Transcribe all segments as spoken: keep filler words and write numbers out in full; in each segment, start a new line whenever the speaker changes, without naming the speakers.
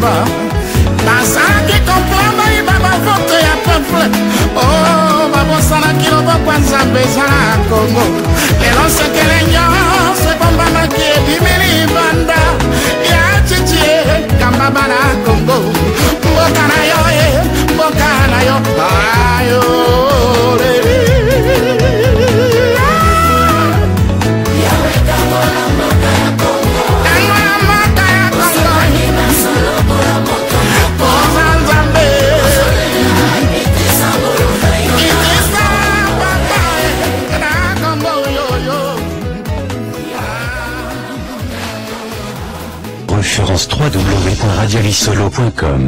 Baba. Nasaki komplamba ibaba voto ya peuple. Oh, babo sana kilobo kwanza bezala Congo. Lelo sekele nyonso bomba maki ebimeli banda. Ya chichie kambaba na Congo. Mboka na yo eh, mboka na yo. Ayo le. Yawe kambola mboka ya Congo. Kambola mboka ya Congo. Nina solo bora moto. Poza nzambe. Iti sambolo na yo. Iti sambolo na Congo yo yo.
Référence w w w point radio lisolo point com.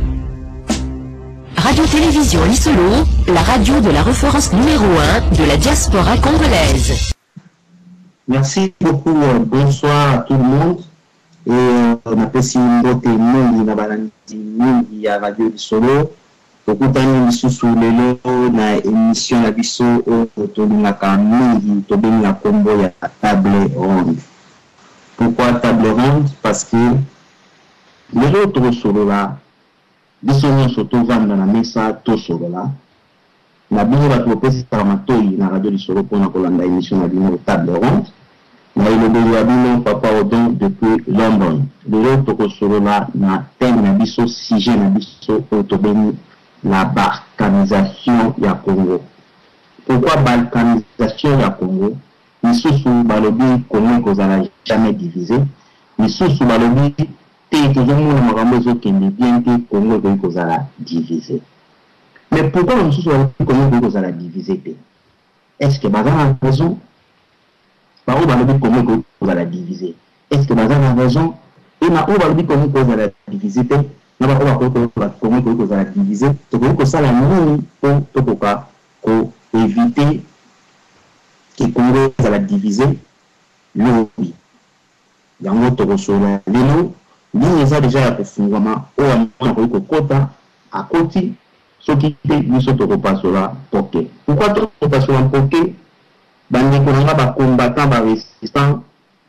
Radio-Télévision Lisolo, la radio de la référence numéro un de la diaspora congolaise.
Merci beaucoup, bonsoir à tout le monde. Et on appelle si une beauté mingi na balandi mingi ya Radio Lisolo. Tokutani lisusu lelo na émission na biso o tolingaka mingi tobengi na kombo ya table ronde. Pourquoi table ronde? Parce que lelo tokosolola biso nyonso tovanda na mesa tosolola na bino bato bopesaka matoi na Radio Lisolo mpona kolanda émission na bino table ronde na elobeli ya bino Papa Odon depuis London. Lelo tokosolola na thème na biso, sujet na biso oyo tobengi la balkanisation ya Congo. Pourquoi balkanisation ya Congo? Misusu balobi Congo kozala jamais divisé, misusu balobi te tozomona makambo ezokende bien te Congo ekoki kozala divisé. Mais pourquoi misusu balobi Congo ekoki kozala divisé te? Est-ce que baza na raison? Bao balobi Congo ekoki kozala divisé. Est-ce que baza na raison? Et na oyo balobi Congo kozala divisé te, na ba oyo bakoki Congo ekoki kozala divisé, tokoki kosala nini po tokoka ko éviter que Congo kozala divisé lobi. Yango tokosola lelo ligne eza deja ya kofungwama oyo amona koki kokota akoti soki te biso tokopasola poke. Pourquoi tokopasola poke? Bandeko nanga bacombattant barésistant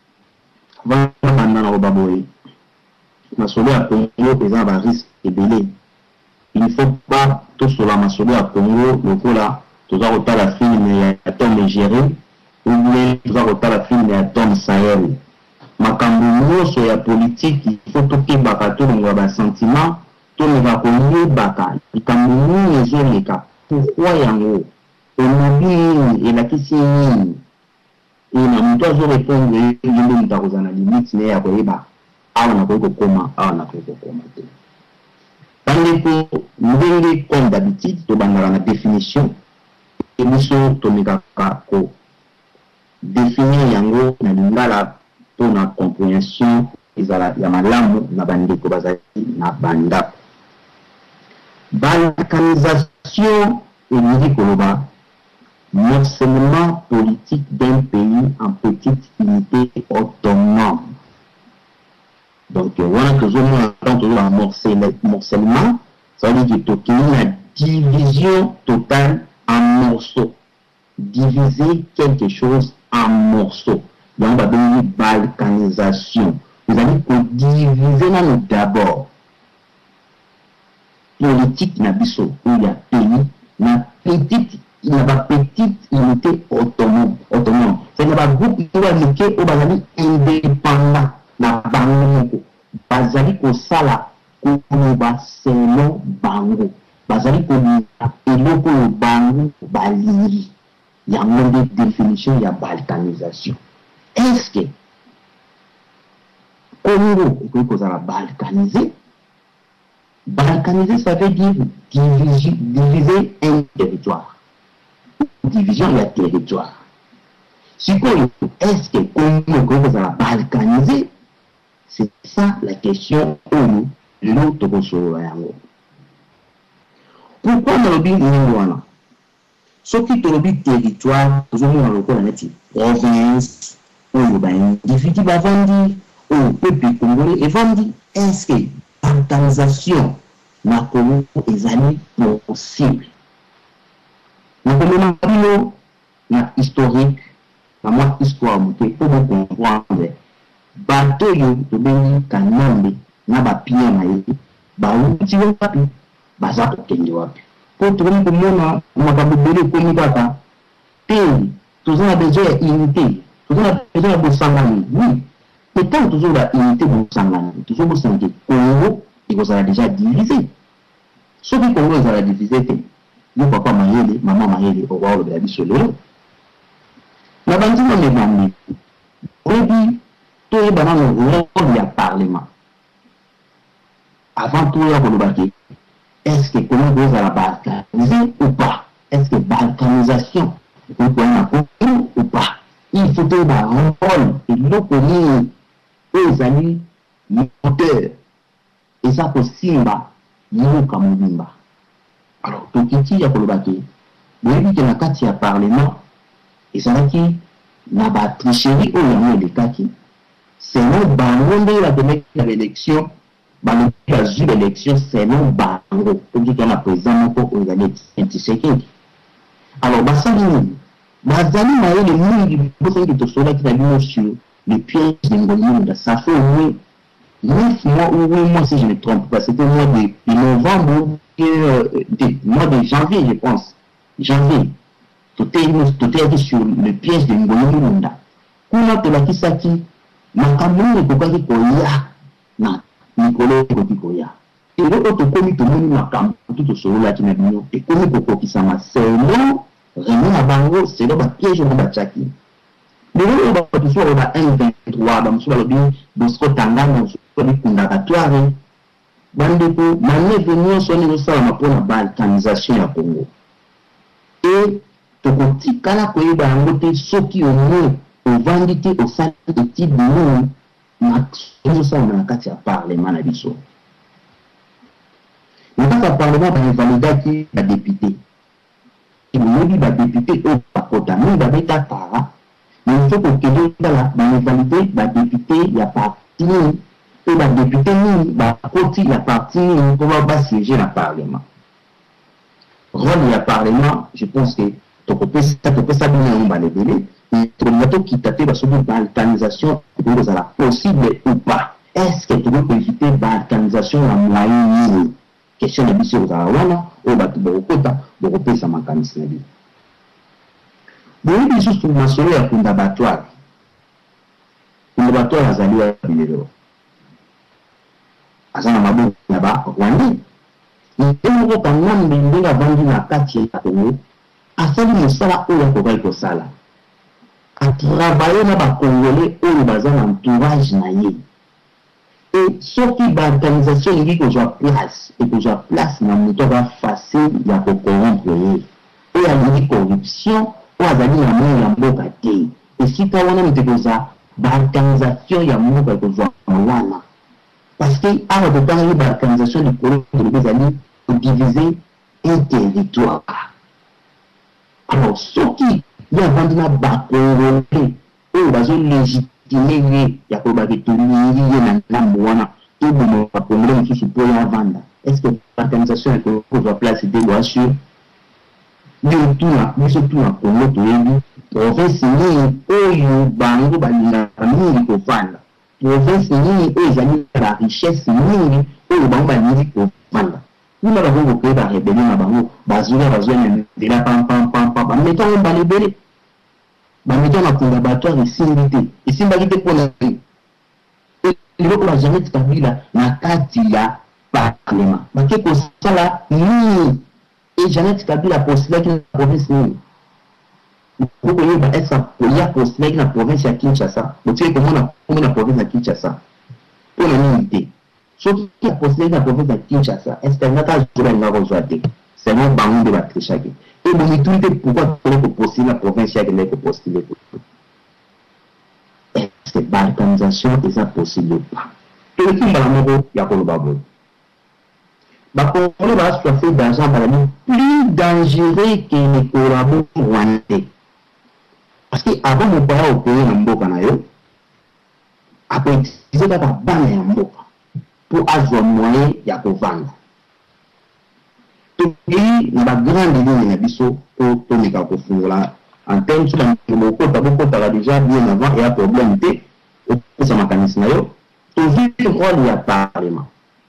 banda na kobaboye masolo ya Congo eza barisque ebele. Il ne faut pas tosola masolo ya Congo lokola toza kotala filme ya Tom Géré ou bien toza kotala filme ya Tom Sahel. Makambo nyonso ya politique il faut tokebaka tolongola basentiment toleka koyebaka likambo nini ezoleka pourquoi yango olobi nini elakisi nini e na moto azorépondre yembe moto akozala na limite ne ya koyeba awa nakoki kokoma awa nakoki kokoma te. Bandeko ndenge comme d'habitude tobandaka na définition e biso tomekaka ko définir yango na lingala pour la compréhension ezala ya malamu na bandeko bazali na bandako. Balkanisation elingi koloba morcellement politique d'un pays en petite unité autonome. Donc voilà que je m'entends la morcellement, ça veut dire que la division totale en morceaux. Diviser quelque chose en morceaux. Donc, on va donner balkanisation. Vous allez diviser d'abord. Politique na biso, où il y a pays, na petite, il y a petite unité autonome. autonome. C'est un groupe qui va niquer au bazali indépendant. Na bango. Bazali ko sala, ko ba selon bango. Bazali ko ni eloko bango baliri. Il y a une définition, il y a balkanisation. Est-ce que Congo est que ça balkanisé? Balkaniser, ça veut dire diviser, diviser un territoire. Division, il y a territoire. Si est-ce que Congo est que ça balkanisé? C'est ça la question où l'autre pourquoi on a dit non? Ce qui est le territoire, nous avons le province, ou individu va vendre, ou peuple congolais est vendu. Est-ce que l'organisation n'a pas été possible? Nous avons la historique, la histoire pour comprendre. Bateau yo to bengi kanambe na bapia na ye bauti wapi baza kokende wapi po tokoni komona makambo ebele ekomi kaka te toza na besoin ya unité toza na besoin ya bosangani oui mais tant toujours la unité bosangani toujours bosange Congo ekozala déjà divisé soki Congo ezala divisé te yo papa mayele mama mayele okoka olobela biso lelo na bandima mebambi oyebi toyeba nano rôle ya parlement avant tout ya koloba ke est-ce que Congo ezala balkanisé ou pas est-ce que balkanisation ekokoya Congo ou pas il faut toyeba rôle eloko nini oyo ezali moteur eza kosimba yoka mobimba. Alors tokiti ya koloba ke boyebi ke na kati ya parlement ezalaki na batricherie oyo yango elekaki selon bango nde bakendeki na baélection balobi bazwi baélection selon bango tokika na président moko oyo ezali Tshisekedi. Alors basali nini bazali mayele mingi bosengi tosolaki na bino sur le piège de Ngolimunda. Ça fait au moins neuf mois ou huit mois si je ne me trompe pas. C'était au mois de, de novembre, euh, de, mois de janvier je pense. Janvier. Tout est sur le piège de Ngolimunda. Kuna tolakisaki makambo ekokaki koya na mikolo ekoki koya. Elo oyo tokomi tomoni makambo tu tosololaki na bino ekomi kokokisama selon réunion na bango selon bapiège oyo batiaki. Mais nous, on va toujours avoir un vingt-trois, dans le bien, Bosco Tangana, dans le Kundagatoire, dans le coup, l'année venue, on est aussi pour la balkanisation au Congo. Et, tout petit, quand la Koye va envoyer ceux qui ont mis au vendité, au sein de type de nous, nous aussi, on a un cas de parlement à Bissau. Mais quand le parlement va invalider qui est député, il nous dit, le député, au Pakota, nous, il va être à Tara. Mais il faut que quelqu'un dans les valider, le député, il y a parti, et le député, il y a parti, il y a parti, il ne pas siéger dans le Parlement. Rôle du Parlement, je pense que tu peux ça bien on va les délais, et tu peux qui t'attend à ce que la balkanisation est possible ou pas. Est-ce que tu peux éviter la balkanisation à moyen question de mission aux Arawana, ou à Borokota, Borokota, ça m'a canisé. Bon, il y a juste une mentionner à Kundabatouar. Kundabatouar a zali à Bilero. Azana Mabou là-bas, Rwanda. Il y a un gros canam de l'Indéga vendu na Katia Congo. A sali Moussala ou la Kovaïko Sala. A travailler na ba Congolais ou le bazar entourage na yé. Et sauf que l'organisation il dit que j'ai place et que j'ai place na mouton va facile ya ko corrompre yé. Et a dit corruption. Azali na mwe ya mboka te esika wana mtekoza balkanisation ya mboka ekozwa wana parce que awa totanga balkanisation du Congo ezali diviser un territoire. Alors soki ya vandi na bakongolais oyo bazo légitimer ye ya kobaki tomiri ye na ngambo wana toboma bakongolais mosusu mpo ya vanda. Est-ce que balkanisation ekozwa place te bo assure mais tout là, mais surtout en Congo, tu es dit, province ni oyo bango balinga mingi kofanda. Province ni oyo ezali la richesse mingi oyo bango balingi kofanda. Kuna bango ko ba rebelle na bango, bazuya bazuya na dela pam pam pam pam. Ba meto on ba libéré. Ba meto na Kundabatouar isimbité. Isimbité pour la vie. Et le ko la jamais Kabila na kati ya parlement. Ba ke ko sala ni et Jeannette Kabila postulé dans la province nini. Vous voyez, il y a postulé dans la province de Kinshasa. Vous savez comment on a dans la province de Kinshasa. Pour la unité. Sauf qu'il a postulé dans la province de Kinshasa, est-ce qu'il y a un jour où il va c'est mon banc de la trichage. Et mon utilité, pourquoi il faut postuler dans la province de Kinshasa pour postuler. Est-ce que la balkanisation est possible ou pas? Et le film, il y a un peu bah, pour on va se faire d'argent par la plus dangereux que les collabos rwandais. Parce que avant de parler au pays en Mboka nayo, après utiliser la banne en Mboka pour avoir moyen ya ko vendre. Tout pays na ba grande ligne na biso pour tonika ko fungola en termes sur la Mboka beaucoup déjà bien avant et a problème té au ça mécanisme nayo. Toujours rôle ya parlement.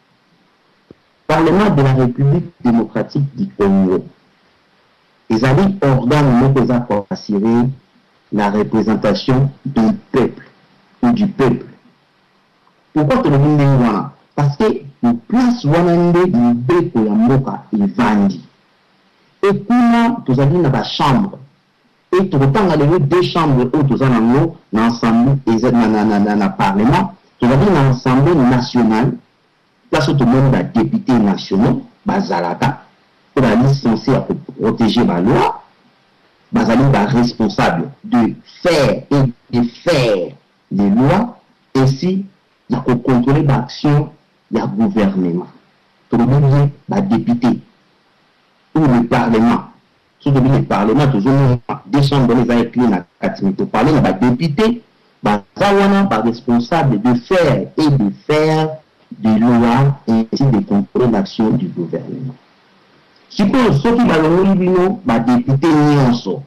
Parlement de la République démocratique du Congo. Ils avaient organe pour assurer la représentation du peuple ou du peuple. Pourquoi tu le dis? Parce que le place Wanande du Beko Yamoka est vendu. Et comment tu as dit dans la chambre? Et tu reprends les deux chambres où tu as dans l'ensemble et dans le Parlement, tu as dit dans l'Assemblée nationale, place où tout le monde a député national, Bazalaka, pour la licencier à protéger la loi, Bazali est responsable de faire et de faire les lois, ainsi il y a contrôler l'action du gouvernement. Tout le monde est député ou le Parlement. Surtout le Parlement, toujours des chambres les a écrits dans la catégorie. Parler de député, Bazawana est responsable de faire et de faire des lois et ainsi de contrôler l'action du gouvernement. Suppose ceux qui vont nous bah député nyonso.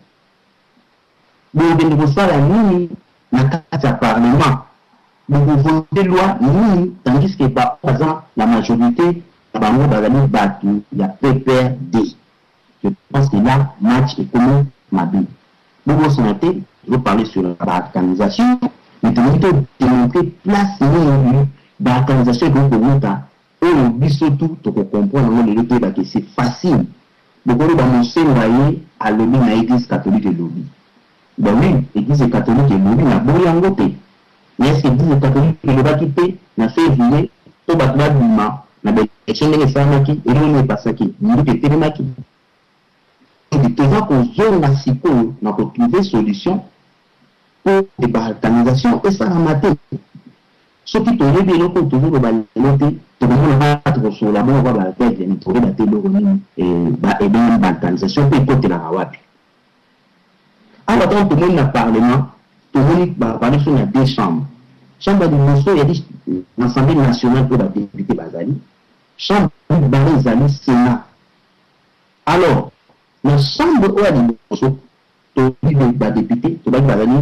Donc de nous faire la nuit dans le Parlement. Nous voter des lois ni tandis que par exemple la majorité bah nous bazali battu il y a P P R D. Je pense que là match est commun ma vie. Nous vous santé, je veux parler sur la organisation, mais tu veux démontrer place ni l'organisation de l'État. Et le bisotou, tu comprends que c'est facile. Donc, on va montrer à l'objet de l'église catholique et lobby. Ben oui, l'église catholique et lobby n'a pas rien voté. Mais est-ce que l'église catholique et lobby qui n'a fait février, au bas de la Bima, n'a pas échangé les femmes qui, et l'on n'est pas ça qui, nous était télémaki. Et de toujours qu'on zone la psycho, n'a pas trouvé solution pour les organisations et ça a maté. Ce qui te révèle que toujours le baloté, tu ne vas pas trop sur la main, on va la faire, et trouver la télé, et bien l'organisation peut côté la rawati. Alors, quand tout le monde a parlement, tout le monde va parler sur les deux chambres. Chambre de Mosso, il y a l'Assemblée nationale pour la député Bazali. Chambre de Bazali, Sénat. Alors, la chambre où il y a Mosso, tout le monde va député, tout le monde va venir,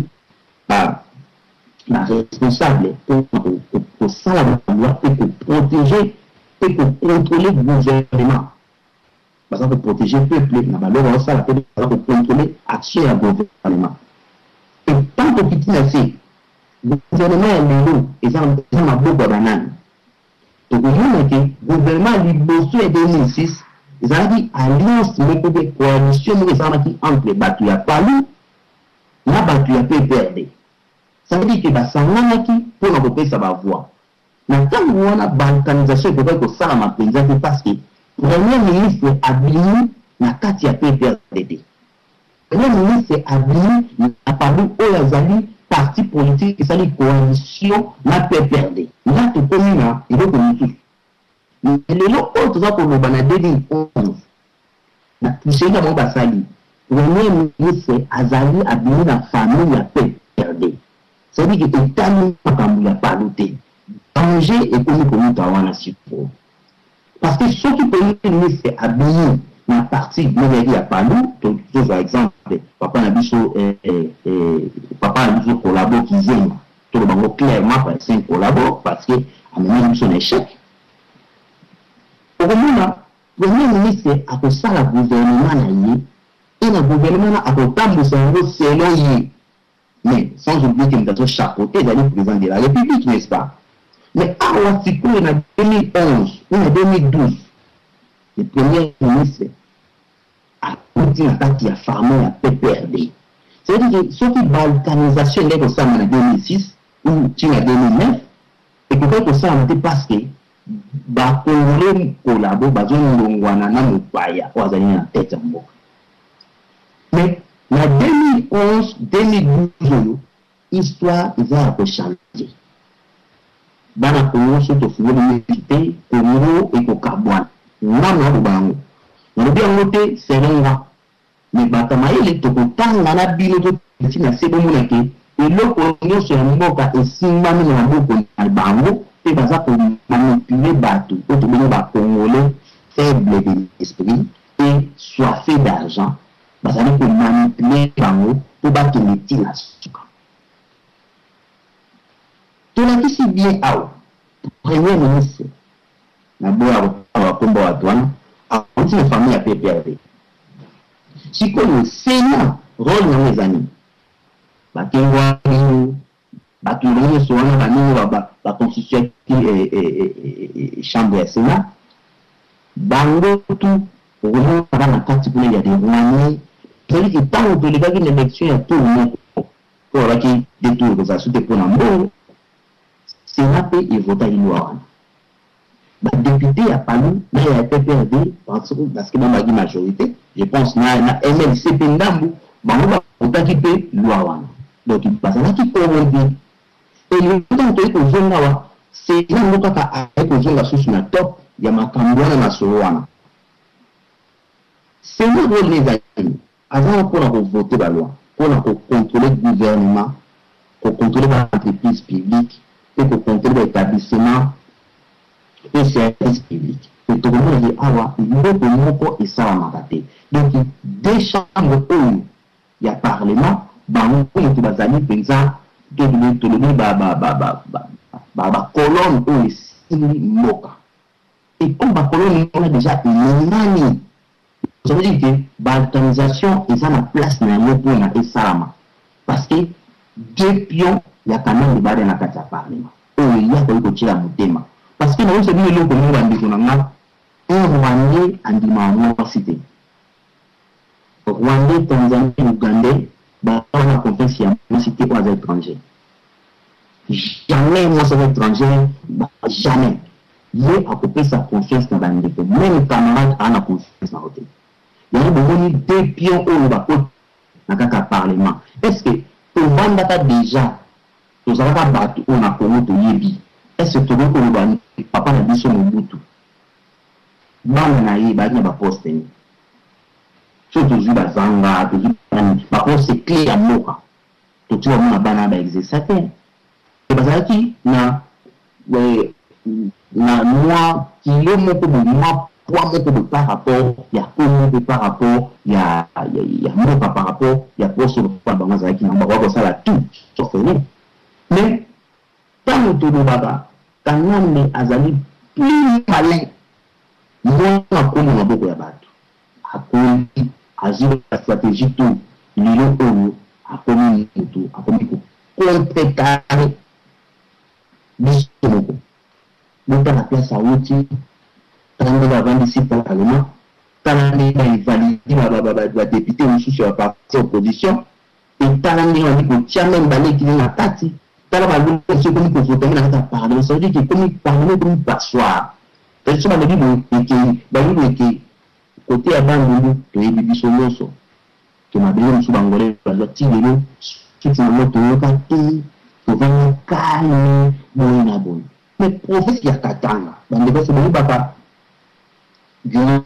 la responsable pour, pour, pour, pour ça la loi et pour protéger et pour contrôler le gouvernement. Parce que pour protéger le peuple, la loi ça pour contrôler l'action du gouvernement. Et tant que petit assez, le gouvernement est l'eau et ça m'a beaucoup de bananes. Donc, le gouvernement a bossé en deux mille six, ils ont dit alliance, mais pour des coalitions, ils ont dit entre les battus à Palou, la battue à P P R D. Ça veut dire que bah, ça n'a qui pour l'entreprise ça va voir. Mais quand on a une balkanisation, il faut que ça m'a présenté parce que le premier ministre est habillé dans quatre P P R D. Le premier ministre est habillé dans parmi les partis politiques qui sont les coalitions dans P P R D. Là, tu connais là, il faut que nous tous. Mais les autres gens pour nous en deux mille onze, c'est là mon basali. Le premier ministre est Azali habillé dans la famille à P P R D. Ça veut dire que l'État n'a pas lutté. Danger économique pour nous d'avoir un support. Parce que ceux qui peuvent nous faire habiller dans la partie de l'État n'a pas lutté, par exemple, papa n'a pas besoin de collaborer qui aiment. Tout le monde clairement par exemple collabore parce que à même son échec. Au moment le premier ministre a fait ça le gouvernement et le gouvernement a fait ça le cerveau selon. Mais sans oublier que nous avons chapeauté le président de la République, n'est-ce pas? Mais à Ouattiko, en deux mille onze, en deux mille douze, le premier ministre a dit qu'il a farmé la P P R D. C'est-à-dire que ce qui est balkanisation est comme ça en deux mille six ou en deux mille neuf, et que ça a été parce que les Congolais collaborent, les Congolais n'ont pas de tête en boca. Mais en deux mille onze, deux mille douze, l'histoire va changer. Dans la Congo, surtout pour l'université, Congo et au Carbone. Nous avons bango. Nous avons noté, c'est l'envoi. Mais Batamaï, les Tokotan, on a bien notre petit, c'est bon, et le Congo, c'est un boca, et si nous avons un boca, on a bango, et ça pour manipuler Batou, pour te donner un Congolais faible d'esprit et soifé d'argent. Ça veut dire que manipuler bango pour battre les tirs à sucre. Tout le monde bien out. premier ministre na boya wakomba watu wana akuti na famille ya P P R D sikoyo Sénat rôle na ezani bakengwa bato nyonso wana banini ba constitution chambre ya Sénat bango tu oyo bana kati kuna ya demani toli kitango tolekaki na élection ya tout moko pour aki détour za sute pona mbongo Sénat pe evota ilwa wana ba député ya palu na ya P P R D parce que dans la majorité je pense na na M L C pe ndambu bango ba otaki pe lwa wana donc il passe là qui corrompu et le temps que ko zonga wa c'est là ngo kaka ko zonga susu na top ya makambo na solo wana c'est le rôle des amis avant qu'on a voté la loi qu'on a contrôler le gouvernement qu'on contrôler l'entreprise publique et qu'on contrôler l'établissement et services publics et tout le monde dit ah ouais il faut que nous et ça va m'arrêter donc des chambres où il y a parlement bah on peut être basé par exemple de l'autonomie bah bah bah bah bah bah colonne où il moka et comme bah colonne on a déjà une manie. Ça veut dire que l'organisation est à la place dans le point et ça parce que deux pions il y a quand même des barres dans la carte parlement oh il y a quoi que tu as motema parce que nous sommes le comme nous bandit qu'on a un Rwandais en université Rwandais Tanzanie Ougandais bah on a confiance à université aux étrangers jamais moi c'est étranger jamais il est à couper sa confiance dans bandit même camarade a confiance dans l'autre. Il y a deux pions au Lubako dans le parlement. Est-ce que pour vendre déjà, nous avons battu au Nakongo de Yebi? Est-ce que tu veux que nous papa n'a dit son Mobutu? Bana na ye, bana ba poste ni. Surtout ju ba zanga, tu ju ba poste c'est clé à moka. Tu tu vas mon bana ba exercer. Et parce que na na moi qui le moko de moi poids moko par rapport il y a comment par rapport il y a il y a moko par rapport il y a pour sur pas dans ça qui n'ont pas ça là tout sauf mais quand nous tournons baba quand on est azali plus malin moi comme on a beaucoup ya bato akoli azili la stratégie tout lilo oyo akomi tout akomi ko contrecarrer biso moko donc la place à outil quand on a vendu ici parlement, quand on a validé la députée ou sur la partie opposition, et quand on a dit que tiens même balé qui est la tati, quand on a dit que c'est comme pour voter dans la parole, ça veut dire que comme il parle comme il passoire. C'est ça m'a dit que que côté avant de que il dit son nom que m'a bien sous bangolais la loti de nous qui c'est le moto kati pour venir calme bon na bon. Mais prophète il y a katanga, dans les c'est bon papa. Bien.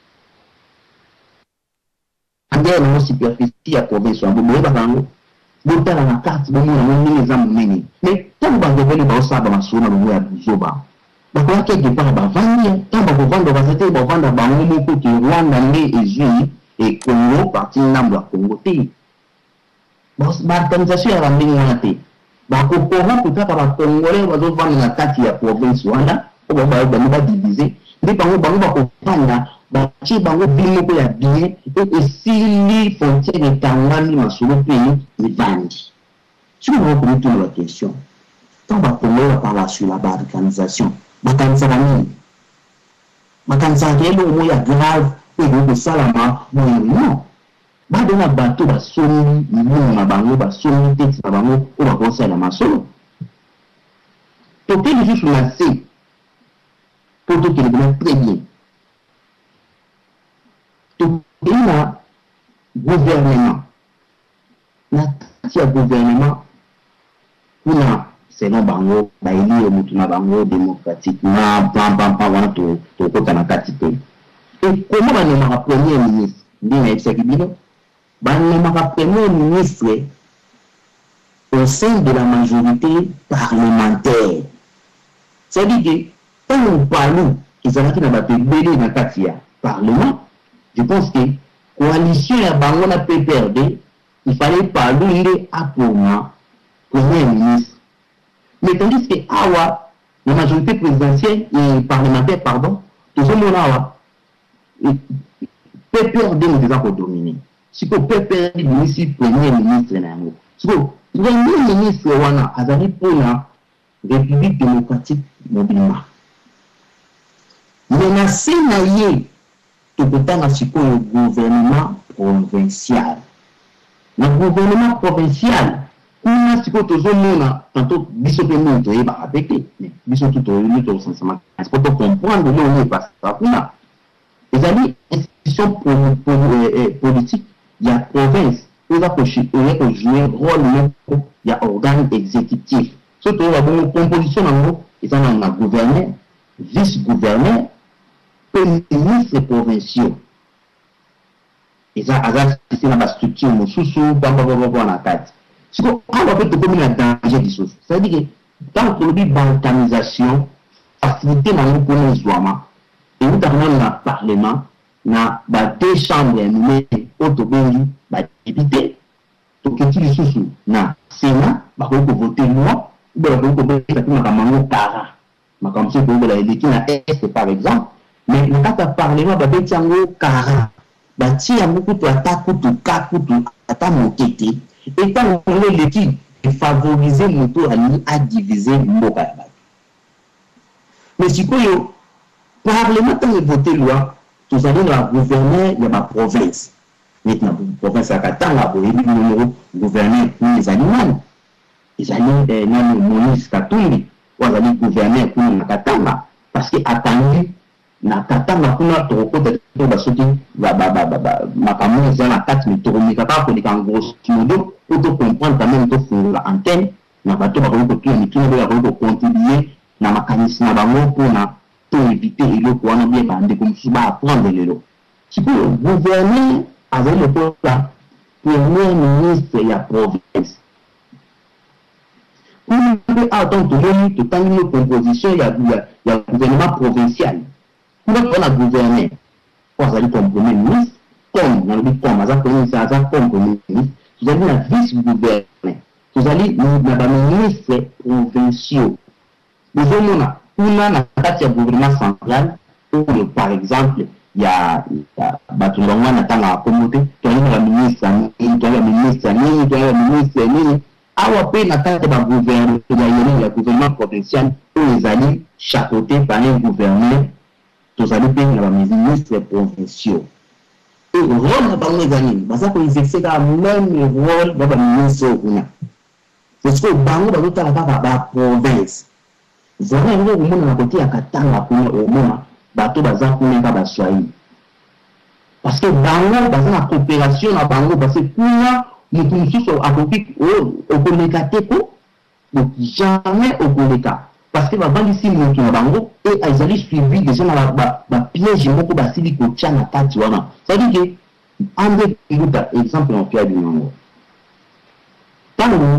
Ande na superficie ya province wa bobo ba bango. Botala na carte bomo na moni exam meni. Mais tant ba ngobeli ba osaba masona bomo ya buzoba. Ba kwa ke de ba ba vandi, tant ba vendre ba zete ba vendre ba ngomo ko ki Rwanda ne ezui et Congo parti nambo ya Congo te. Ba organisation ya rambi ngate. Ba ko ko ko ta ba Congolais ba zo vendre na carte ya province Rwanda, ko ba ba ba diviser. Des bango bango ba kopanda ba chi bango bimo ko ya bien et si les frontières etangami masolo pays evandi. Si on reprend toute la question, quand on va parler sur la organisation, ba kanisa nini? Ba kanisa kelo mo ya grave et de salama mo non. Ba dona bato ba somi ni na bango ba somi tete na bango ko ba conseil na masolo. To ke juste la C pour tout qu'il est très bien. Tout le gouvernement, le gouvernement, on a, selon Bango, Baili, Mutuna Bango, démocratique, na, pam, pam, pam, tout, tout, tout, na quantité. Et comment on a le premier ministre, bien exécutif, on a le premier ministre au sein de la majorité parlementaire. C'est-à-dire que, quand on parle, ils ont été dans le parlement, je pense que la coalition et la P P R D, il fallait parler à pour moi, premier ministre. Mais tandis que Awa, la majorité présidentielle et parlementaire, pardon, tout ce monde-là, P P R D nous déjà pour dominer. Si que P P R D est ici, premier ministre, si que le premier ministre, Wana, Azali pour la République démocratique mobilement. Menacé naïe, tout le temps, c'est le gouvernement provincial. Le gouvernement provincial, on a ce que tout le monde, tantôt, bisous le monde, il va répéter. Bisous tout le monde, au sens de est-ce qu'on peut comprendre le monde parce que là, les amis, institutions politiques, il y a province, il y a jouer un rôle, il y a organe exécutif. Surtout, la composition en haut, ils ont un gouverneur, vice-gouverneur, ministre provinciaux. Ils ont assisté dans la structure, nous sous-sous, dans la tête. Si on va faire tout un danger des choses. C'est-à-dire que dans le produit balkanisation, facilité dans le premier zoama, et nous avons dans le Parlement, dans deux chambres, nous autobéni, député, donc il y a sous-sous, dans le Sénat, nous avons voté loi, nous avons voté le Kara. Comme si vous avez dit na Est, par exemple, mais dans le Parlement, nous avons voté le Kara. Il y a beaucoup de attaques, de cas, de attaques, et quand on est l'équipe de favoriser le tour à diviser le mais si le Parlement a voté loi, tout allez dans la gouverneur, il y a ma province. Maintenant, la province à Katanga, pour élire le gouverneur pour les animaux. Ils allaient dans le Moïse Katumbi, ou ils allaient gouverner pour les Katanga. Parce que attendu, na Katanga, pour notre côté, ma caméra est dans la carte, mais tout le monde capable de faire un gros modo pour comprendre quand même que l'antenne, na bateau va reconnaître que nous devons contribuer na mécanisme na pour na tout éviter et le quoi on bien bande comme ça va apprendre le lot. Si le gouvernement avec le peuple là, premier ministre et la province. Pour nous attendre tout le temps une composition il y a il y a gouvernement provincial. Pour on a gouverné. On va aller comme premier ministre, comme dans le but comme ça comme ça comme premier ministre. Vous avez la vice-gouverneur. Vous allez les ministres provinciaux. Nous avons un gouvernement central où, par exemple, il y a Batulonga dans la communauté, il y a le ministre, il y a le ministre, il y a le ministre, il y a le gouvernement provincial où ils allaient chapeauter par un gouverneur, vous allez payer les ministres provinciaux. Et le rôle de les amis, parce qu'ils exercent le même rôle de ministre. Parce que Bango va tout à la province. Vous avez un moment à côté à Katanga pour le moment, bateau bazar pour les Kabaswaï. Parce que Bango, dans la coopération à Bango, parce que pour nous, nous sommes à côté au Koleka-Teko, donc jamais au Koleka. Parce que avant ici, nous sommes à Bango, et ils allaient suivre déjà dans la piège, beaucoup de Basili Kocha na Tatiwana. C'est-à-dire que, André Kilouta, exemple, en fait, du nom. Tant que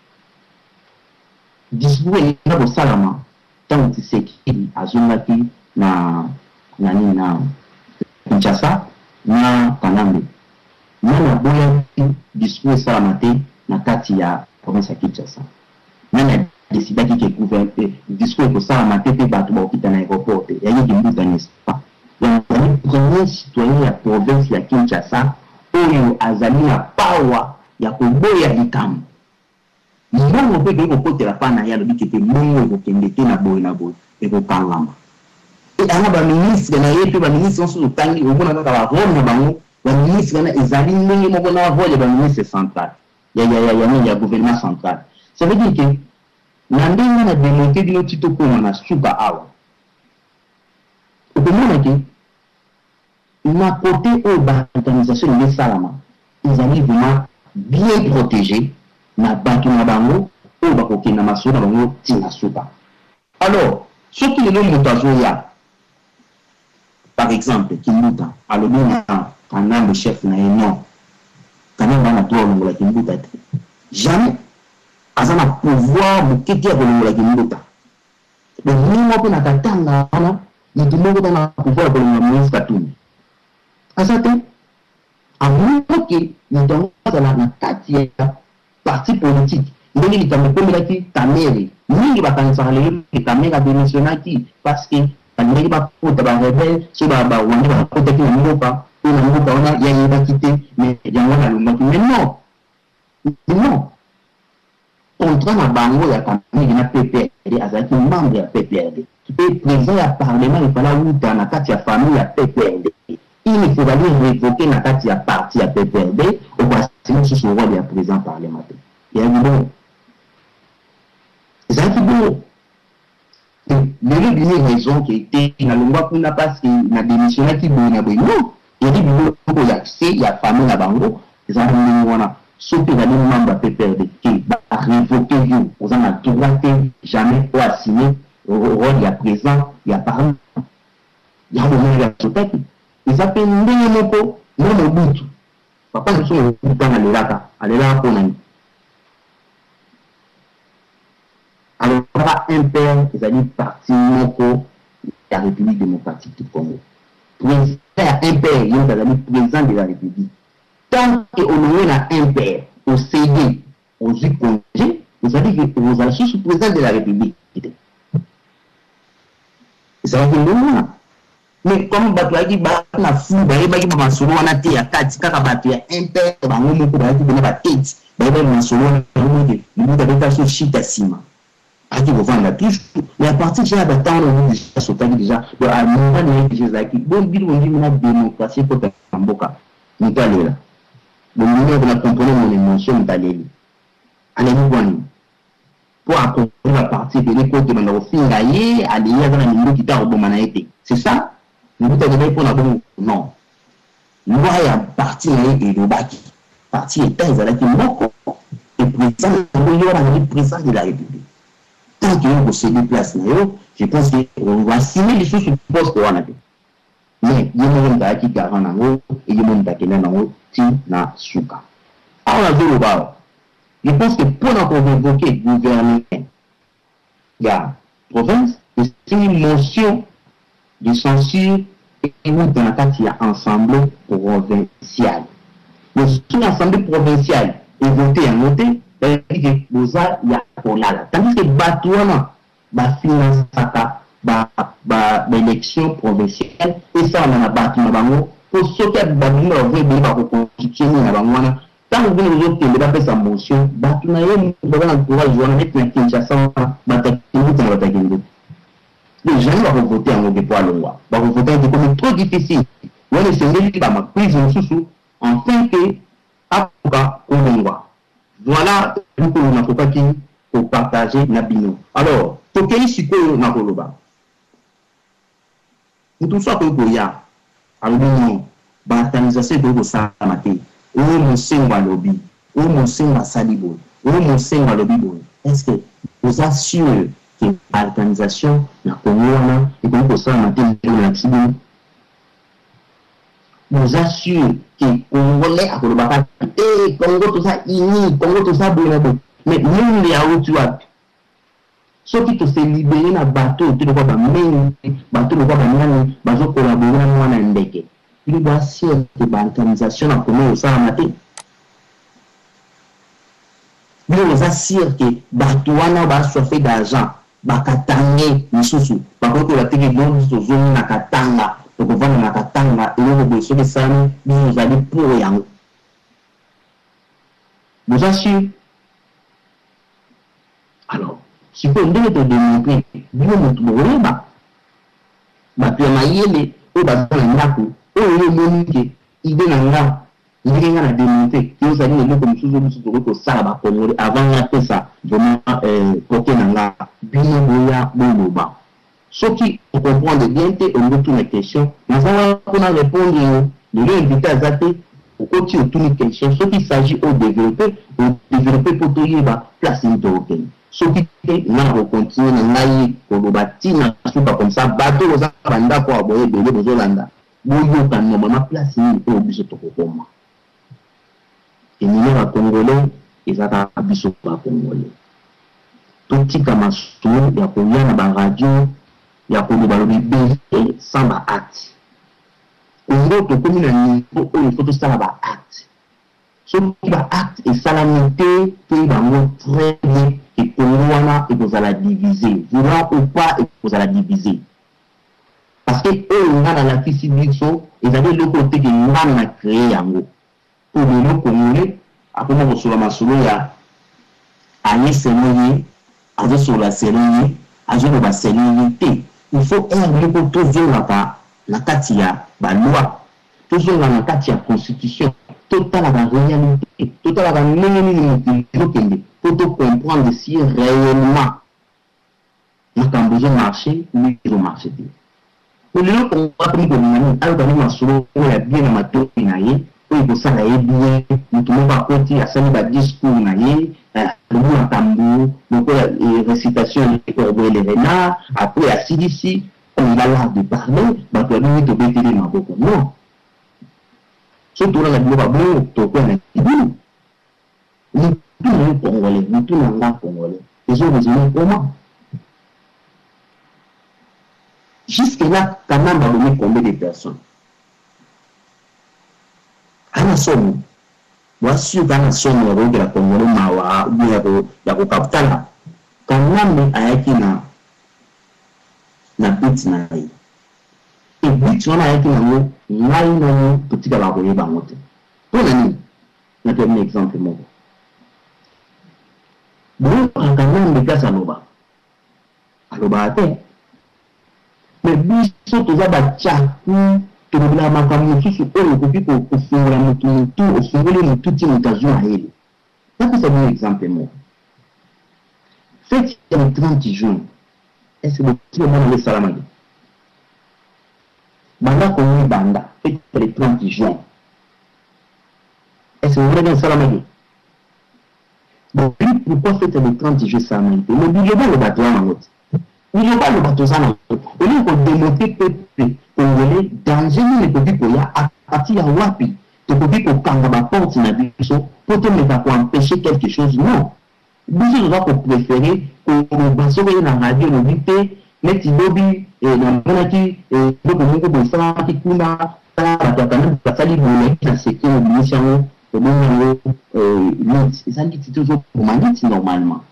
discours est là au Salama, tant que c'est qui a Zumaki, na na na Kinshasa, na Kanambe. Na na boya discours Salamate, na kati ya province ya Kinshasa. Na na décidé qui est gouverné, discours au Salamate, pe batu ba okita na aéroport, ya yi kimbuta n'est pas. Ya le premier citoyen de la province ya Kinshasa, oyo azali na pawa ya koboya likamu. Mbongo pe ke kokotela pa na ya lobi ke mbongo kokende te na boye na boye e kokangama. Et ana ba ministre na ye pe ba ministre so tangi obona kaka ba rôle na bango ba ministre na ezali ndenge moko na rôle ba ministre central. Ya ya ya ya ya gouvernement central. Ça veut dire que na ndenge na démonter dino tito ko na suka awa. Okomona ke na côté au ba organisation de Salama, ils allaient vraiment bien protégés. Na batu na bango o ba koki na maso na bango tina suka. Alors, ce qui est le moutazoya, par exemple, qui mouta, alors nous on a le chef na non, quand même on a droit au la kimbuta. Jamais, azana pouvoir de kiti ya la kimbuta. Mais nous on peut na katanga na, ni tumo ko na pouvoir de la ministre Katumbi. Asate, amu ki ni donc na na kati ya parti politique. Il y a des gens qui ont été mingi bakanisa lelo ekameka démissionnaki parce que bandeki bakota barebele so bawandi bakotaki na mboka oyo na mboka wana yayebaki te mais yango nalongaki mais non non contrat na bango ya kameki na P P R D azalaki membre ya P P R D et président ya parlement efala wuta na kati ya famille ya P P R D il faut aller révoquer na kati ya parti ya P P R D okwasima susu rôle ya président parlementaire yaki bon ezalaki bon lelo bini raison ke te na longwa kuna parce que na démissionnaki boye na boye non yaki biloko ya se ya famille na bango ezalaki ndenge wana soki ezali membre ya P P R D ke barévoke yo oza na droit te jamais o assigné rôle ya président ya parlement ya bomene ya sotaki eza mpe ndenge moko na mobutu papa na biso mobutu wana alelaka alelaka mpo nani alors kaka impere ezali parti moko ya République démocratique du Congo président ya impere yo azali président de la République tant que honoré na impere océdé ozwi congé ezali ke ozala susu président de la République ezalaki ndenge wana mais comme bato bayaki bana fu bayebaki bamasolo wana te ya kati kaka bato ya impere bango moko bayaki bona bateti bayebaki bamasolo wana moke libuta beta so shita nsima aki kovanda toujours mais à partir de là batano déjà sotaki déjà à moment de déjà ezalaki bon bino bondimi na démocratie kota na mboka mitalela bondimi na comprendre mon émotion mitaleli aleli bwani pour accompagner la partie de l'école de la finga ye aliya dans la minute qui t'a oboma na été c'est ça nous vous avez pour la bonne non nous voyons partie et le baki partie état ezalaki moko et président le président de la République tant que vous possédez place je pense que on va signer les choses sur le poste wana te mais il y a un gars qui garant nango et il y a un gars qui nango ti na suka alors la zéro ba je pense que pour évoquer le gouvernement, il y a province, c'est une motion de censure et nous dans la carte il y a assemblée provinciale. Mais si l'assemblée provinciale est votée en noté, il y a pour là. Tandis que Batouana va financer la élection provinciale et ça on a battu pour sauter à Babylone, on veut constituer la tant que vous autres ne pas sa motion, batuna ye bana courage wana net na Kinshasa batakindu kwa batakindu. Les gens vont voter en dépôt à loi. Va voter comme trop difficile. Wale sengeli ba ma prise en sous enfin que avocat Kongo. Voilà ce que nous n'avons pas qui pour partager na bino. Alors, tokei sikoyo na koloba. Tout ça que koya. Alors non, ba organisation de ça matin. Ou mon sengo lobby, ou mon sengo salibo, ou mon sengo lobby. Est-ce que vous assurez que l'organisation na Congo et que vous ça matin de vous assurez que Congolais à Kolobaka et Congo tout ça ini, Congo tout ça bon mais même les autres ceux qui se libérer na bateau tu dois pas même bateau doit pas nani bazo collaborer na mwana ndeke. Il doit assurer que l'organisation a commencé ça à matin. Il doit assurer que Batouana va sauver d'argent, Bakatangé, Misusu, Bakoto la télé bon sur zone Nakatanga, le gouvernement Nakatanga, et le besoin de ça, nous allons pour Yang. Vous assurez. Alors, si vous devez te démontrer, vous me trouvez, bah, bah, tu as maillé, ou bah, dans le Naku. Oh, il y a un gars, il y a un démonté, qui nous a dit que nous sommes tous au Saba, avant la ça, vraiment, côté Nanga, bien boya, boba. Ce qui comprend bien, on veut toutes les questions, nous allons répondre, nous allons inviter à Zate, au côté de toutes les questions, ce qui s'agit au développer, au développer pour tout y place une token. Ce qui est, nous allons continuer, nous allons bâtir, nous allons comme ça, bateau aux Afanda pour aboyer, bébé aux Hollanda. Boyo kan normalement place ni pour biso to kokoma et ni na congolais ezaka biso ba congolais tout kama solo ya koya na ba radio ya ko ba lobi be sans ba acte Congo to komi na niveau o il faut tout ça ba acte so ki ba acte et salamité to ba mo très bien et Congoana et vous allez diviser. Voulant ou pas, et vous allez diviser. Parce que eux, on a dans la fisibiso, ils avaient le côté que nous avons créé en gros. Pour le Congolais, après on reçoit ma solo, il y a Agnès Sénéé, Azo sur la Sénéé, Azo sur la Sénéité. Il faut un peu toujours la Katia, la loi, toujours la Katia constitution, total la réalité, total la réalité, pour comprendre si réellement nous avons besoin de marcher, nous devons marcher. Pour le coup, on va prendre le alors que nous avons bien dans ma tour, il faut ça bien, nous ne pas côté à ça, nous discours, le tambour, le récitation de les renards, après à C D C, on a l'air de parler, bah que nous devons être les mains non. Surtout là, nous avons tout quoi nous nous tous Congolais, nous tous les Congolais, les autres besoin comment? Jusque-là, quand même, on a donné combien de personnes? À la somme, voici quand la somme de la Congolais, Mawa, ou la Capitale, quand même, a été na na bit na yi. Et bit on a été na mo, na yi na mo, petit à la voyer bangote. Pour l'année, na te un exemple mo. Bon, quand même, les gars, aloba. Aloba ate. Mais biso toza bachaku tolobela makambo mosusu oyo okoki kofungola motu motu ofungoli motu ti moto azwi na yele. Napesa bon exemple moko. Fête ya le trente juin, est-ce que tu mona le salamaki? Banda komi banda, fête ya le trente juin. Est-ce que vous voulez le salamaki? Bon, pourquoi fête ya le trente juin salamaki? Le billet le bateau en route. Il n'y a pas le bateau en route. Au lieu de démonter peuple congolais, danger ne peut pas y à partir de Wapi. Tu peux dire que quand on va porter la biso, pour te mettre pour empêcher quelque chose, non. Nous avons préféré que nous basons dans la radio, nous disons, mais tu dois dire, et dans le monde qui, et donc nous avons fait qui kuna, ça va quand même passer les mots, ça c'est que nous sommes, nous sommes, euh, ça dit toujours pour manier normalement.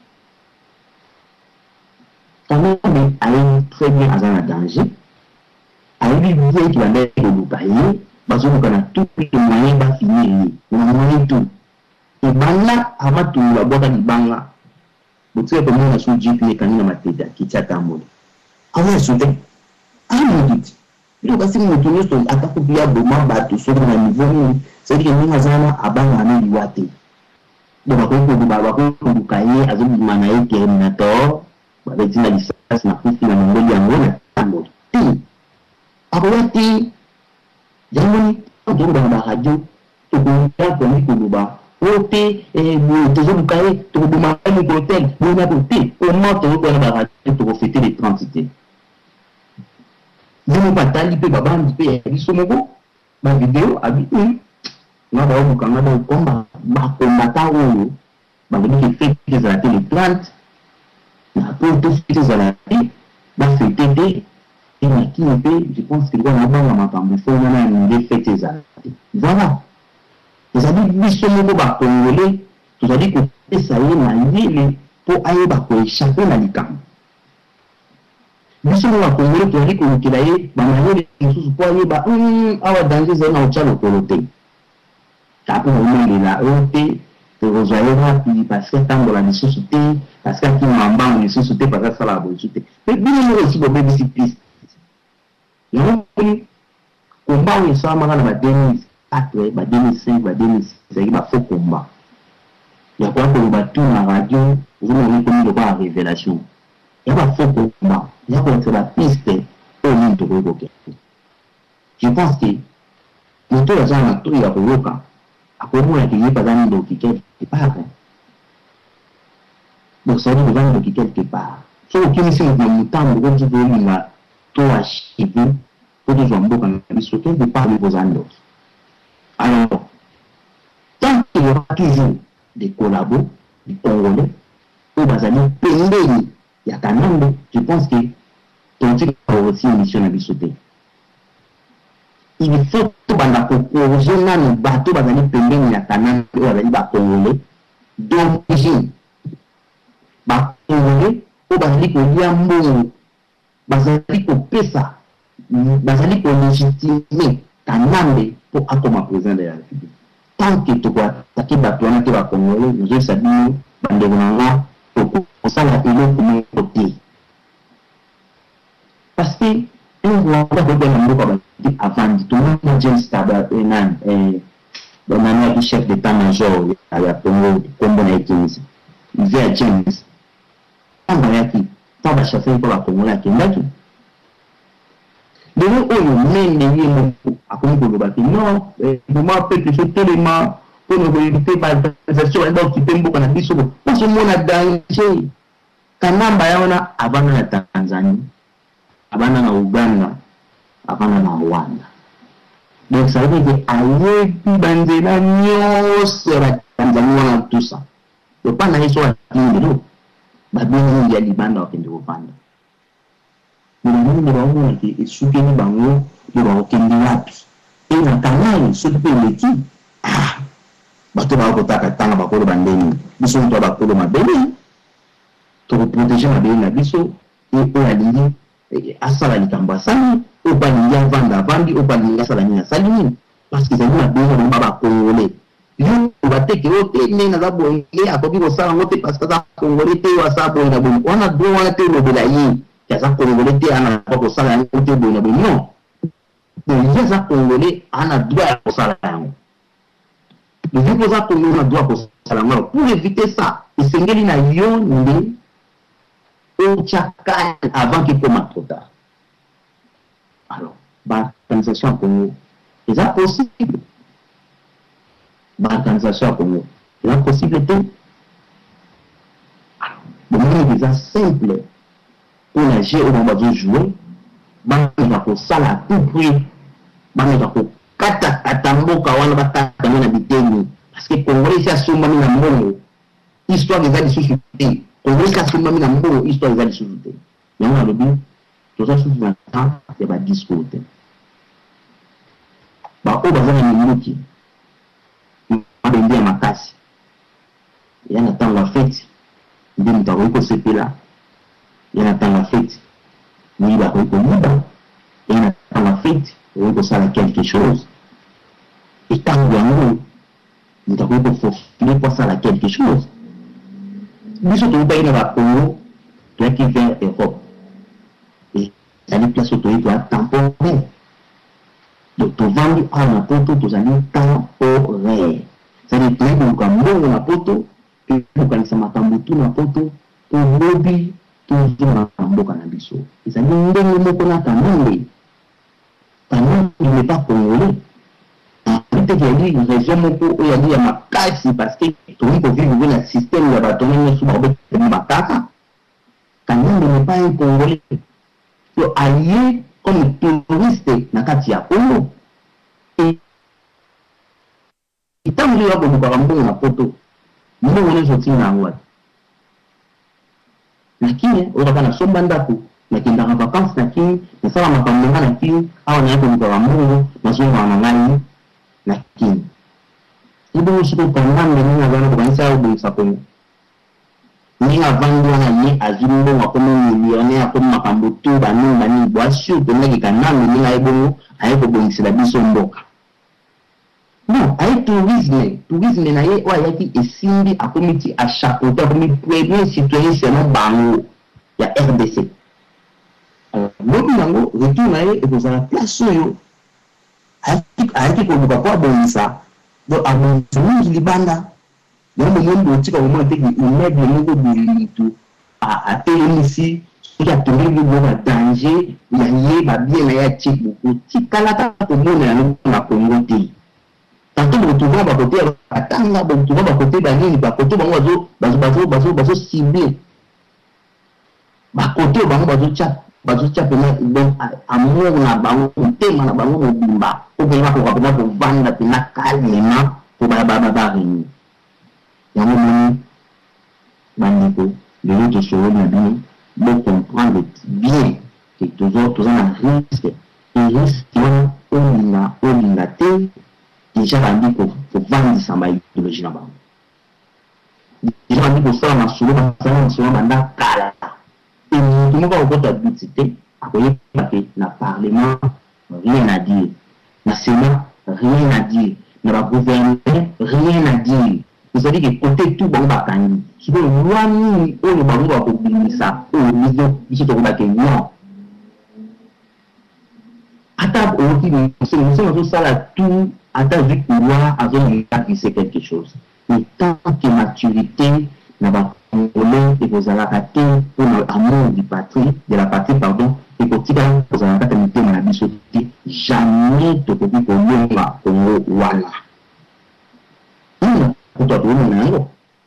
Quand même, elle est très bien à un danger. Elle est bien qui va mettre le payer, parce qu'on a tous les moyens de finir. On a moyen tout. Et banga, avant tout, la boîte de banga. Vous savez comment on a soutenu les canines à ma tête, qui tient à mon. Ah ouais, soutenu. Ah, mon dit. Il va se mettre sur l'attaque au pire de ma bateau sur le niveau. C'est-à-dire que nous avons à banga à l'ouate. Donc, on peut vous on peut cahier, à ce moment-là, Terminator. Avec la licence, na kufi na mongoli yango na tambo. Après ti, jamoni, on doit dans la radio, to ko ko ni ko ba. Ote et vous toujours vous cahier, to vous marquer le hôtel, vous na côté, comment to ko na radio to fêter les trente. Nous pas tali pe baba ndi pe biso moko, ba vidéo habité. Na ba ko kanga ba komba, ba komata oyo. Ba ni fait des à les trente. Pour tout ce qui est à la vie, dans ce T D, et qui ne peut, je pense qu'il doit avoir un matambo, il faut une fête des années. Voilà. Les amis, nous sommes au bas congolais, nous avons dit que ça y est, mais pour aller pour échapper à l'icam. Nous sommes au bas congolais, nous avons dit que nous avons dit, nous sommes pour aller, hum, ah, danger, c'est un autre coloté. Après, on est là, on rejoindre parce que tant dans la société parce que qui m'embang les sociétés parce que ça la société mais bien aussi pour bébé si piste non combat où ça m'a dans deux mille quatre deux mille cinq deux mille six c'est il va faut combat il y a quoi que le bateau la radio vous m'avez connu de quoi révélation il va faut combat il y a quoi sur la piste au niveau de Gogo je pense que nous tous les gens tout il y a Gogo après moi il y a pas d'anneau qui quelque part donc ça veut dire que quelque part so qui c'est le montant de votre volume là to acheter pour des gens beaucoup mais surtout de parler vos anneaux alors tant qu'il y aura toujours des collabos des Congolais au bazali pendeni il y a quand même je pense que ton truc aussi une mission à bisoter. Il faut que les gens ne bateau bazali pembeni ya kanam bazali ba congolais d'origine ba Congolais au bazali ko lia mbongo bazali ko pesa bazali ko légitimer Kanambe pour akoma président de la République tant que tu vois attaquer bato wana te ba Congolais nous avons sabi bandeko nanga pour osala eloko mo côté parce que on voit pas de bien mboka ba avant tout le monde James Taba enan eh on a chef d'état-major ya Congo Kombo na Ekins il vient James on va yaki tant ba chef pour la Congo la Kendaki de nous on même ni mo akomi ko ba ki non moment peut que c'est tellement pour nous éviter ba version donc qui tembo kana biso parce que mon a danger kanamba yaona abana na Tanzania abana na Uganda abana na Rwanda donc ça veut dire ayebi banzela nyonso ya Tanzania wana tout ça donc pas na hiso akili no babini ya libanda wakende kufanda nini ni baona ki isuke ni bango ni ba okende wapi e na kanali so pe leti ah bato ba ko taka tanga ba ko bandeni biso ndo ba ko mabeni to protéger mabeni na biso e o alini asala likambo asali o bani ya vanda vandi o bani ya sala ni asali parce que c'est une bonne na ba Congolais yo ba teke o te ne na za boye akobi ko sala ngote parce que za Congolais te wa sa boye na boye on a droit te le belayi ya za Congolais te ana ko sala ngote boye na boye non ya za Congolais ana droit ko sala yango le vieux za Congolais na droit ko sala ngalo pour éviter ça esengeli na yo ndi au Tchaka avant qu'il commence trop tard. Alors, bah, organisation à Congo, c'est possible. Bah, organisation à Congo, c'est possible tout. Alors, le monde est déjà simple pour la gérer au moment de jouer. Bah, il va pour ça la tout prix. Bah, il va pour kata katambo kawana bata kamena biteni. Parce que Congo, c'est à ce moment là, mon histoire des années suscitées. On veut qu'à ce moment là, mon histoire des années suscitées. Mais on a le but, tout ça, c'est un c'est pas discours. Bah, au bazar, il y a une minute. Il y a un bien ma casse. Il y a un temps la fête. Il y a un temps où c'est là. Il y a un temps la fête. Il y a un temps libre. Il y a un temps la fête. Il y a ça quelque chose. Et quand il y a un il y a un faut finir pour ça quelque chose. Mais surtout, il y a un Congo qui vient Europe. Et ça nous place autour de temporaire. Donc, tu vends à la poto, tu as un temporaire. Ça veut dire que tu as un la poto, tu as un matambutu la poto, tu as un lobby, toujours dans le cannabis. Et ça veut dire que tu as un monde. Ta monde n'est pas congolais. Peut-être qu'il y a une raison où il y a dit à ma casse parce que tu as vu vivre le système de la bâtonne sous ma macaque. Ta monde n'est pas un congolais. Tu es allié comme touriste na kati ya Congo. Et itamuli wako bukarambo na poto. Mungu unezo tina ngwa. Lakini ukaka na somba ndaku na kinda ka vacances lakini na sala makambo lakini au na yako bukarambo na somba na ngani lakini ibo usiku kangande ni ngana kwa kanisa au bisa Congo. Ni avandwa na ni azimbo wakomo milione akomo makambo tu banu bani bwasu to ngi kanambe ni aibo aibo bongisela biso mboka. Non, ai tourisme, tourisme na ye wa yaki esimbi akomiti a chapeauter comme premier citoyen selon bango ya R D C. Alors, lobi nango retour na ye e kozala place yo. Aiki aiki ko buka kwa bonisa. Do amu tumi libanda. Donc, le monde est moment de mettre le niveau de tout à téléviser, il y a tout le monde danger, il y a bien, il y a beaucoup. Si Kalata pour moi, on a communauté. Tantôt, on trouve à côté, attends, on trouve à côté, à côté, on va zo, bazo, bazo, bazo, bazo ciblé. À côté, on va zo chat, bazo chat, donc, à moi, on a bango, on thème, on a bango, on bimba. Au pays, on va pouvoir vendre, on a calmement, pour bababa réunir. Il y a un moment, Bandiko, les autres seront bien, de comprendre bien que tous autres ont un risque. Et risque, on a, on a, déjà, on dit qu'il faut vendre sa maille de l'origine. les gens disent que ça m'a souvent m'a souvent manda kala et tout le monde va au côté de cité après le parlement rien à dire le Sénat rien à dire le gouvernement rien à dire vous savez que côté tout bon bakani si vous loi ni on le bango va publier ça au niveau ici to ba que non attends au qui c'est nous ça là tout attends vu que loi avec il c'est quelque chose mais tant que maturité n'a pas contrôlé et vous allez rater pour l'amour du patrie de la patrie pardon et pour tirer vous allez rater le thème la bisoté jamais de copie pour l'homme pour voilà pour toi tout le monde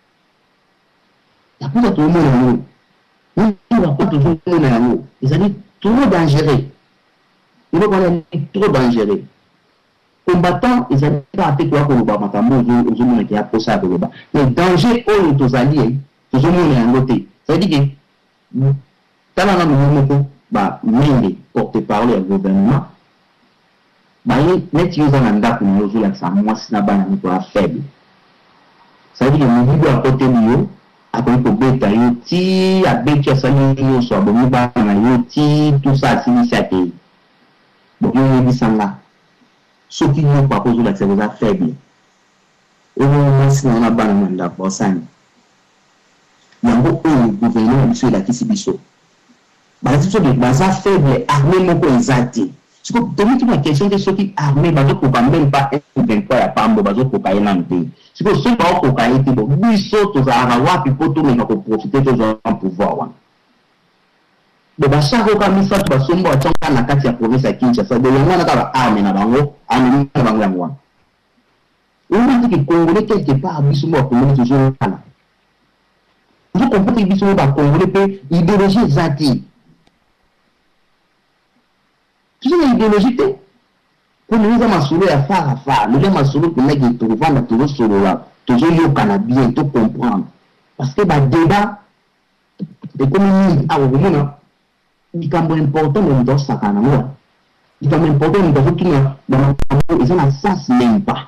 la pour tout le monde nous on va pas toujours tout le monde ils allaient trop dangereux ils vont être trop dangereux combattant ils allaient pas appeler quoi pour le bas matambo aux hommes qui a posé à le bas mais danger aux aux alliés aux hommes à côté ça veut dire que dans la même bah mais porte-parole du gouvernement bah net ils ont un date pour nous là ça moi c'est là-bas nous pour faible ça veut dire que nous devons à côté mieux après pour bêta yo ti a bêta ça nous soit bon ba na yo ti tout ça c'est initiative bon yo dit ça là ce qui nous pas cause la c'est vous a faible et moi si on a ba na manda pour ça yango o gouvernement monsieur la kisibiso ba c'est de basa faible armée moko ezati ce que donner toute la question de ceux qui armés ba ko pas même pas vingt-trois ya pambo ba ko pas enanté c'est que ceux pas ko ka été bon biso to za rawa pipo to me ko profiter de son pouvoir wa de ba shako ka misa to ba sombo a changa na kati ya province ya Kinshasa de yango na ka ba armé na bango armé na bango yango on dit que congolais quelque part biso mo ko mo toujours là vous comprenez biso ba congolais pe idéologie zati c'est une idéologie pour nous avons solo ya fara fara nous avons solo pour mettre tout vendre tout solo là toujours yo kana bien tout comprendre parce que ba débat et comme nous a vraiment il est important de nous ça kana moi il est important de nous qui dans ils ont sens même pas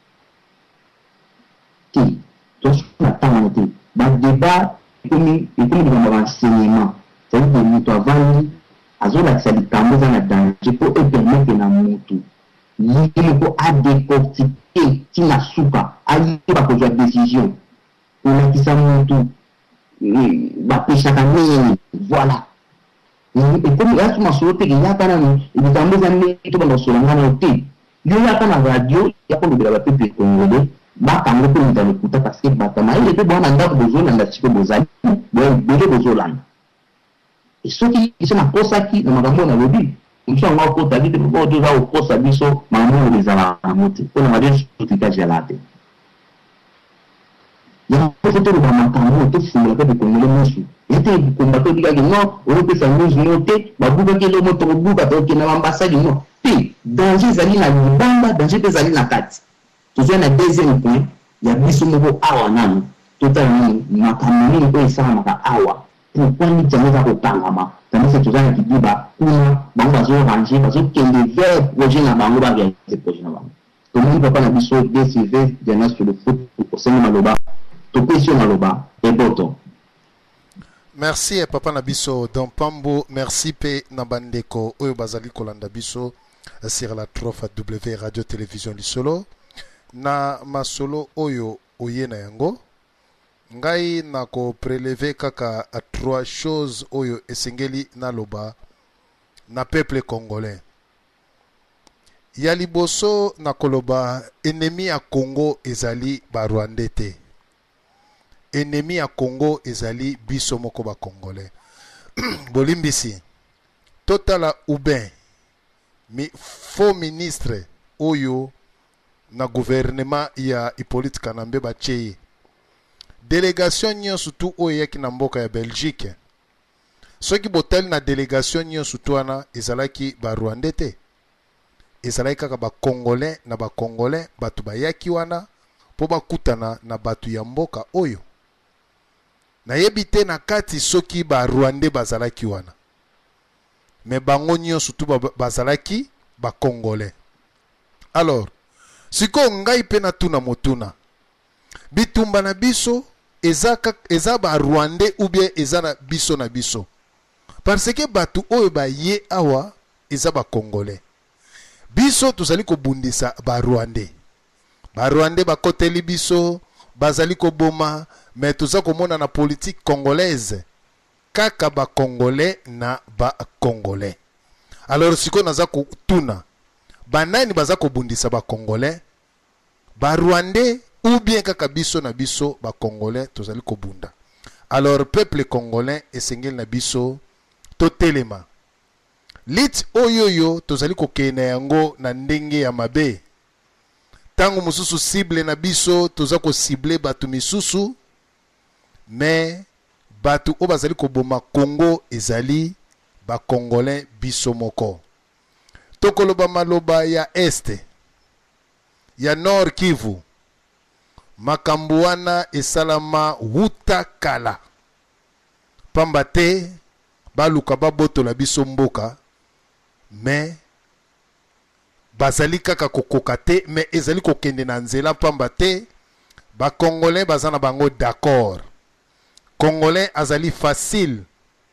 qui donc la temps ba débat comme et comme nous avons enseignement c'est que nous doit vendre azola tsali kambo za na danger pour permettre na mutu yimo ko a décortiquer tina suka ayi ba ko décision pour la kisa mutu ba pesha kanene voilà et comme là tu m'as sauté qu'il y a kana ni il kambo za ni to ba solo ngana ote yo ya kana radio ya ko libera ba pepe congolais ba kango ko ndalo kuta parce que ba tama ile pe bona ndako bozona ndachiko bozali bo bele bozolanda et ceux qui sont en Kosaki, dans ma maman a dit, ils sont en Kosaki, ils sont en Kosaki, ils sont en les a montés. On a dit tout ce que j'ai là. Il y a un photo de ma maman, tout ce que j'ai connu le monsieur. Il était combattant, il a dit non, on peut s'en nous noter, ma boucle qui est le moto, boucle qui est l'ambassade, non. Puis, danger, zali na banda, danger, zali na kati. Tout ça, le deuxième point, il y a biso moko awa nan, totalement, ma kamini, ko isa maka awa. Pourquoi nous avons au Panama? Tandis que tout ça qui dit bah kuna bango zo ranger parce que les verts projet na bango ba réaliser projet na bango. Comme nous papa na biso D C V de sur le foot pour ça maloba to question maloba et boto.
Merci papa na biso dans Pambo, merci pe na bandeko oyo bazali kolanda biso sur la trofa W Radio Télévision du Solo na masolo oyo oyena yango. Ngai na ko prélever kaka à trois choses oyo esengeli na loba na peuple congolais. Ya liboso na koloba ennemi ya Congo ezali ba Rwandais te. Ennemi ya Congo ezali biso moko ba congolais. Bolimbisi totala Ubin mi faux ministre oyo na gouvernement ya Hippolyte Kanambe Bacheye. Délégation nyo surtout oyeki na mboka ya Belgique. Soki botel na délégation nyo surtout ana ezalaki ba Rwandais te. Ezalaki kaka ba Congolais na ba Congolais batu bayaki wana po bakutana na batu ya mboka oyo. Na yebite na kati soki ba Rwandais bazalaki wana. Mais bango nyo surtout bazalaki ba Congolais. Alors, siko ngai pe na tuna motuna. Bitumba na biso eza eza ba Rwandais ou bien eza na biso na biso. Parce que batu oyo ba ye awa eza ba Congolais. Biso tozali ko bundisa ba Rwandais. Ba Rwandais ba koteli biso, bazali ko boma, mais toza komona na politique congolaise kaka ba Congolais na ba Congolais. Alors siko naza ko tuna, ba nani baza ko bundisa ba Congolais? Ba Rwandais ou bien kaka biso na biso ba Congolais tozali ko bunda. Alors peuple congolais esengeli na biso to telema. Lit oyoyo tozali ko kena yango na ndenge ya mabe. Tango mususu cible na biso toza ko cible batu misusu, mais batu o bazali ko boma Congo ezali ba Congolais biso moko. Tokoloba maloba ya este ya Nord Kivu, makambuana esalama wuta kala. Pambate baluka baboto la biso mboka, mais bazali kaka kokoka te, mais ezali kokende na nzela. Pambate ba Congolais bazana bango d'accord. Congolais azali facile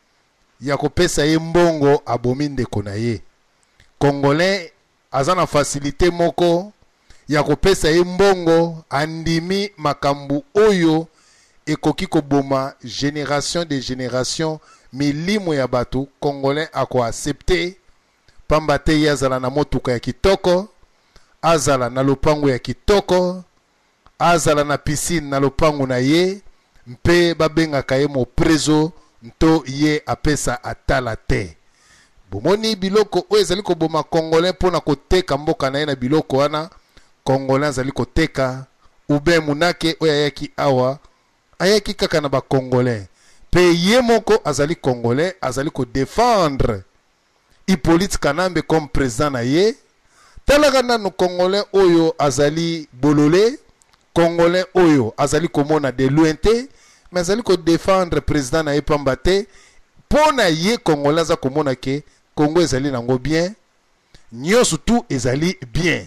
ya kopesa ye mbongo abomi ndeko na ye. Congolais azana facilité moko ya kopesa ye mbongo andimi makambu oyo ekoki koboma génération de génération milimo ya batu. Congolais ako accepter pambate ye azala na motuka ya kitoko, azala na lopango ya kitoko, azala na piscine na lopango na ye, mpe babengaka ye mo prezo nto ye apesa atala te. Bomoni biloko oyo ezali koboma Congolais pona koteka mboka na ye na biloko wana. Congolais azali koteka ube munake oyo ayaki awa ayaki kaka na ba Congolais. Pe ye moko azali Congolais, azali ko défendre Hippolyte Kanambe comme président na ye. Talaka nanu Congolais oyo azali bolole, Congolais oyo azali komona de lointé, mais azali ko défendre président na ye pambate. Pona ye Congolais za komona ke Congo ezali nango bien, nyoso tout ezali bien.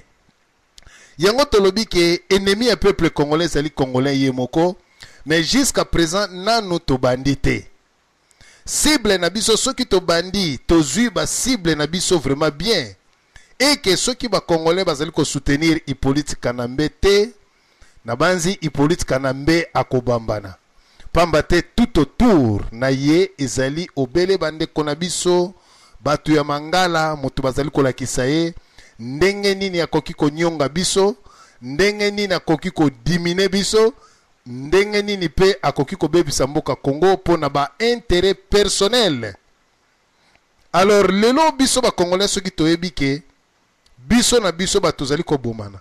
Yango tolobi ke ennemi ya peuple congolais ezali Congolais ye moko, mais jusqu'à présent nanu to bandité. Cible na biso soki to bandi, to zui ba cible na biso vraiment bien. Et que soki ba Congolais bazali ko soutenir Hippolyte Kanambe te, na banzi Hippolyte Kanambe akobambana. Pambate tout autour na ye ezali obele bande konabiso, batu ya mangala moto bazali kolakisa ye ndenge nini akoki konyonga biso, ndenge nini akoki ko dimine biso, ndenge nini pe akoki ko bebisa mboka Congo pona ba intérêt personnel. Alors lelo biso ba Congolais soki toyebi ke biso na biso batozali ko bomana.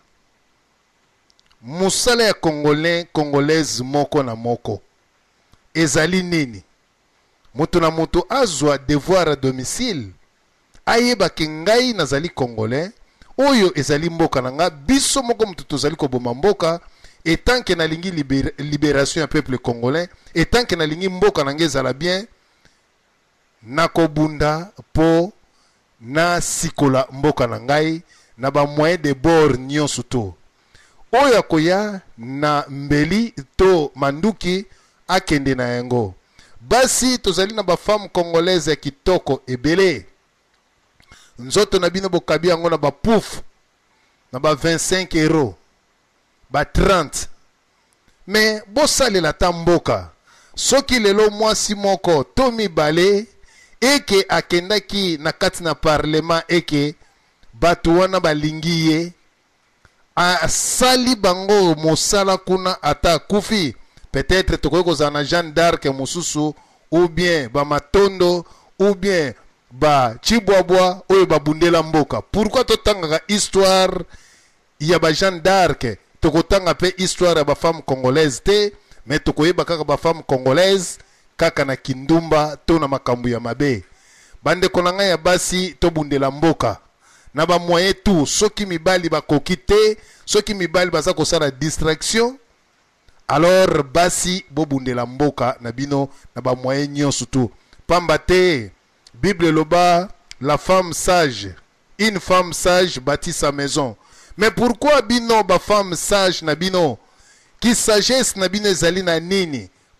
Musala ya Congolais Congolaise moko na moko ezali nini? Moto na moto azwa devoir à domicile, ayeba ke ngai nazali Congolais, oyo ezali mboka na nga, biso moko moto tozali ko boma mboka, etant que nalingi libér libération ya peuple congolais, etant que nalingi mboka na nga ezala bien, nakobunda po na sikola mboka na ngai na ba moyen de bord nyonso to. Oyo akoya na mbeli to manduki akende na yango. Basi tozali na ba femme congolaise ya kitoko ebele. Nzoto na bino bokabi yango na ba pouf na ba vingt-cinq euros, ba trente. Mais bosalela ta mboka. Soki lelo mwasi moko to mibale eke akendaki na kati na parlement eke batu wana balingi ye, asali bango mosala kuna ata kufi, peut-être tokoki kozala na Jeanne d'Arc mosusu, ou bien ba matondo, ou bien ba chibwabwa oyo babundela mboka. Pourquoi totangaka histoire ya ba Jeanne d'Arc, tokotanga pe histoire ya ba femme congolaise te, mais tokoyeba kaka ba femme congolaise kaka na kindumba to na makambu ya mabe. Bande konanga ya basi to bundela mboka na ba moyen tout, soki mibali bakoki te, soki mibali baza kosala distraction, alors basi bo bundela mboka na bino na ba moyen nyonso tout. Pamba te Bible loba la femme sage, une femme sage bâtit sa maison. Mais pourquoi bino ba femme sage na bino? Qui sagesse na bino ezali na nini?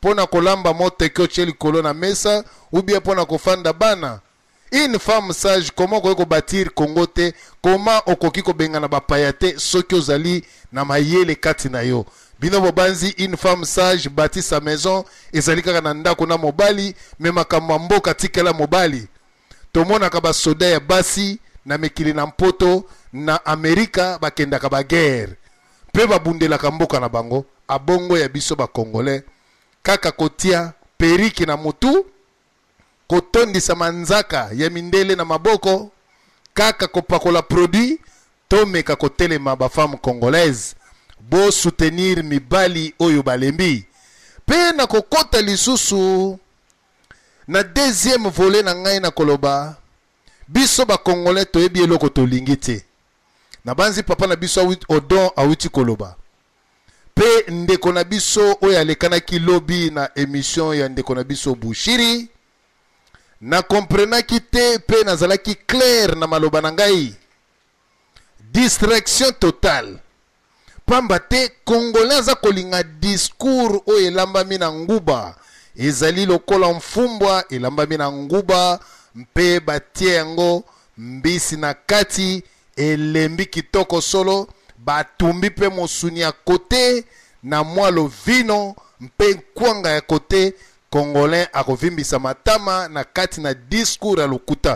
pona kolamba moteke otie likolo na mesa ou bien pona kofanda bana. Une femme sage, comment ko bâtir Congo te, comment okoki ko bengana bapaya te soki ozali na mayele kati na yo. Bino bobanzi, une femme sage bâtit sa maison ezali kaka na ndako na mobali me makambo mboka tikela mobali. Tomona ka ba soda ya basi na mekili na mpoto na Amerika bakendaka ba guerre. Pe babundelaka mboka na bango abongo ya biso ba Congolais kaka kotia periki na mutu kotondisa manzaka ya mindele na maboko kaka kopakola produit tomeka kotelema ba femme congolaise bo soutenir mibali oyo balembi pe na kokota lisusu na deuxième volet na ngai na koloba biso ba Congolais toyebi eloko tolingi te na banzi papa na biso awit odon awiti koloba pe ndeko na biso oyo alekanaki lobi na émission ya ndeko na biso Bushiri na comprenaki te pe nazalaki clair na maloba na ngai distraction totale pamba te Congolais aza kolinga discours oyo elambami na nguba ezali lokola mfumbwa elambami na nguba mpe batie yango mbisi na kati elembi kitoko solo batumbi pe mosuni ya kote na mwalo vino mpe kwanga ya kote. Congolais akovimbisa matama na kati na discours ya lokuta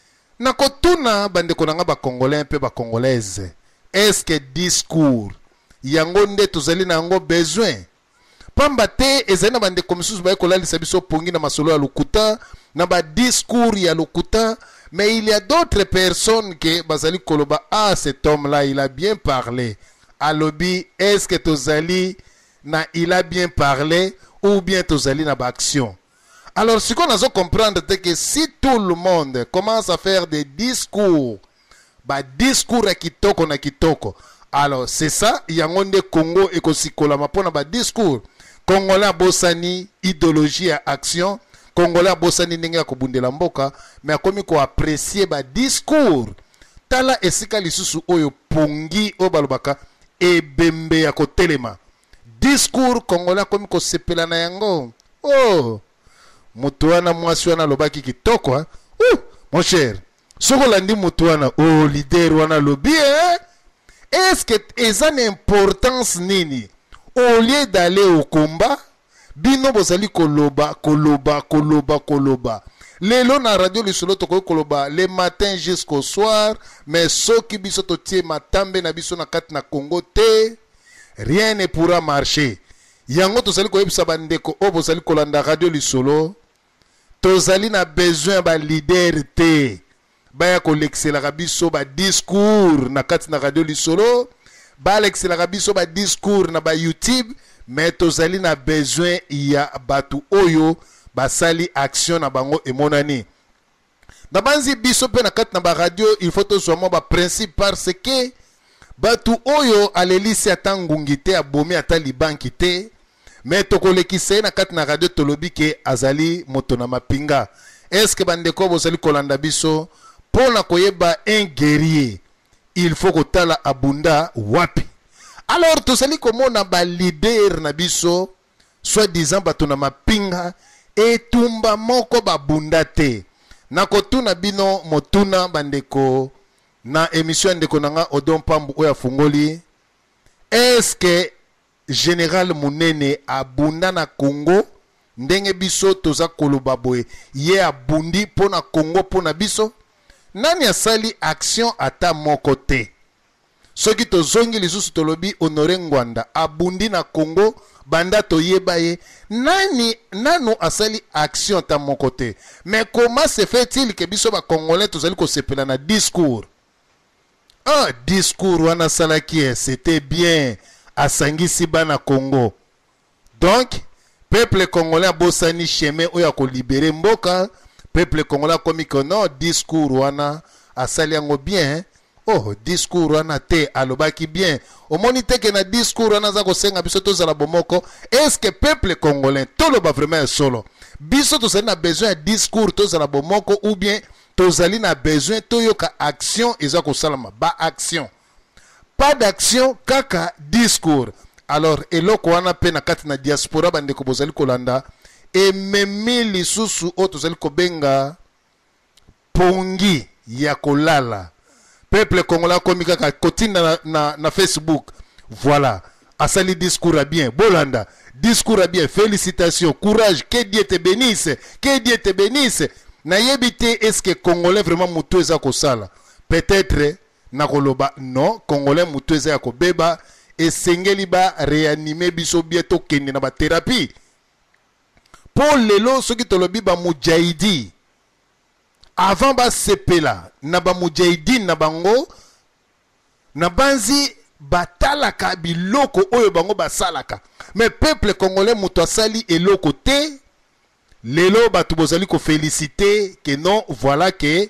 na kotuna bandeko nanga ba Congolais pe ba Congolaise est-ce que discours yango nde tozali na yango besoin pamba te ezali na bandeko misusu baye kolalisa biso pongi na masolo ya lokuta na ba discours ya lokuta. Mais il y a d'autres personnes qui bazali koloba ah cet homme là il a bien parlé alobi est-ce que tozali na il a bien parlé ou bien tozali na ba action. Alors ce qu'on a besoin comprendre c'est que si tout le monde commence à faire des discours ba discours à kitoko na kitoko, alors c'est ça yango nde Congo ekosikola mapona ba discours Congolais bosani idéologie à action Congolais bosani ndenge ya kobundela mboka mais akomi ko apprécier ba discours tala esika lisusu oyo pongi o balobaka ebembe ya kotelema discours Congolais akomi ko sepela na yango. Oh mutu wana mwasi wana lobaki kitoko hein? Uh, mon cher soko landi mutu wana oh leader wana lobi eh? Est-ce que eza une importance nini au lieu d'aller au combat bino bozali koloba koloba koloba koloba lelo na radio lisolo toko koloba le matin jusqu'au soir mais soki biso totie matambe na biso na kati na Congo te rien ne pourra marcher. Yango tozali koyebisa bandeko o bozali kolanda radio lisolo tozali na besoin ba leader te baya kolexela biso ba discours na kati na radio lisolo ba lexela biso ba discours na ba YouTube mais tozali na besoin ya batu oyo basali action na bango emonani na banzi biso pe na kati na ba radio. Il faut tozwa ba principe parce que batu oyo alelisi atangungi te abomi ata libanki te mais tokolekise na kati na radio tolobi ke azali moto na mapinga. Est-ce que bandeko bozali kolanda biso pona koyeba un guerrier il faut kotala abunda wapi. Alors tozali komona ba leader na biso soit disant bato na mapinga etumba moko babunda te na kotuna bino motuna bandeko na émission ndeko nanga Odon Pambu oya fungoli. Est-ce que Général Munene abunda na Congo ndenge biso toza koloba boye ye abundi pona Congo pona biso? Nani asali action ata moko te? Soki tozongi lisusu tolobi Honoré Ngwanda abundi na Congo banda toyeba ye nani nano asali action ata moko te. Mais comment se fait-il que biso ba Congolais tozali ko sepela na discours? Ah, discours wana salaki c'était bien asangisi bana Congo. Donc peuple congolais bosani chemin oya ko libérer mboka. Peuple congolais comme que non discours wana asali yango bien. Oh discours wana te alobaki bien. Omoni te ke na discours wana za ko senga biso tozala bomoko. Est-ce que peuple congolais toloba vraiment solo biso tozali na besoin de discours tozala bomoko ou bien tozali na besoin toyoka action eza ko salama ba action pas d'action kaka discours. alors eloko wana pe na kati na diaspora bandeko bozali kolanda ememi lisusu oyo tozali kobenga pongi ya kolala. Peuple congolais akomi kaka kotinda na, na, na Facebook. Voilà, asali discours à bien bolanda, discours à bien, félicitations, courage, que Dieu te bénisse, que Dieu te bénisse. Na yebite est-ce que congolais vraiment mutu eza kosala? Peut-être na koloba non, congolais mutu eza kobeba et sengeli ba réanimer biso bientôt kende na ba thérapie. Pour lelo soki tolobi ba mujahidi avant ba sepela na ba mujahidi na bango na banzi batalaka biloko oyo bango basalaka. Mais peuple congolais mutu asali eloko te. Lelo batu bozali ko féliciter que non, voilà que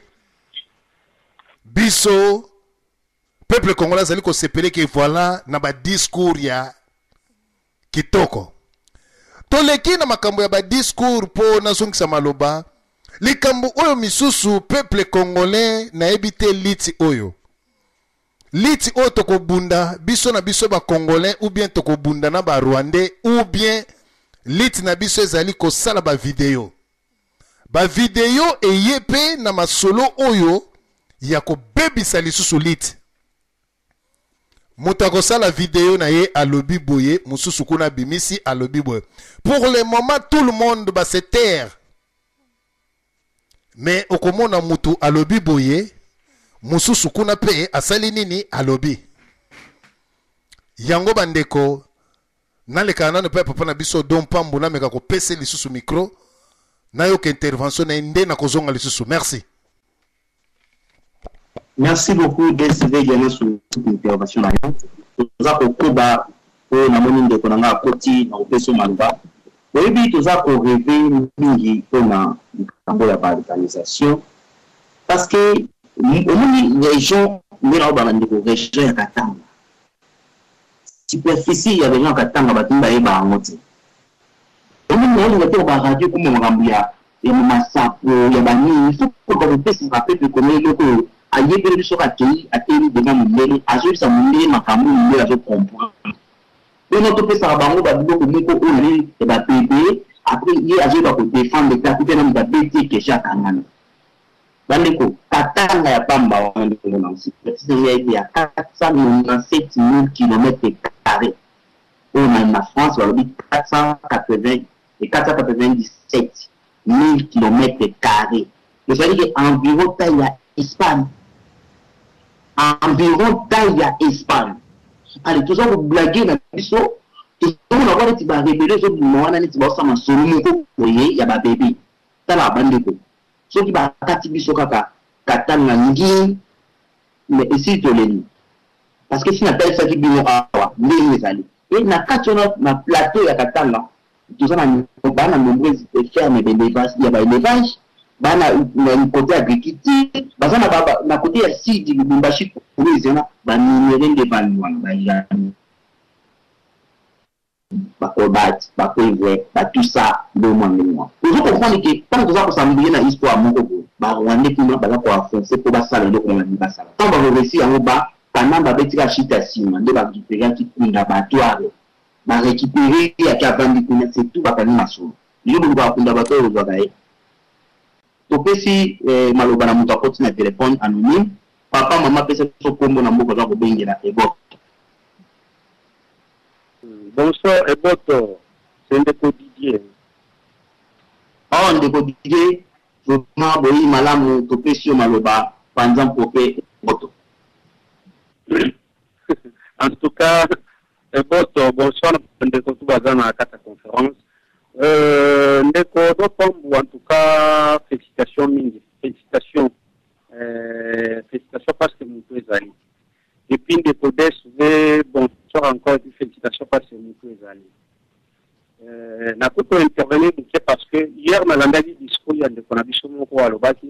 biso peuple congolais zali ko sepele que voilà na ba discours ya kitoko. Toleki na makambo ya ba discours po nazongisa maloba. Likambo oyo misusu peuple congolais na ebite liti oyo. Liti oyo toko bunda biso na biso ba congolais ou bien toko bunda na ba rwandais ou bien liti na biso ezali kosala ba video. Ba video eyepe na masolo oyo ya ko bebisa lisusu liti. Muta kosala video na ye alobi boye, mususu kuna bimisi alobi boye. Pour le moment tout le monde va se taire. Mais okomona mutu alobi boye, mususu kuna pe asali nini alobi. Yango bandeko na le kanana pe papa na biso don pambu na meka ko pese lisusu micro na yo ke intervention na inde na kozonga lisusu. Merci.
Merci beaucoup de ce que sur l'intervention là. Toza ko koba o na moni ndeko na nga koti na opeso maluba. Oyebi toza ko rêver mingi po na kambo ya balkanisation parce que omoni les gens mera ba ndeko région ya Katanga. Superficie ya gens Katanga batumba yeba ngoti. Omoni ngo to ba radio ko mo ngambu ya ya masapo ya bani il faut ko pesa rappel ko ne loko ayebele biso ka tei ateli devant mundele azolisa mundele makambo mundele azo comprendre. Ono to pesa bango ba biloko moko oli e ba bébé après ye azoba ko défendre le capitaine na ba beti ke cha kangana. Bandeko Katanga ya pamba wana ndiko na superficie ya quatre cent quatre-vingt-sept mille kilomètres carrés. On a en France walobi quatre cent quatre-vingts et quatre cent quatre-vingt-dix-sept mille kilomètres carrés. C'est-à-dire environ taille à Espagne. Environ taille à Espagne. Allez, tout ça vous blaguez dans le biseau. Et on va voir les petits rebelles, les gens qui ont ça, il y a un bébé. Ça va, bandeko. Ceux qui va kati biso kaka, katanga ngi, mais ici tu l'es. Parce que si on appelle ça qui bino awa, les allez. Et na kati na plateau ya katanga, tout ça na na nombreuses fermes d'élevage, il y a pas élevage. Bana na côté agriculture bazana baba na côté ya sidi bimbashi kurizena ba minere de banwana ba ya ba kobat ba koive ba tout ça do mwanwa vous comprenez que tant que ça ko sambuye na histoire moko ba rwande kuma ba ko afoncer ko ba sala ndo ko na ba sala tant ba réussir yango ba kanamba betika chita sima nde ba récupérer ki kunga ba toare ba récupérer ya kavandi kuna c'est tout ba kanima so yo ba kunda ba to zo gae. Donc si maloba na mutu akoti na téléphone anonyme, papa maman pesa so kombo na mboka za ko bengela Ebot.
Bonsoir Ebot, c'est Ndeko Didier.
Oh Ndeko Didier, vraiment boyi malamu to pesi maloba panzan popé Ebot.
En tout cas, Ebot, bonsoir Ndeko Tubazana à kata conférence. Euh, Ndeko Dopambu, en tout cas, félicitations, Mingi. Félicitations. Euh, félicitations parce que nous tous allés. Et puis, Ndeko Des, bonsoir encore, félicitations parce que nous tous allés. Euh, n'a pas pu intervenir parce que hier, on a l'endabi discours, il y a des conditions pour aller au bâti.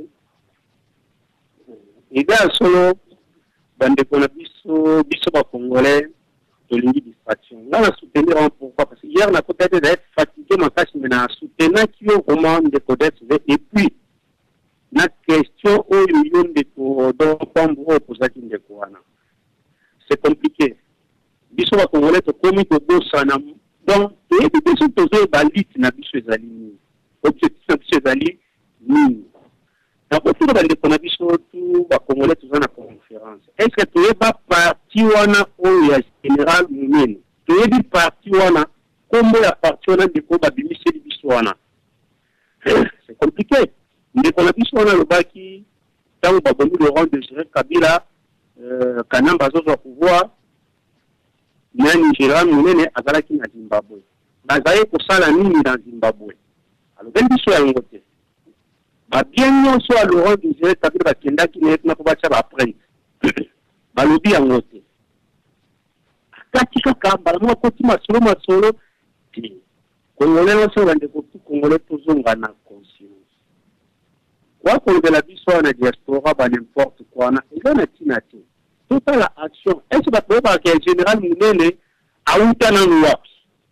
Et bien, solo, dans des conditions, bisous congolais, de l'Union distraction. Là, on a soutenu pourquoi? Parce que hier, on a peut-être d'être fatigué, mais on a soutenu qui ont commandé des codex. Et puis, la question où il y a des codex pour ça qui est c'est compliqué. Bisous, Congolais, comme to bosana donc et puis ce tozo balit na biso ezali objectif na biso ezali ni na ko tuba bande ko na biso tu ba congolais tous na conférence est-ce que tu es pas parti wana o ya général Munene tu es dit parti wana comme la partie wana de ko ba bimise biso wana c'est compliqué mais ko na biso wana le baki tant ba bonu le rang de gérer Kabila euh kanamba zo zo pouvoir nani général Munene azalaki na Zimbabwe bazaye ko sala nini dans Zimbabwe alors ben biso ya ngote ba bien nyonso a Laurent Désiré Kabila bakendaki na ko bacha ba prendre balobi ya ngote katika kamba mo ko tima solo masolo ti kongolais nyonso bande ko tu congolais tozonga na conscience kwa ko de la biso na diaspora ba n'importe quoi na ezana tina ti toute la action est-ce que ba ba que général Munene a utana wapi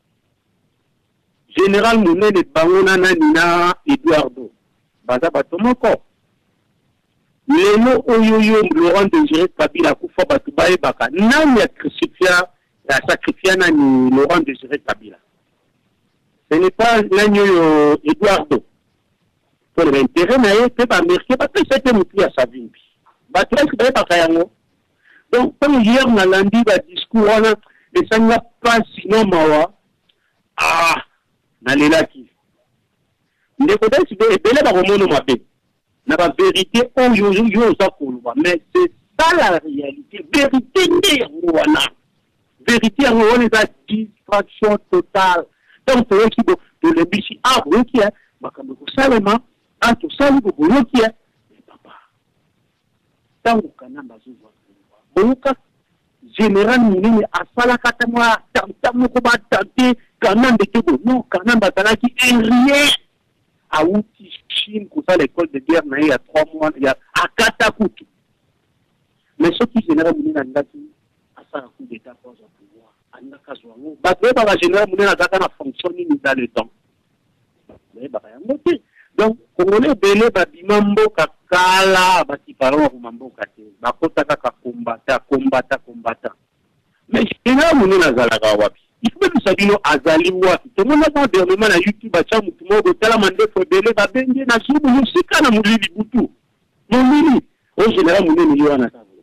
général Munene bangona na nina Eduardo baza batomoko lelo oyoyo Laurent Désiré Kabila kufa batu baye baka nani ya crucifia ya sacrifier nani Laurent Désiré Kabila ce n'est pas nani yo Eduardo pour l'intérêt na ye pe ba merke ba pe c'était mutu ya savimbi ba presque baye baka yango donc comme hier na landi ba discours wana esanga pas sinon mawa ah na lelaki ndeko desi be bele ba komono mabe na ba vérité on yo yo za kolwa mais c'est ça la réalité vérité nde wana vérité en on est à distraction totale donc to qui de le bichi ah oui qui est makambo ko salema ah to sali ko ko qui est papa tangu kanamba zo boka général Munene asala kata moi tamtamu ko ba tante kanamba ke non kanamba talaki rien à outil Chine pour ça l'école de guerre il y a trois mois il y a à Katakutu mais ce qui général Munene andaki asa coup d'état pour au pouvoir andaka zwango ba ba ba général Munene andaka na fonctionner dans le temps mais ba yangote donc congolais belé ba bimambo kakala ba ti parole ko mambo kate ba kota ka combattre combattre combattre mais général Munene azalaka wapi il faut que sabino azali wapi to mona ba dernièrement na YouTube acha mutu mo botala mande fo belé ba benge na subu musika na mulili butu mulili au général Munene yo na savo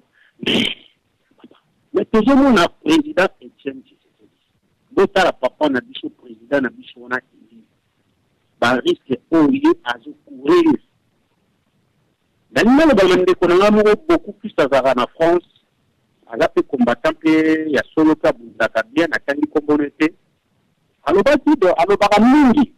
mais toujours mon président Etienne Tshisekedi botala papa na biso président na biso wana ba risque au lieu à se courir dans le domaine de l'économie beaucoup plus à en France à peu combattant il y a solo ka buzaka bien na kangi communauté alors ba ti do alors ba mingi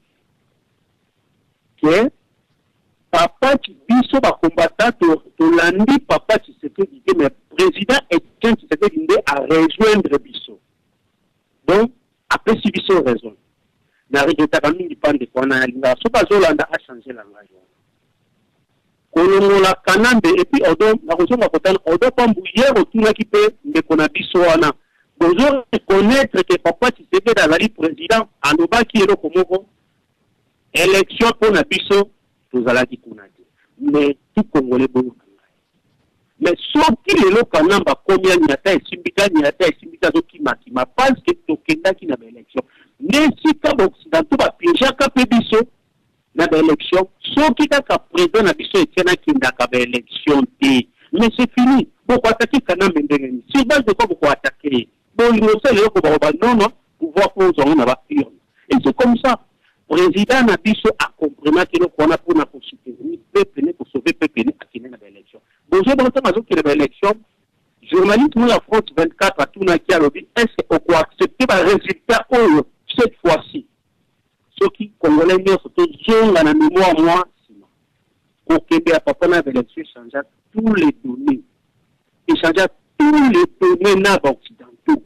que papa qui biso ba combattant to landi papa qui se fait dire mais président Etienne Tshisekedi a rejoindre biso donc après si biso raison na regeta mingi pande kona linga so ba zolanda a changer la langage kolongola kanambe et puis odo na kozonga kotana odo pambouyer otuna ki pe ndeko na biso wana bozo reconnaître que papa Tshisekedi azali président alobaki eloko moko élection pour na biso tozalaki kuna te mais tout congolais boyo mais soki lelo kanamba combien nyata esimbika nyata esimbika zoki makima parce que tokendaki na élection mais si ka occidentaux ba piégeaka pe biso na élection soki kaka président na biso etiana kindaka ba élection te mais c'est fini pourquoi attaquer kanamba ndenge si base de quoi pourquoi attaquer bon il ne sait le ko ba non non pouvoir pour zongo na ba urne et c'est comme ça président na biso a compris que le qu'on a pour na soutenir peuple ne pour sauver peuple ne akine na élection bonjour bon temps que la élection journaliste nous la France vingt-quatre à tout na qui a lobby est-ce qu'on peut accepter ba résultat oh cette fois-ci ceux qui congolais bien surtout zonga na mémoire moi pour que bien papa na élection changer tous les données et changer tous les données na occidentaux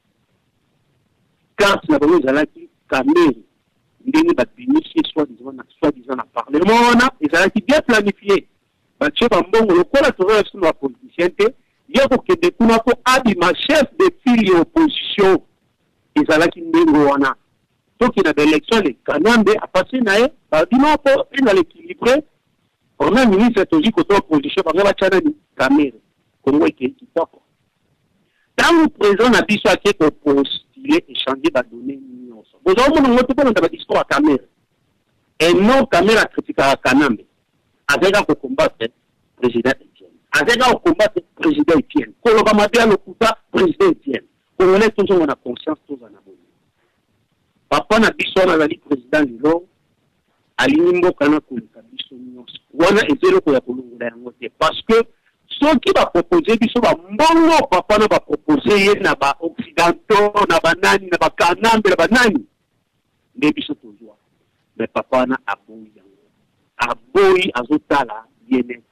car c'est la bonne zalaki Kameri ndenge babinisi soi-disant na soi-disant na parlement wana ezalaki bien planifié batie bambongo lokola tozoyesu na politicien te ye kokende kuna po abima chef de file ya opposition ezalaki ndenge wana soki na baélection le kanambe apasi na ye babima po ena l'équilibré premier ministre tozi koto opposition bango batia nani Kameri kongo ekei kitoko ntango président na biso ake kopostule circuler échanger ba données nyonso bozo mo ngoto ko ndaba histoire caméra et non caméra critique Kanambe avec ko combattre président Etienne avec ko combattre président Etienne ko lo ba bien le kuta président Etienne ko on est toujours on a conscience tous en abonné papa na biso na ali président lilo alinimbo kana ko le biso nyonso wana ezelo ko ya kolungula yango te parce que ceux qui va proposer biso ba mbongo papa na ba proposer ye na ba occidentaux na ba nani na ba Kanambe na ba nani de biso toujours mais papa na aboyi yango aboyi azotala yene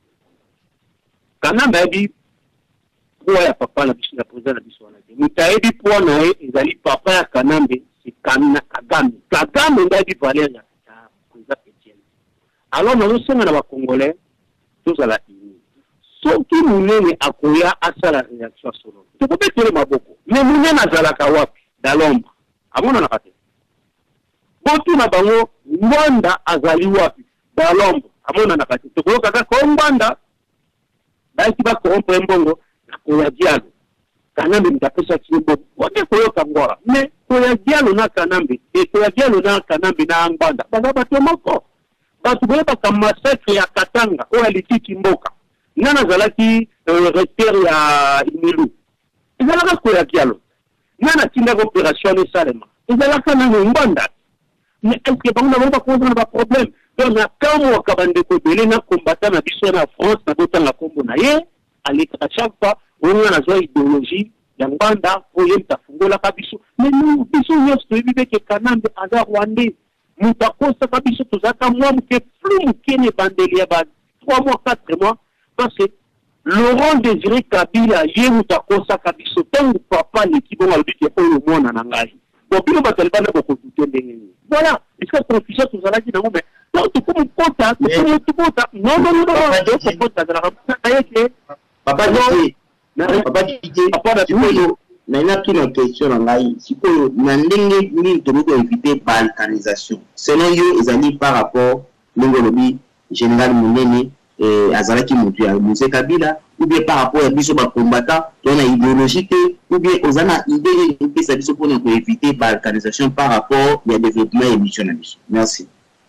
Kanambe bi pour ya papa na biso na président na biso na mutaebi pour na e ezali papa ya Kanambe c'est Kana Kagame Kagame ndabi valeur ya président Etienne alors nous sommes na ba congolais tous à la soki munene akoya asala réaction solo tokobetele maboko mais munene azalaka wapi dans l'ombre amona na kate botu na bango Ngwanda azali wapi dans l'ombre amona na kate tokoyoka kaka Ngwanda basi ba corrompre mbongo akoya dialo Kanambe mtapesa chimbo wote koyoka ngora mais koya dialo na Kanambe e koya dialo na Kanambe na Ngwanda banga bato moko batu boyoka kama massacre ya Katanga o alitiki mboka nana zalaki recteur ya Imilu ezalaka koya dialo nana tinda opération ne salema ezalaka na Ngwanda mais est-ce que bango na ba cause na ba problème donc na kamo kabande ko belé na combattant na biso na France na bota na kombo na ye ali à chaque fois on a la idéologie ya Ngwanda o yemta fungola kabiso mais nous biso nyos to bibe ke Kanambe aza Rwandais mutakosa kabiso tozaka mwa mke flou mkene bandeli ya ba trois mois quatre mois parce que Laurent Désiré Kabila ye mutakosa kabiso tangu papa l'équipe on a dit que oyo mona na ngai bon bino batalibana boko tutende ngeni voilà est-ce que confusion tozala ki nango mais donc tu peux compter tu peux tout compter non non non donc c'est pas ça la que
papa dit papa dit papa dit na ina kino question na ngai sikoyo na ndenge ni toboko éviter balkanisation selon yo ezali par rapport l'ingolobi général Munene et azalaki mutu ya Moïse Kabila ou bien par rapport à biso ba combattant dans la idéologie ou bien aux ana idée que ça biso pour éviter balkanisation par rapport au développement et missionnaire. Merci.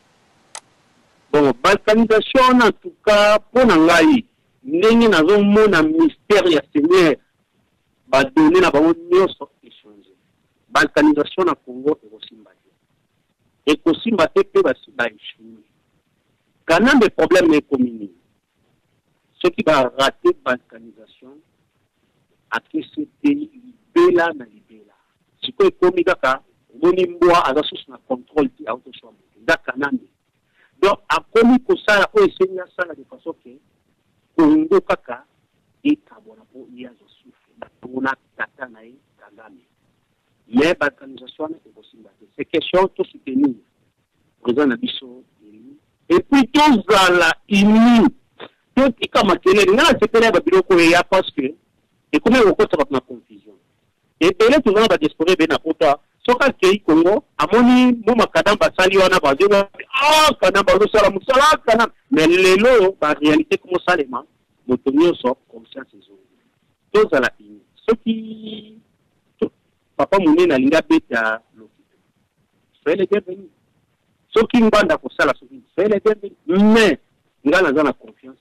Bon, balkanisation en tout cas pour ngai ndenge nazo mona mystère ya Seigneur ba donner na bango nyonso échanger. Balkanisation na Congo et Kosimba. Et Kosimba te pe ba si ba échouer. Kanambe problème est commun. Ceux qui va rater balkanisation à que ce pays libéla na libéla. Si quoi est commis kaka, moni mboa à la source na contrôle qui a autre chose. Da Kanambe. Donc à commis ko ça ko esenya ça de façon que Congo kaka et kabona po ya zo souffle. Pour na tata na e Kagame. Mais balkanisation est possible. C'est question tout soutenir. Président Nabiso et puis tous à la imi tout comme télé na c'est télé ba biloko ya parce que et comme on compte na confusion et télé tout va diaspora be na kota soka kei Congo amoni mo makadamba sali wana ba diwa ah kadamba lo sala musala kana mais lelo ba réalité comme salema motonio so conscience zo tous à la imi ce qui papa Munene alinga beta l'hôpital c'est le bienvenu ce qui Ngwanda ko sala soki c'est le bienvenu mais ngana za na confiance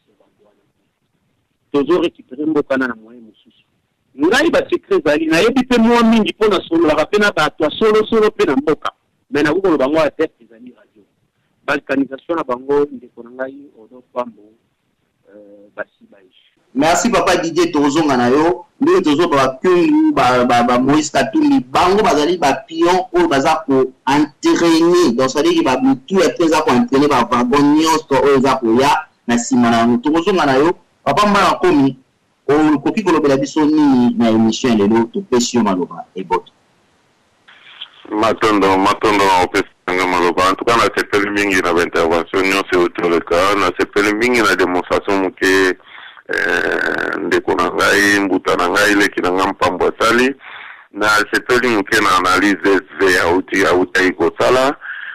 toujours récupérer mboka na moyen mususu ngai ba secret zali na yebi pe mo mingi pona solo la rapena ba to solo solo pe na mboka mais na ko bango a tête zali radio balkanisation na bango ndeko ngai odo pambo euh basi baish.
Merci papa Didier tozonga na yo ndenge tozo ba kungu ba ba ba Moïse Katumbi bango bazali ba pion o baza ko entraîner donc ça veut dire ba tout est très à ko entraîner ba wagon nyonso o za ko ya na simana tozonga na yo papa mba komi o koki ko lobela biso ni na émission lelo to pression maloba e boto
matondo matondo opesanga maloba en tout cas na sepeli mingi na intervention nyonso otoleka na sepeli mingi na démonstration muke ndeko na ngai mbuta na ngai leki na ngampambo asali na sepeli muke na analyse ze auti autai kosala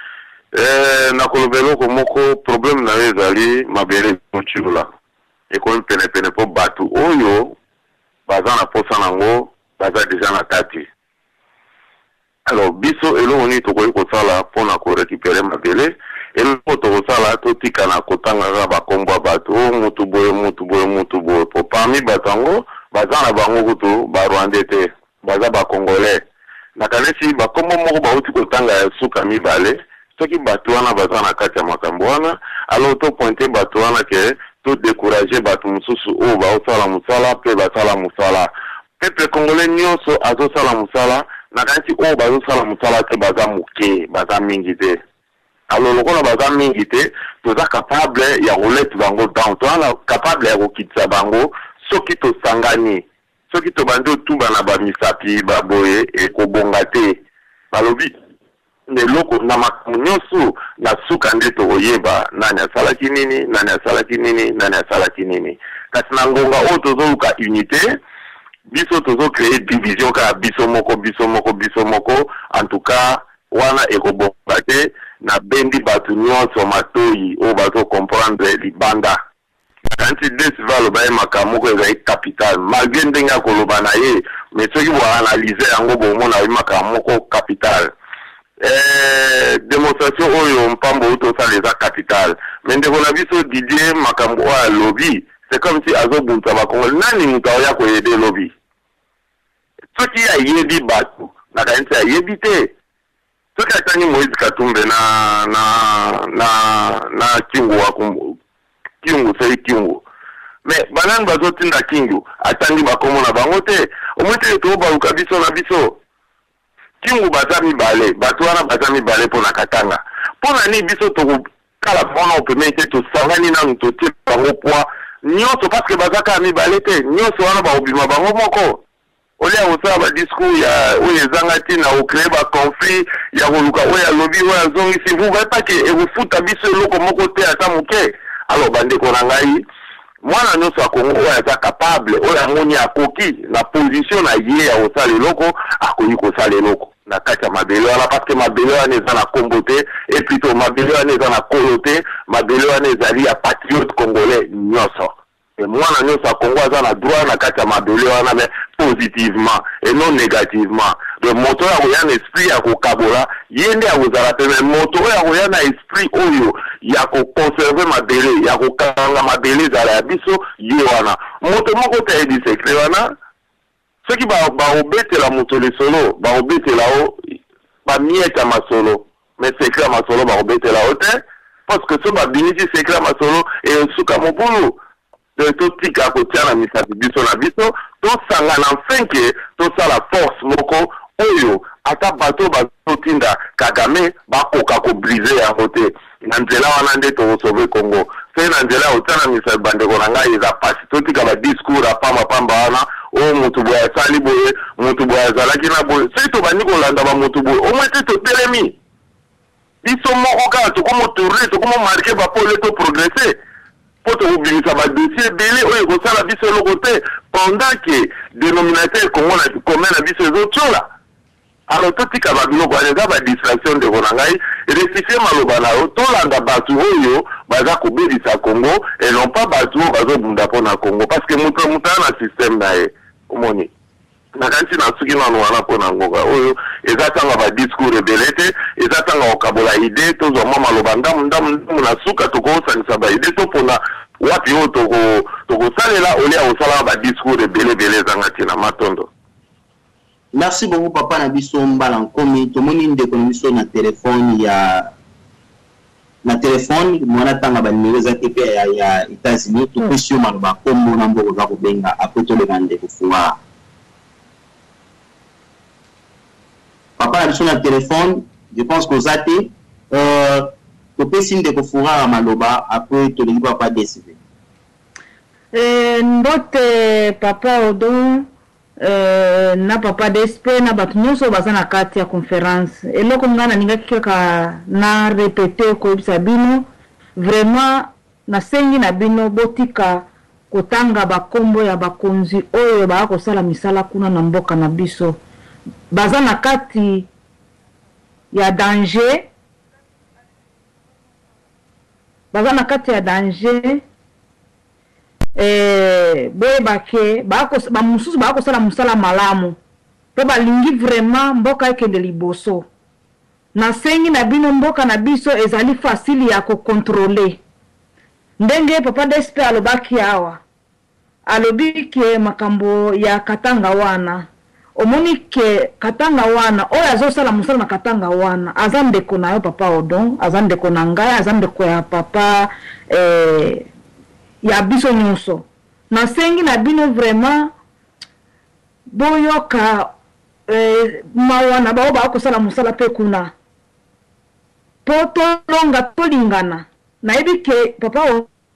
eh na kolobelo ko moko problème na ezali mabele mochula e ko pene pene po batu oyo baza na posa nango baza deja na tati Alors biso elo ni to ko sala pona ko récupérer mabele elo to sala to tika na kotanga ga ba kombo bato mutu boye mutu boye mutu boye po parmi batango bazana bango kutu ba rwandete baza ba congolais na kanesi ba kombo moko ba uti kotanga ya suka mibale soki bato wana bazana kati ya makambo wana alors to pointer bato wana ke to décourager bato mususu o ba osala musala pe ba sala musala peuple congolais nyonso azo sala musala na kanti o bazo sala musala te baza muke baza mingi te alors lokola baza mingi te toza capable ya roulette bango down toza capable ya kokitisa bango soki tosangani soki tobandi otumba na bamisapi baboye ekobonga te balobi neloko na makambo nyonso na suka nde tokoyeba nani asalaki nini nani asalaki nini nani asalaki nini kasi na ngonga oyo tozoluka unité biso tozo créer division ka biso moko biso moko biso moko en tout cas wana ekobonga te na bendi bato nyonso matoyi oyo bazo comprendre libanda kanti desiva loba ye makambo moko ezali capital malgré ndenge akoloba na ye mais soki boanalyse yango bomona ye makambo moko capital eh, démonstration oyo mpambo oyo tosala eza capital mais ndeko na biso Didier makambo oyo alobi c'est comme si azobunza bakongoli nani moto aoya koyede lobi soki ayebi bato na kanisi ayebi te soki atangi Moïse Katumbe na na na na kingu wakumbu kingu sei kingu mais banani bazotinda kingu atangi bakomo na bango te omwete to baluka biso na biso kingu baza mibale bato wana baza mibale mpona katanga mpona ni biso tokokala mpona opeme te tosangani nanu totie bango poa nyonso parce que bazaka mibale te nyonso wana baobima bango moko ole ya kosala badiscours ya oyo ezanga ntina ocrée baconflit ya koluka oyo alobi oyo azongisi vous voyez pas ke ekofuta biso eloko moko te ata moke alors bandeko na ngai mwana nyonso ya Congo oyo aza capable oyo amoni akoki na position na ye ya kosala eloko akoki kosala eloko na kati ya mabele wana parce que mabele wana eza na kombo te et plutôt mabele wana eza na kolo te mabele wana ezali ya patriote congolais nyonso et mwana nyonso ya Congo aza na droit na kati ya mabele wana mais positivement et non négativement le moto ya koya na esprit ya kokabola ye nde ya kozala te mais moto oyo ya koya na esprit oyo ya koconserve mabele ya kokanga mabele ezala ya biso ye wana moto moko te ayebi sekre wana soki baobetela moto lisolo baobetela o bamiete ya masolo mais sekre ya masolo baobetela o te parce que so babinisi sekre ya masolo esuka mobulu totika kotia na misati biso na biso tosangana mfenke tosala force moko oyo ata bato bazotinda Kagame bakoka kobrise yango te na nzela wana nde tokosauve Congo se na nzela otia na misati bandeko na ngai eza pasi totika badiscours apambapamba wana oyo motu boye asali boye motu boye azalaki na boye soki tobandi kolanda bamotu boye omwe te totelemi biso moko kaka tokomotourne tokomomarke bapole toprogresse pour te oublier ça va dossier belé oyo kosala biso eloko te pendant que dénominateur commun na biso ezotia là alors totika babiloko wana eza badistraction ndeko na ngai rectifie maloba na yo tolanda bato oyo baza kobelisa Congo et non pas bato oyo bazobunda mpona Congo parce que moto moto na système na ye omoni nakanisi na soki nano wana mpona ngonga oyo eza tanga badiscours ebele te eza tanga kokabola ide tozwa mwa maloba ndamu ndamu ndamu na suka tokosanisa baide to mpona wapi oyo tokosalela ole ya kosala badiscours ebelebele ezanga ntina matondo.
Merci beaucoup papa na biso mbala nkomi tomoni ndeko na biso na telefone ya na telefone mwana tanga ba numéro za T P ya, ya États-Unis to pesio maloba kombo na mboko za kobenga apoto le bande kufuwa papa na biso na telefone je pense que zate euh to pesi ndeko fuwa maloba après to le papa décider
eh ndote papa Odon Euh, na papa d'esprit na batu nyonso baza na kati ya conférence eloko nga na ninga kika na répéter ko bisa bino vraiment na sengi na bino botika kotanga bakombo ya bakonzi oyo ba ko sala misala kuna na mboka na biso baza na kati ya danger baza na kati ya danger eh boye bake bako ba mususu bako sala musala malamu po balingi vraiment mboka ekende liboso na sengi na bino mboka na biso ezali facile ya kokontrole ndenge papa Despe alobaki awa alobi ke makambo ya Katanga wana omoni ke Katanga wana oyo azosala musala na Katanga wana aza ndeko na yo papa Odon aza ndeko na ngai aza ndeko ya papa eh, ya biso nyonso na sengi na bino vraiment boyoka eh, mawana bao bakosala musala pe kuna po tolonga tolingana nayebi ke papa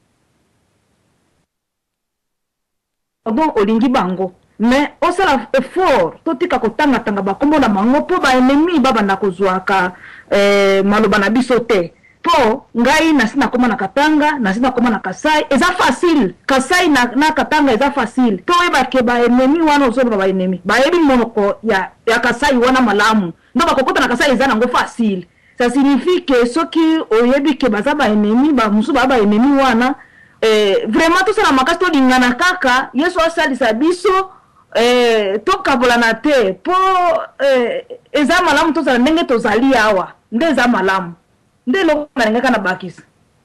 Odon olingi bango mais osala effort totika kotanga tanga bakombo na bango po ba ennemi babanda kozwaka eh, maloba na biso te po ngai nasina koma na Katanga nasina koma na Kasai eza facile Kasai na, na Katanga eza facile to eba ke ba ennemi wana ozoba ba ennemi ba yebi monoko ya ya Kasai wana malamu ndo bakokota na Kasai eza nango facile ça signifie que soki oyebi ke baza ba ennemi ba musu ba ba ennemi wana eh, vraiment to sala makasi to lingana kaka Yesu asalisa biso eh, to kabolana te po eh, eza malamu to sala ndenge tozali awa nde eza malamu nde loko na ngaka na bakisa.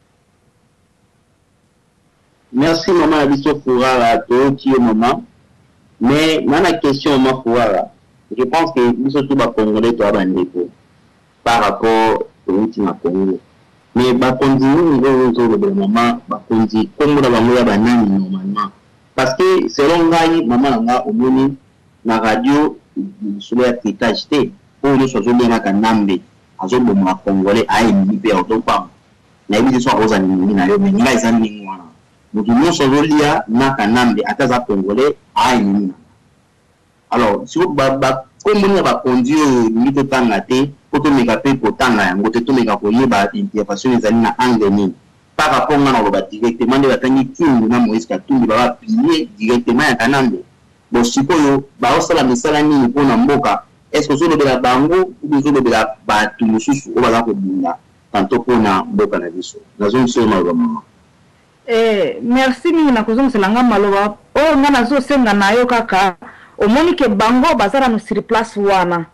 Merci maman Abisso Fourara to qui maman mais nana question maman Fourara je pense que nous sommes tous congolais to abandeko par rapport au ultime Congo mais ba continue ngo zo le maman ba konzi comme na bango ya banani normalement parce que selon ngai maman nga omoni na radio sur le étage T pour nous sozo bien na kanambe azo bomo congolais ai ni pe otompa na ibi so akoza ni na yo mais ngai zani ngwana mutu no sozo lia na kanambe ataza congolais ai ni alors si ba ba comme ni ba konzi ni to tanga te poto meka pe potanga yango te to meka koyeba intervention ezali na angeni par rapport na loba directement de batangi kingu na Moïse Katumbi ba pilier directement ya kanambe bo sikoyo ba osala misala nini pona mboka est-ce que solo de la bango ou solo de la batu mususu o bala ko binga tanto pona mboka na biso nazo msema mama
eh merci mingi na kozonga selanga maloba o ngana zo senga nayo kaka omoni ke bango bazara no sur place wana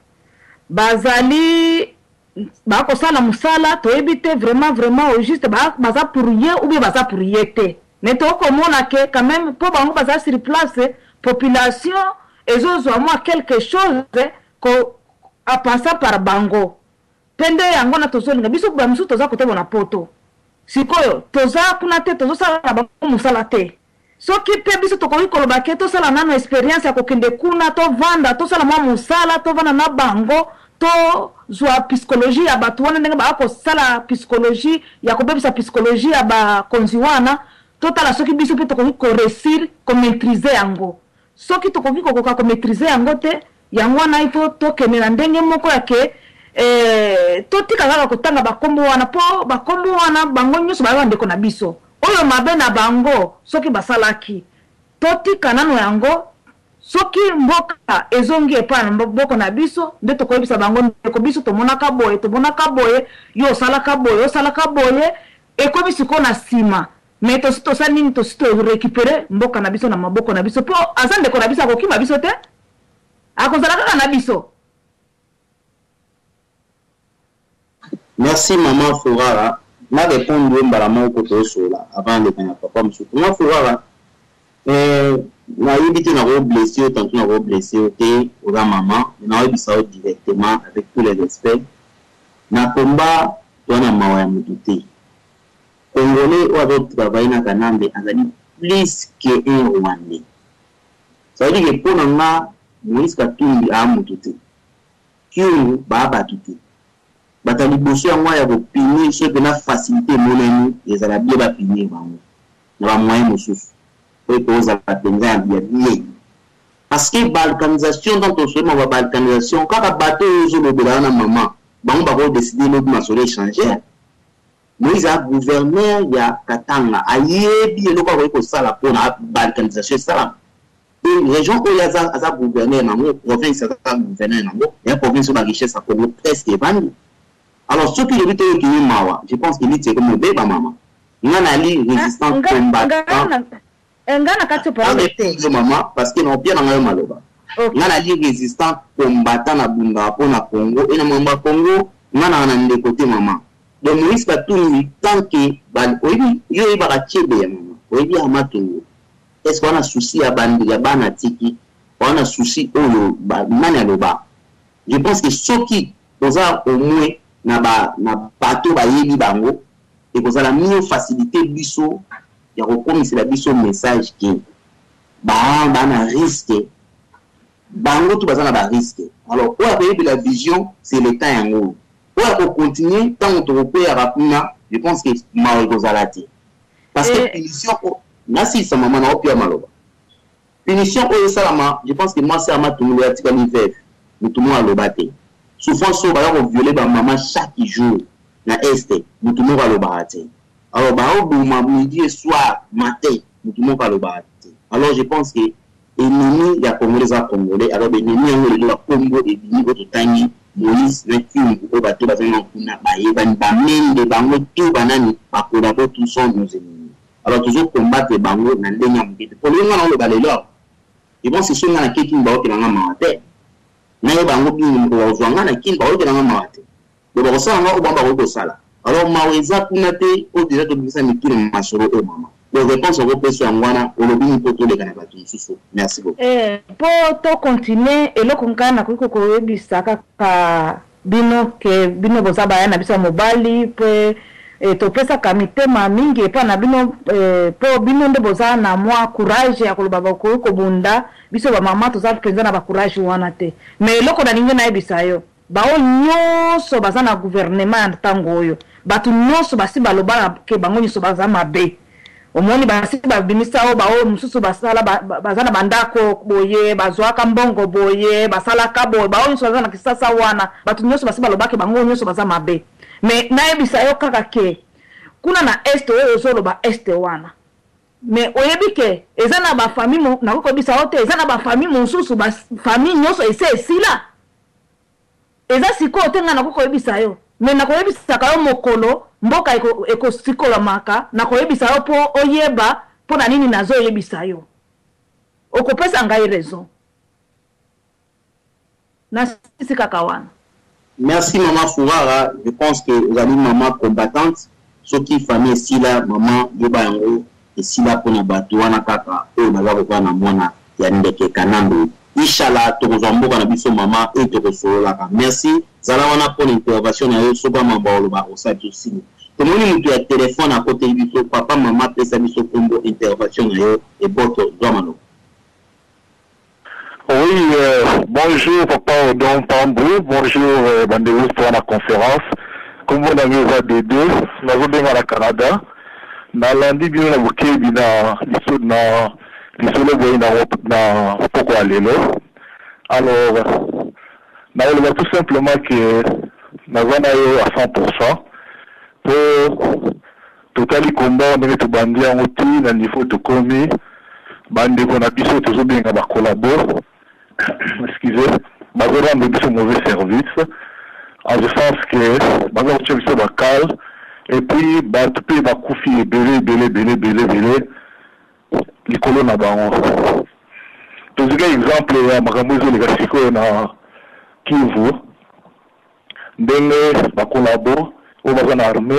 bazali ba ko sala musala to ebite vraiment vraiment au juste ba baza pour ye ou bien baza pour yete mais to ko mona ke quand même po bango baza sur place population ezozo moi quelque chose ko a passer par bango pende yango na tozolinga biso ba musu toza kote bona poto sikoyo toza kuna te tozo sala bango musala te soki pe biso to ko koloba ke to sala nano experience ya kokende kuna to vanda to sala mwa musala to vanda na bango to zwa psychologie ya batu wana ndenge ba ko sala psychologie ya ko bebisa psychologie ya ba konziwana to tala soki biso pe to ko réussir ko maîtriser yango soki to ko ko ko maîtriser yango te yango na ifo to kemela ndenge moko yake eh to tika kaka kotanga bakombo wana po bakombo wana bango nyuso ba ndeko na biso oyo mabe na bango soki basalaki to tika nano yango soki mboka ezongi epana mboko na biso nde to koyebisa bango ndeko biso to monaka boye to monaka boye yo salaka boye yo salaka boye ekomisi ko na sima mais to to sali nini to to récupérer mboka na biso na maboko na biso po azande ko na biso akokima biso te akozala kaka na biso.
Merci maman Fourara na répondre mbala moko to sola avant de venir papa monsieur maman Fourara eh na yibiti na ko blessé tant na ko blessé te o la maman na yibisa directement avec tous les respects na combat tona mawa ya mututé congolais ou avec travail na kanambe azali plus que un rwandais ça veut dire que pour na Moïse Katumbi a mututé kiu baba tuté batali boso yango ya kopini ce que na facilité monani ezala bien ba pini bango na ba moyen mosusu et que za patenga bien bien parce que balkanisation dans ton seulement ba balkanisation quand ba bateau zo le bela na maman bango ba ko décider no ma solo changer Moïse a gouverneur ya Katanga ayebi eloko ko sala pour na balkanisation sala et région où il y a za gouverneur na mo province za gouverneur na mo ya province ba richesse a Congo presque évanouie. Alors, ce qui est le qui est mawa, je pense qu'il est comme un bébé, maman. Il y a ali résistant combattant.
Ngana kati pour
maman, parce que non bien dans le maloba. nga na li résistant combattant na bunda po na Congo et na mamba Congo nga na na côté maman donc Moïse Katumbi tant que ban oyi yo ba ka chebe ya maman oyi amatungo est-ce qu'on a souci à bandi ya bana tiki on a souci oyo ba nani aloba je pense que ceux qui oza au moins na ba na bateau ba yebi bango et que ça la mieux facilité biso ya rekomisa la biso message qui ba ba na risque bango tout bazana ba risque alors pour avoir la vision c'est le temps yango pour continuer tant on te repère rapidement je pense que mal gozalati parce que punition nasi sa maman na opia maloba punition oyo salama je pense que moi c'est ama tout le atika l'hiver mais tout le monde aloba te souffrance so ba ko violer ba maman chaque jour na este tout le monde aloba te alors ba o buma midi et soir matin tout le monde aloba te alors je pense que ennemi ya congolais a congolais alors ennemi yango le Congo et bini ko tangi Moïse na kimbu ko bato bazana kuna baye ban ba mende bango tout banani bakola ko tout son nos ennemis alors toujours combattre bango na ndenya mbete pour le ngana le balelo et bon c'est ce ngana kiki mba ko na mate na yo bango bini ko zwanga na kimba ko na mate do ba ko sala ngo bamba ko sala alors maweza kuna te au déjà de bisa mitu na masoro o mama les réponses au question ngwana o lobini ko to le kana batu susu merci beaucoup
eh pour to continuer et le konkana ko ko ebisa ka bino ke bino bozaba yana bisa mobali pe e to pesa kamite ma mingi pa na bino eh, po bino nde boza na mwa courage ya koloba ko ko bunda biso ba mama to za penza na ba courage wana te mais loko na ninge na ebisa yo ba o nyoso baza na gouvernement tango oyo batu nyoso basi baloba ke bango nyoso baza mabe omoni basi ba bimisa o ba o mususu basala baza na bandako boye bazwa ka mbongo boye basala ka boye ba o nyoso baza na kisasa wana batu nyoso basi baloba ke bango nyoso baza mabe mais na ebisa yo kaka ke kuna na este oyo zoloba este wana mais oyebi ke eza na ba famille na ko bisa ote eza na ba famille mususu ba famille nyoso ese esila eza siko otenga na ko ebisa yo mais na ko ebisa ka yo mokolo mboka eko eko sikola maka na ko ebisa yo po oyeba po na nini nazo yebisa yo okopesa ngai raison na sisi kaka wana.
Merci maman Fourara, je pense que vous avez une maman combattante, ce qui famille ici là, maman Yobango, et si là pour nos bateaux, on a kaka, et on a voir na mona, yandeke kanambe. Inch'Allah, tu nous envoies na biso maman et tu reçois là. Merci. Zala wana pour l'intervention na yo soba mamba lo ba osaki aussi. Tout le monde qui a téléphone à côté biso papa maman pesa biso combo intervention na yo et boto domano.
Oui, euh, bonjour Papa Odon Pambou, bonjour euh, Bandewus pour la conférence. Comme vous l'avez vu des deux, nous avons bien à la Canada. Na lundi bien la bouquet bina l'issue na l'issue le boy na na pourquoi aller là. Alors, na on va tout simplement que nous avons à cent pour cent pour totalement combat on est tout bandit en outil na niveau de commis bande qu'on a biso toujours bien à collaborer. Excusez, je vais rendre un mauvais service, en ce sens que je vais chercher sur la cale, et puis je vais couper ma couffie, belé, belé, belé, belé, belé, les colonnes à bas. Pour un exemple, il y a un les gars na Kivu, dès que collabo, on va en armée,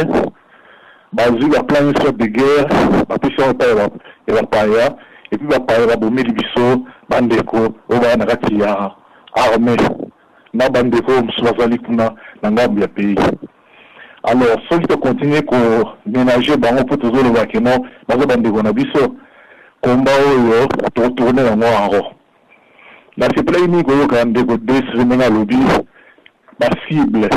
je vais plan une sorte de guerre, je vais pas y aller. Et puis va parler de Mélibiso, Bandeko, Oba Nagatia, armée, na Bandeko, Mswazali Kuna, Nangambia pays. Alors, ceux qui continuent à ménager, bango pour toujours le vaquement, Baza Bandeko Nabiso, combat oyo, pour tourner en moi en rond. La cible unique, oyo, quand Bandeko deux semaines à lobby, la cible.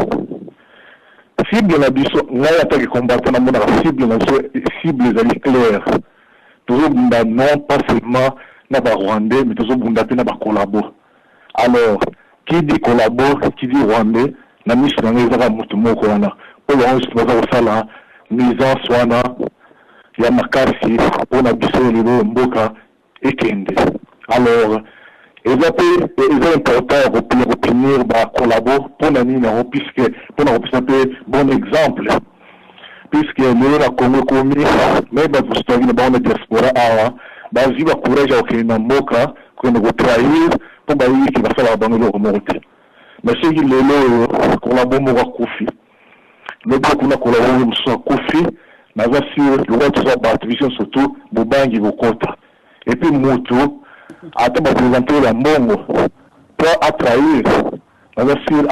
Cible Nabiso, n'a pas de combattant, la cible, la cible, elle est claire. Toujours bunda non pas seulement na ba rwandais mais toujours bunda pe na ba collabo. Alors qui dit collabo qui dit rwandais na mission na ngeza mutu moko wana pour le reste baza osala nuisance wana ya makasi pona biso lelo mboka ekende. Alors eza pe eza important de retenir ba collabo pona nini na puisque pona puisque bon exemple puisque nous la Congo commis mais bah vous savez le bon diaspora ah bah si va courage au Kenya mboka que nous trahir pour bailler qui va faire la banque de remonter. Mais ce qui est là, collabo mo kofi. Le bloc on a collabo mo kofi, na va sur le roi de sa télévision surtout bobangi bokota. Et puis moto ata ba présenter la mbongo pour attraire na va sur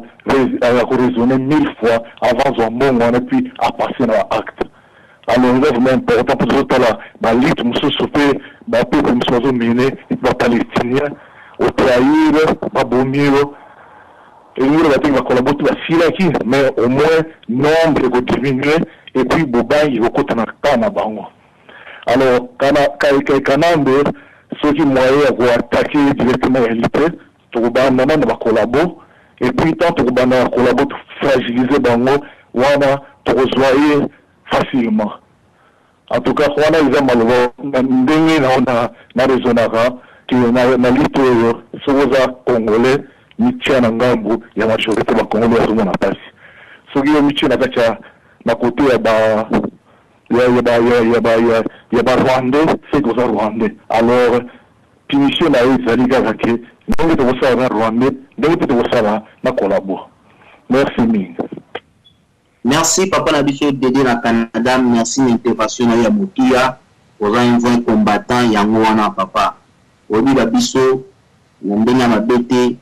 à raisonner mille fois avant son mbongo et puis à passer dans l'acte. Alors, il est vraiment important pour nous là, la lutte, nous sommes sautés, le peuple nous sommes menés, les Palestiniens, au trahir, à bomber, et nous, on va collaborer la Syrie, mais au moins, nombre va diminuer, et puis, Boba, il va continuer à bango. Alors, quand Kanambe, ceux qui moyens vont attaquer directement la réalité, tout va va collaborer, et puis, tant que va collaborer, fragiliser bango, on va rejoindre facilement. En tout cas, on a eu un malheur, on a raison que na lutte sur les Congolais, ni tient en gambo, il y a majorité de Congolais à la place. Ce qui est mis na kacha na côté ya ba ya ya ba ya ba ya ba Rwandais, c'est que ça Rwandais. Alors, punition na ezali gazake, donc de ça na Rwandais, donc de ça na collabo. Merci mille.
Merci Papa Nabiso Dédé na Canada, merci l'intervention ya Mokia, pour un vrai combattant yango wana papa. Obi Babiso, ndenge na bete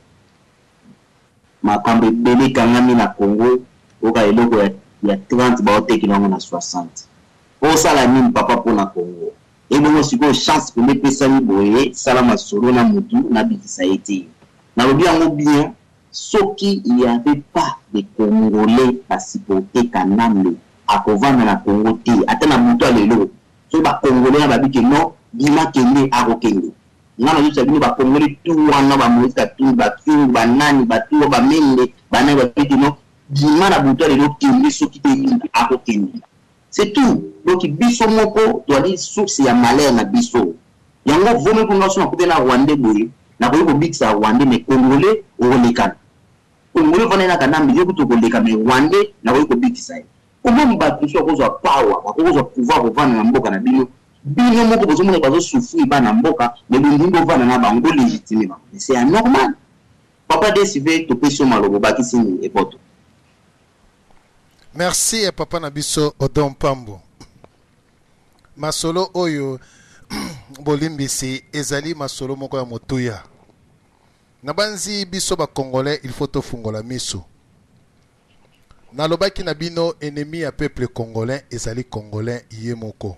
makambe bele kangami na Congo, oka eloko ya trente ba oteki nango na soixante. O sala nini papa pour na Congo. Et bon siko chance pour les pesani boye, salama solo na mutu na bikisa ete. Na lobi yango bien. Soki il n'y avait pas de Congolais à supporter Kanambe à Kovana na Congo T. Atena muto lelo. So ba Congolais ba biki no bima kende a Kenge. Ngana yo sabini ba Congolais tout wana ba moista tout ba tout ba nani ba tout ba mende ba na ba biki no bima na muto lelo kende soki te a Kenge. C'est tout. Donc biso moko doit dire source ya malheur na biso. Yango vome ko ngaso na kote na Rwanda boye. Na ko ko bikisa Rwanda mais Congolais o lekana. Congolais vont na Kanambe yo kuto koleka mais Rwandais na ko bikisa. Comment mbatu so ko zo power, ko zo pouvoir kovana na mboka na bino. Bino moko bozo mona bazo souffrir ba na mboka, mais bindingo vana na bango légitimement. C'est anormal. Papa décider to peso malobo bakisi ni epoto.
Merci Papa Nabiso Odon Pambo. Masolo oyo bolimbisi ezali masolo moko ya motuya. Nabanzi biso ba Congolais, il faut to fungola miso. Nalobaki na bino ennemi ya peuple congolais ezali Congolais yemoko.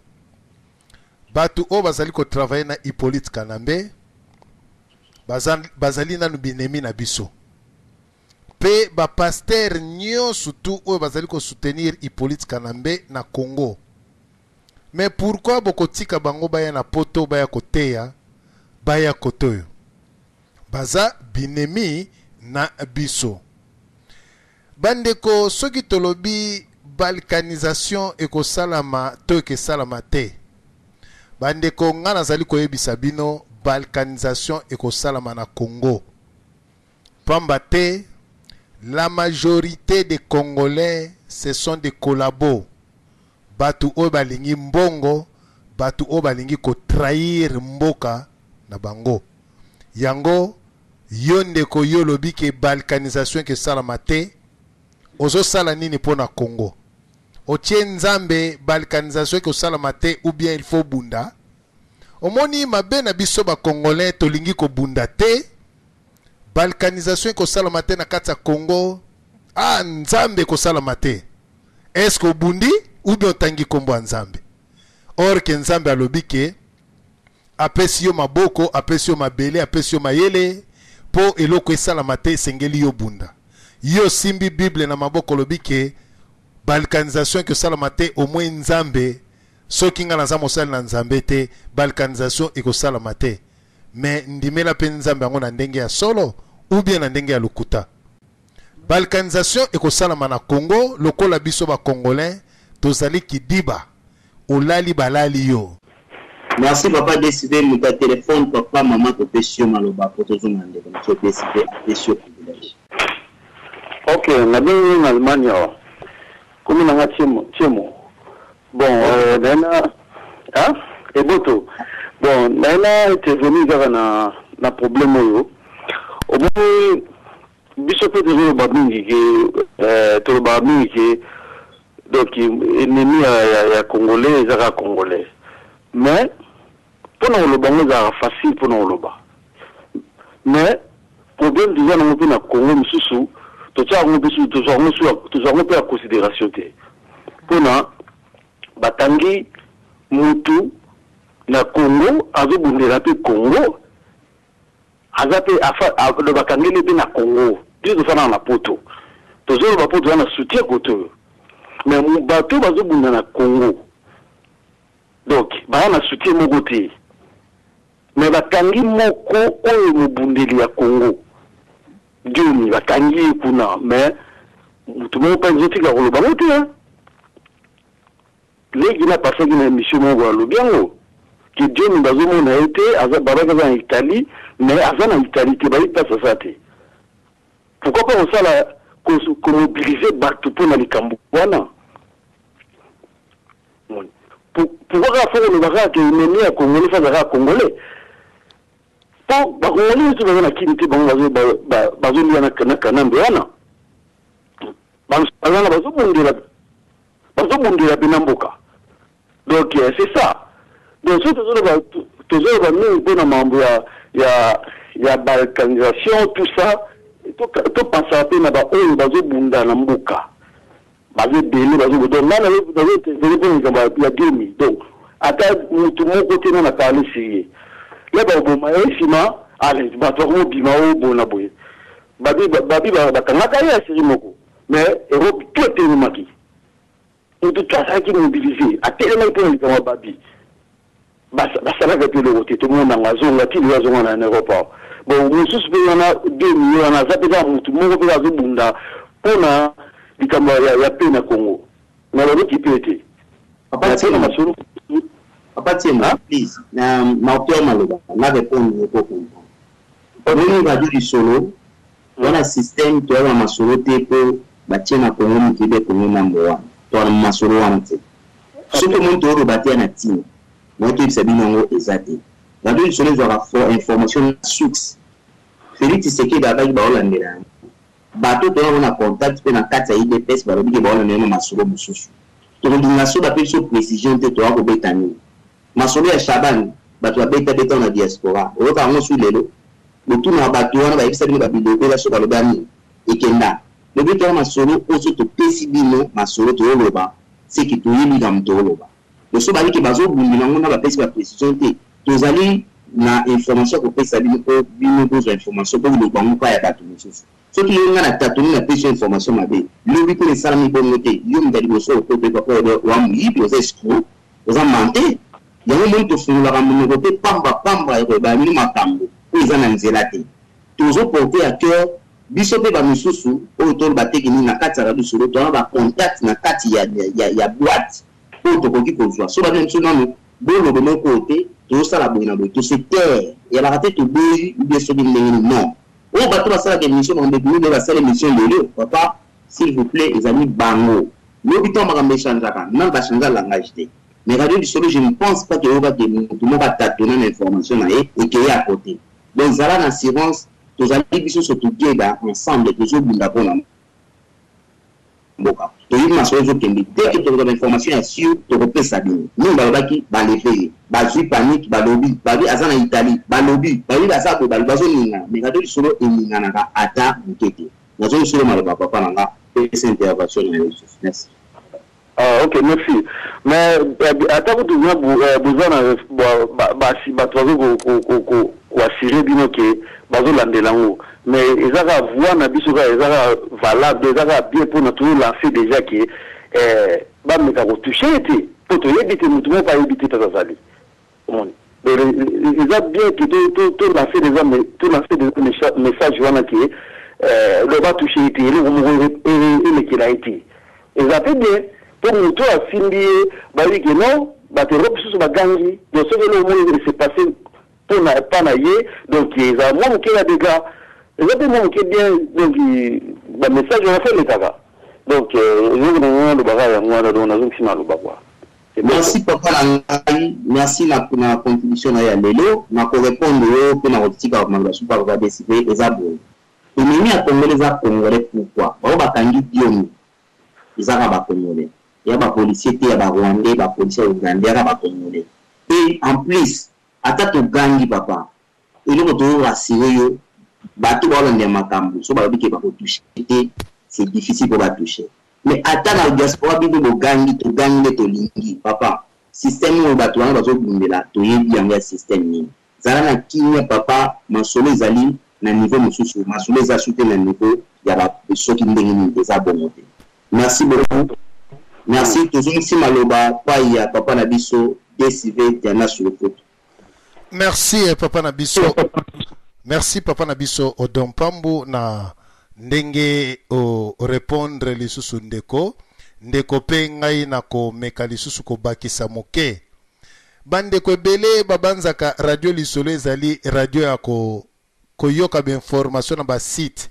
Batu o bazali ko travailler na Hippolyte Kanambe. Bazali, bazali na binemi na biso. Pe ba pasteur nyo surtout o bazali ko soutenir Hippolyte Kanambe na Congo. Mais pourquoi bokotika bango baya na poto baya koteya baya kotoyo? Baza binemi na biso. Bandeko soki tolobi balkanisation eko salama to ke salama te. Bandeko ngana zali koyebisa bino balkanisation eko salama na Congo. Pamba te la majorité des Congolais ce sont des collabos. Batu o balingi mbongo, batu o balingi ko trahir mboka na bango. Yango yonde ko yolobi ke balkanisation ke salama te. Ozo sala nini pona Congo. Otie nzambe balkanisation ke salama te ou bien il faut bunda. Omoni mabe na biso ba Congolais tolingi ko bunda te. Balkanisation ko salama te na kati Congo. Ah nzambe ko salama te. Est-ce que bundi ou bien tangi kombo nzambe? Or ke nzambe alobi ke apesi yo maboko, apesi yo mabele, apesi yo mayele po eloko esalama te sengeli yo bunda. Yo simbi Bible na maboko lobi ke balkanisation ke salama te au moins nzambe soki nga na za mosali na nzambe te balkanisation eko salama te. Mais ndimela pe nzambe yango na ndenge ya solo ou bien na ndenge ya lukuta. Balkanisation eko salama na Congo lokola biso ba Congolais tozali kidiba olali balali yo.
Merci papa décider le téléphone papa maman to pesio maloba poto zomande comme tu décider pesio privilège.
OK, na bien en Allemagne. Comme na ngatiemo, tiemo. Bon, euh nana hein? Et boto. Bon, nana était venu vers na na problème yo.
au moins biso peut dire ba mingi que euh to ba mingi que donc ennemi ya congolais ezaka congolais mais pour nous le bango za facile pour nous le bas mais problème déjà na mo na Congo mususu to tsa mo bisu to zo mo su to zo mo pe considération te pona batangi mutu na Congo azobundela pe Congo azape afa le bakangeli pe na Congo dis de fana na poto to zo ba poto na soutien koto mais mu bato bazobunda na Congo donc ba na soutien mo côté mais bakangi moko oyo mubundeli ya Congo Dieu bakangi kuna mais mutu mo pa nzotika ko loba moto hein legi na passé une émission mo wa lobiango que Dieu nous bazo na été aza baraka en Italie mais aza na Italie te bayi passe ça te pourquoi pas on ça la ko mobiliser bato pour na likambo wana pourquoi faire le bagage que ennemi à Congolais fa za Congolais po ba Congolais tu bazana kinti bango bazo bazo lia na kana kanambe wana bango bazana bazo bundira bazo bundira binamboka donc c'est ça donc c'est toujours toujours ba nous bona mambo ya ya ya balkanisation tout ça to to penser à na ba oyo bazo bunda na mboka bazo délai bazo donc là bazo bazo pour ya demi donc ata mutu mo côté na parler sérieux là ba bo ma esima allez ba to mo bima o bona boye babi babi ba kanga ya sérieux moko mais Europe tout est maki on tout ça qui mobiliser à tellement pour les comme babi ba ça va que le côté tout le monde en zone là qui les zone en Europe bon nous suspendons na deux millions na ça peut mutu mo ko bazo bunda pona dikamba ya ya pena Congo na lo ki pete
papa tena masuru papa tena please na mautio maloba na répondre ko ko on va dire solo wana système to ya masuru te ko bachena Congo mkibe Congo number one to na masuru wante surtout mon to ro batia na tino mo to bisabino ngo ezate la deux solo aura fort information source Félix Tshisekedi ba ba olandela bato to na contact pe na kati ya I D P S ba robiki ba ona neno masolo mususu to ndinga so ba pe so précision te to ko betani masolo ya Shaban bato ba beta beta na diaspora o ka ngo su lelo botu na bato wana ba ibisa bino ba bilobe la so ba lobani ekenda le beto masolo o so to pesi bino masolo to loba c'est ki to yimi ga mto loba le so ba ki bazo bundina ngo na ba pesi ba précision te to zali na information ko pesa bino ko bino besoin information ko lo bango pa ya bato mususu ce qui est na tatoni na pesa information mabe le bi ko le salami bongo te yo ndali bo so ko pe ko wa mu yi bo escro oza mante yango mo to fungula ka mo ko pe pamba pamba e ba mi makambo ko izana nzela te toujours porter à cœur biso pe ba mususu o to ba tekini na kati ya solo to ba contact na kati ya ya ya boîte o to ko ki ko zwa so ba nem so nanu bo lo bo ko te to sala boina bo to se terre et la raté to boyi ou bien so bi non oh bato basala ke mission on début de la seule mission de papa s'il vous plaît les amis bango le biton makambe chanzaka nan ba chanza langage te mais radio du solo je ne pense pas que on va que tout le monde va tâtonner l'information là et qui est à côté donc zala na assurance tous amis biso so tout là ensemble toujours bunda pona mboka to yi maso zo kende dès que tu as l'information sur to repère ça bien nous ba baki ba lever ba zui panique ba lobby ba bi azana Italie ba lobby ba bi asa ko ba bazo ninga mais radio solo eninga na ata mukete nazo solo maloba papa nanga cette intervention merci
ah ok merci mais ata ko tu bien besoin ba ba si ba tozo ko ko ko ko assurer bino ke bazo landela ngo mais ils avaient voix na biso ils avaient valable ils avaient bien pour nous lancer déjà qui euh ba me ka ko toucher été pour te éviter nous tout pas éviter ta zali on ils avaient bien que tout tout lancer déjà mais tout lancer des messages wana qui euh le va toucher été le mourir et qui l'a été ils avaient bien pour nous tout affilier ba oui que non ba te repousse ba gangi donc ce que le monde s'est passé pour na pas naïe donc ils avaient moins que la dégâts exactement qui est bien donc le message on a fait les taga donc nous nous le bagage moi là on a donc sinon le bagage
Merci papa Langai, merci na na contribution na ya lelo, na ko répondre yo pe na rotika kwa manga super va décider ezabo. Ennemi a congolais za congolais pourquoi? Ba ba kangi diomi. Izaka ba congolais. Ya ba policier te ya ba rwandais, ba policier ougandais ya ba congolais. Et en plus, ata to gangi papa. Il est to rassurer yo bato ba lande makambo. So ba biki ba ko toucher. C'est difficile pour ba toucher. Mais attends la diaspora bibi bo gangi to gangi to lingi papa système où bato wana bazo bundela to yebi yanga système ni zala na kinya papa masolo ezali na niveau mususu masolo za shute na niveau ya ba soki ndenge ni deza bongote. Merci beaucoup. Merci toujours si maloba pa ya papa na biso D C V Diana sur le foot.
Merci papa na biso. Merci papa na biso Odompambu na ndenge o répondre lisusu ndeko ndeko pe ngai na ko meka lisusu ko bakisa moke bandeko ebele babanzaka radio lisolo ezali radio ya ko koyoka ba information na ba site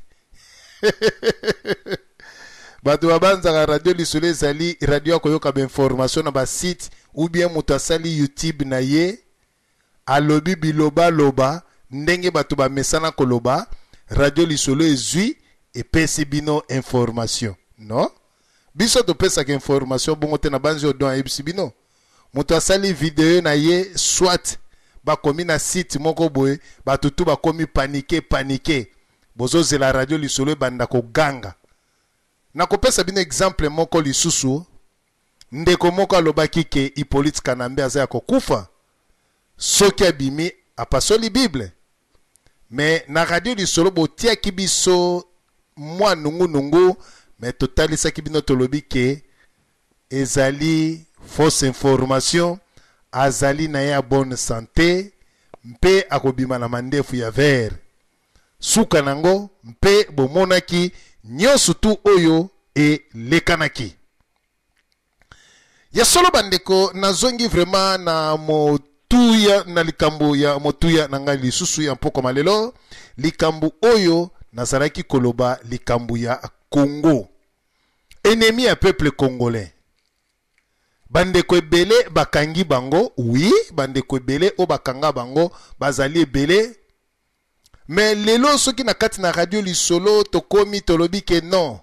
bato babanzaka radio lisolo ezali radio ya koyoka ba information na ba site ou bien mutasali YouTube na ye alobi biloba loba ndenge bato ba mesana koloba radio lisolo ezui et pesi bino information non biso to pesa ke information bongo te na banzi odon ebisi bino moto asali video na ye soit ba komi na site moko boye ba tutu ba komi paniquer paniquer bozo zela radio lisolo banda ko ganga na ko pesa bino exemple moko lisusu ndeko moko alobaki ke Hippolyte Kanambe aza ko kufa soki abimi apasoli bible mais na radio lisolo botia kibiso moi nungu nungu mais totali sa kibino tolobi ke ezali fausse information azali na ya bonne santé mpe akobima na mandefu ya ver suka nango mpe bomonaki nyoso tu oyo e lekanaki ya solo bandeko nazongi vraiment na motuya na likambo ya motuya na ngai lisusu ya mpoko malelo likambo oyo nazaraki koloba likambu ya Congo ennemi ya peuple congolais bandeko ebele bakangi bango oui bandeko ebele o bakanga bango bazali ebele mais lelo soki na kati na radio lisolo tokomi tolobi ke non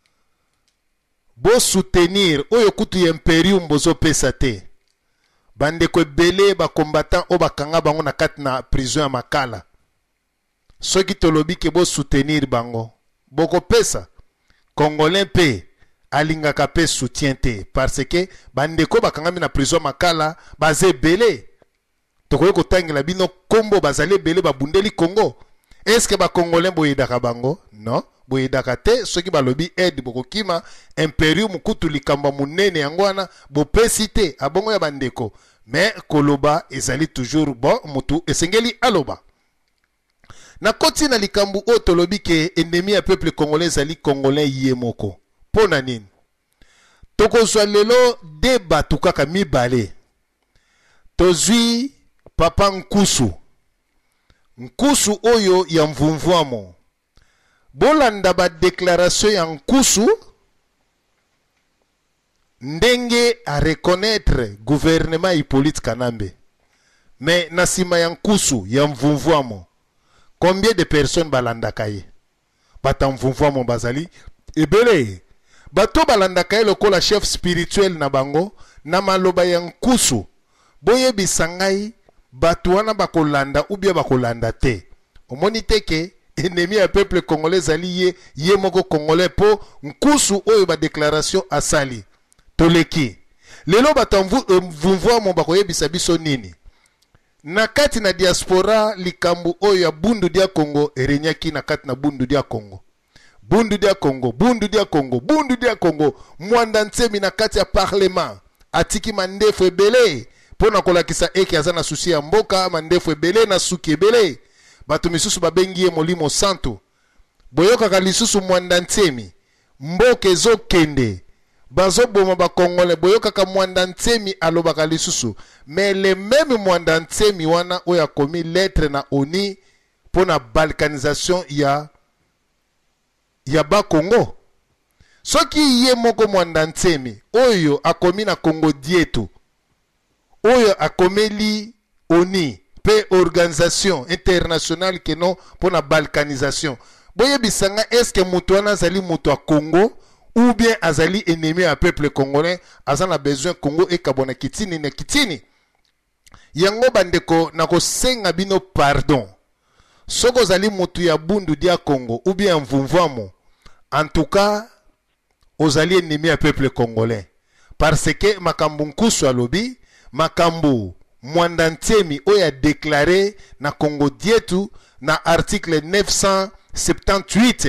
bo soutenir oyo kutu ya imperium bozo pesa te bandeko ebele ba combattant o bakanga bango na kati na prison ya Makala soki tolobi ke bo soutenir bango boko pesa congolais pe alingaka pe soutien te parce que bandeko bakangami na prison Makala baze belé tokoye kotangela bino kombo bazali belé babundeli Congo est-ce que ba congolais boyedaka bango non boyedaka te soki balobi aide boko kima imperium kutu likamba munene yangwana bo pesi te abongo ya bandeko mais koloba ezali toujours bon mutu esengeli aloba na koti na likambu o tolobi ke ennemi ya peuple congolais zali congolais yemoko pona nini tokozwa lelo deba tukaka mibale tozwi papa Nkusu Nkusu oyo ya mvumvwamo bolanda ba déclaration ya Nkusu ndenge a reconnaître gouvernement Hippolyte Kanambe mais na sima ya Nkusu ya mvumvwamo combien de personnes balandaka ye bata mvumvwamo bazali ebele bato balandaka ye lokola chef spirituel na bango na maloba ya Nkusu boyebisa ngai bato wana bakolanda ou bien bakolanda te omoni te ke ennemi ya peuple congolais zali ye ye moko congolais po Nkusu oyo ba déclaration asali toleki lelo bato mvumvwamo bakoyebisa biso nini na kati na diaspora likambu oyo ya bundu dia Congo erenyaki na kati na bundu dia Congo bundu dia Congo bundu dia Congo bundu dia Congo mwanda nsemi na kati ya parlement atiki mandefu ebele pona kolakisa eke aza na susi ya mboka mandefu ebele na suki ebele bato misusu babengi ye molimo santo boyokaka lisusu mwanda nsemi mboka ezokende bazoboma bakongole boyokaka mwanda nsemi alobaka lisusu mais le même mwanda nsemi wana oyo akomi lettre na oni pona balkanisation ya ya ba Congo soki ye moko mwanda nsemi oyo akomi na Congo dietu oyo akomeli oni pe organisation internationale que non pour la balkanisation. Boye bisanga est-ce que mutuana azali mutu a Congo ou bien azali ennemi à peuple congolais azan a besoin Congo et kabona kitini ne kitini. Yango bandeko nako senga bino pardon. Soko zali mutu ya bundu dia Congo ou bien mvumvamo. En tout cas, ozali ennemi à peuple congolais. Parce que makambu nkusu alobi, makambu Mwandantemi oya déclaré na Congo dietu na article neuf cent soixante-dix-huit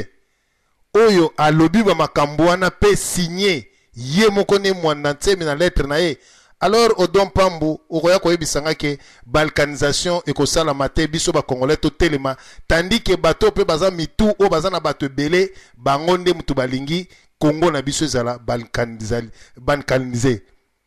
oyo alobi ba makambu wana pe signé ye mokone Mwandantemi na lettre na ye. Alors Odon Pambu okoya koyebisanga ke balkanisation ekosala mate biso ba congolais to telema tandis que bato pe baza mitu o baza na bato belé bangonde mutu balingi Congo na biso ezala balkanisali balkanisé.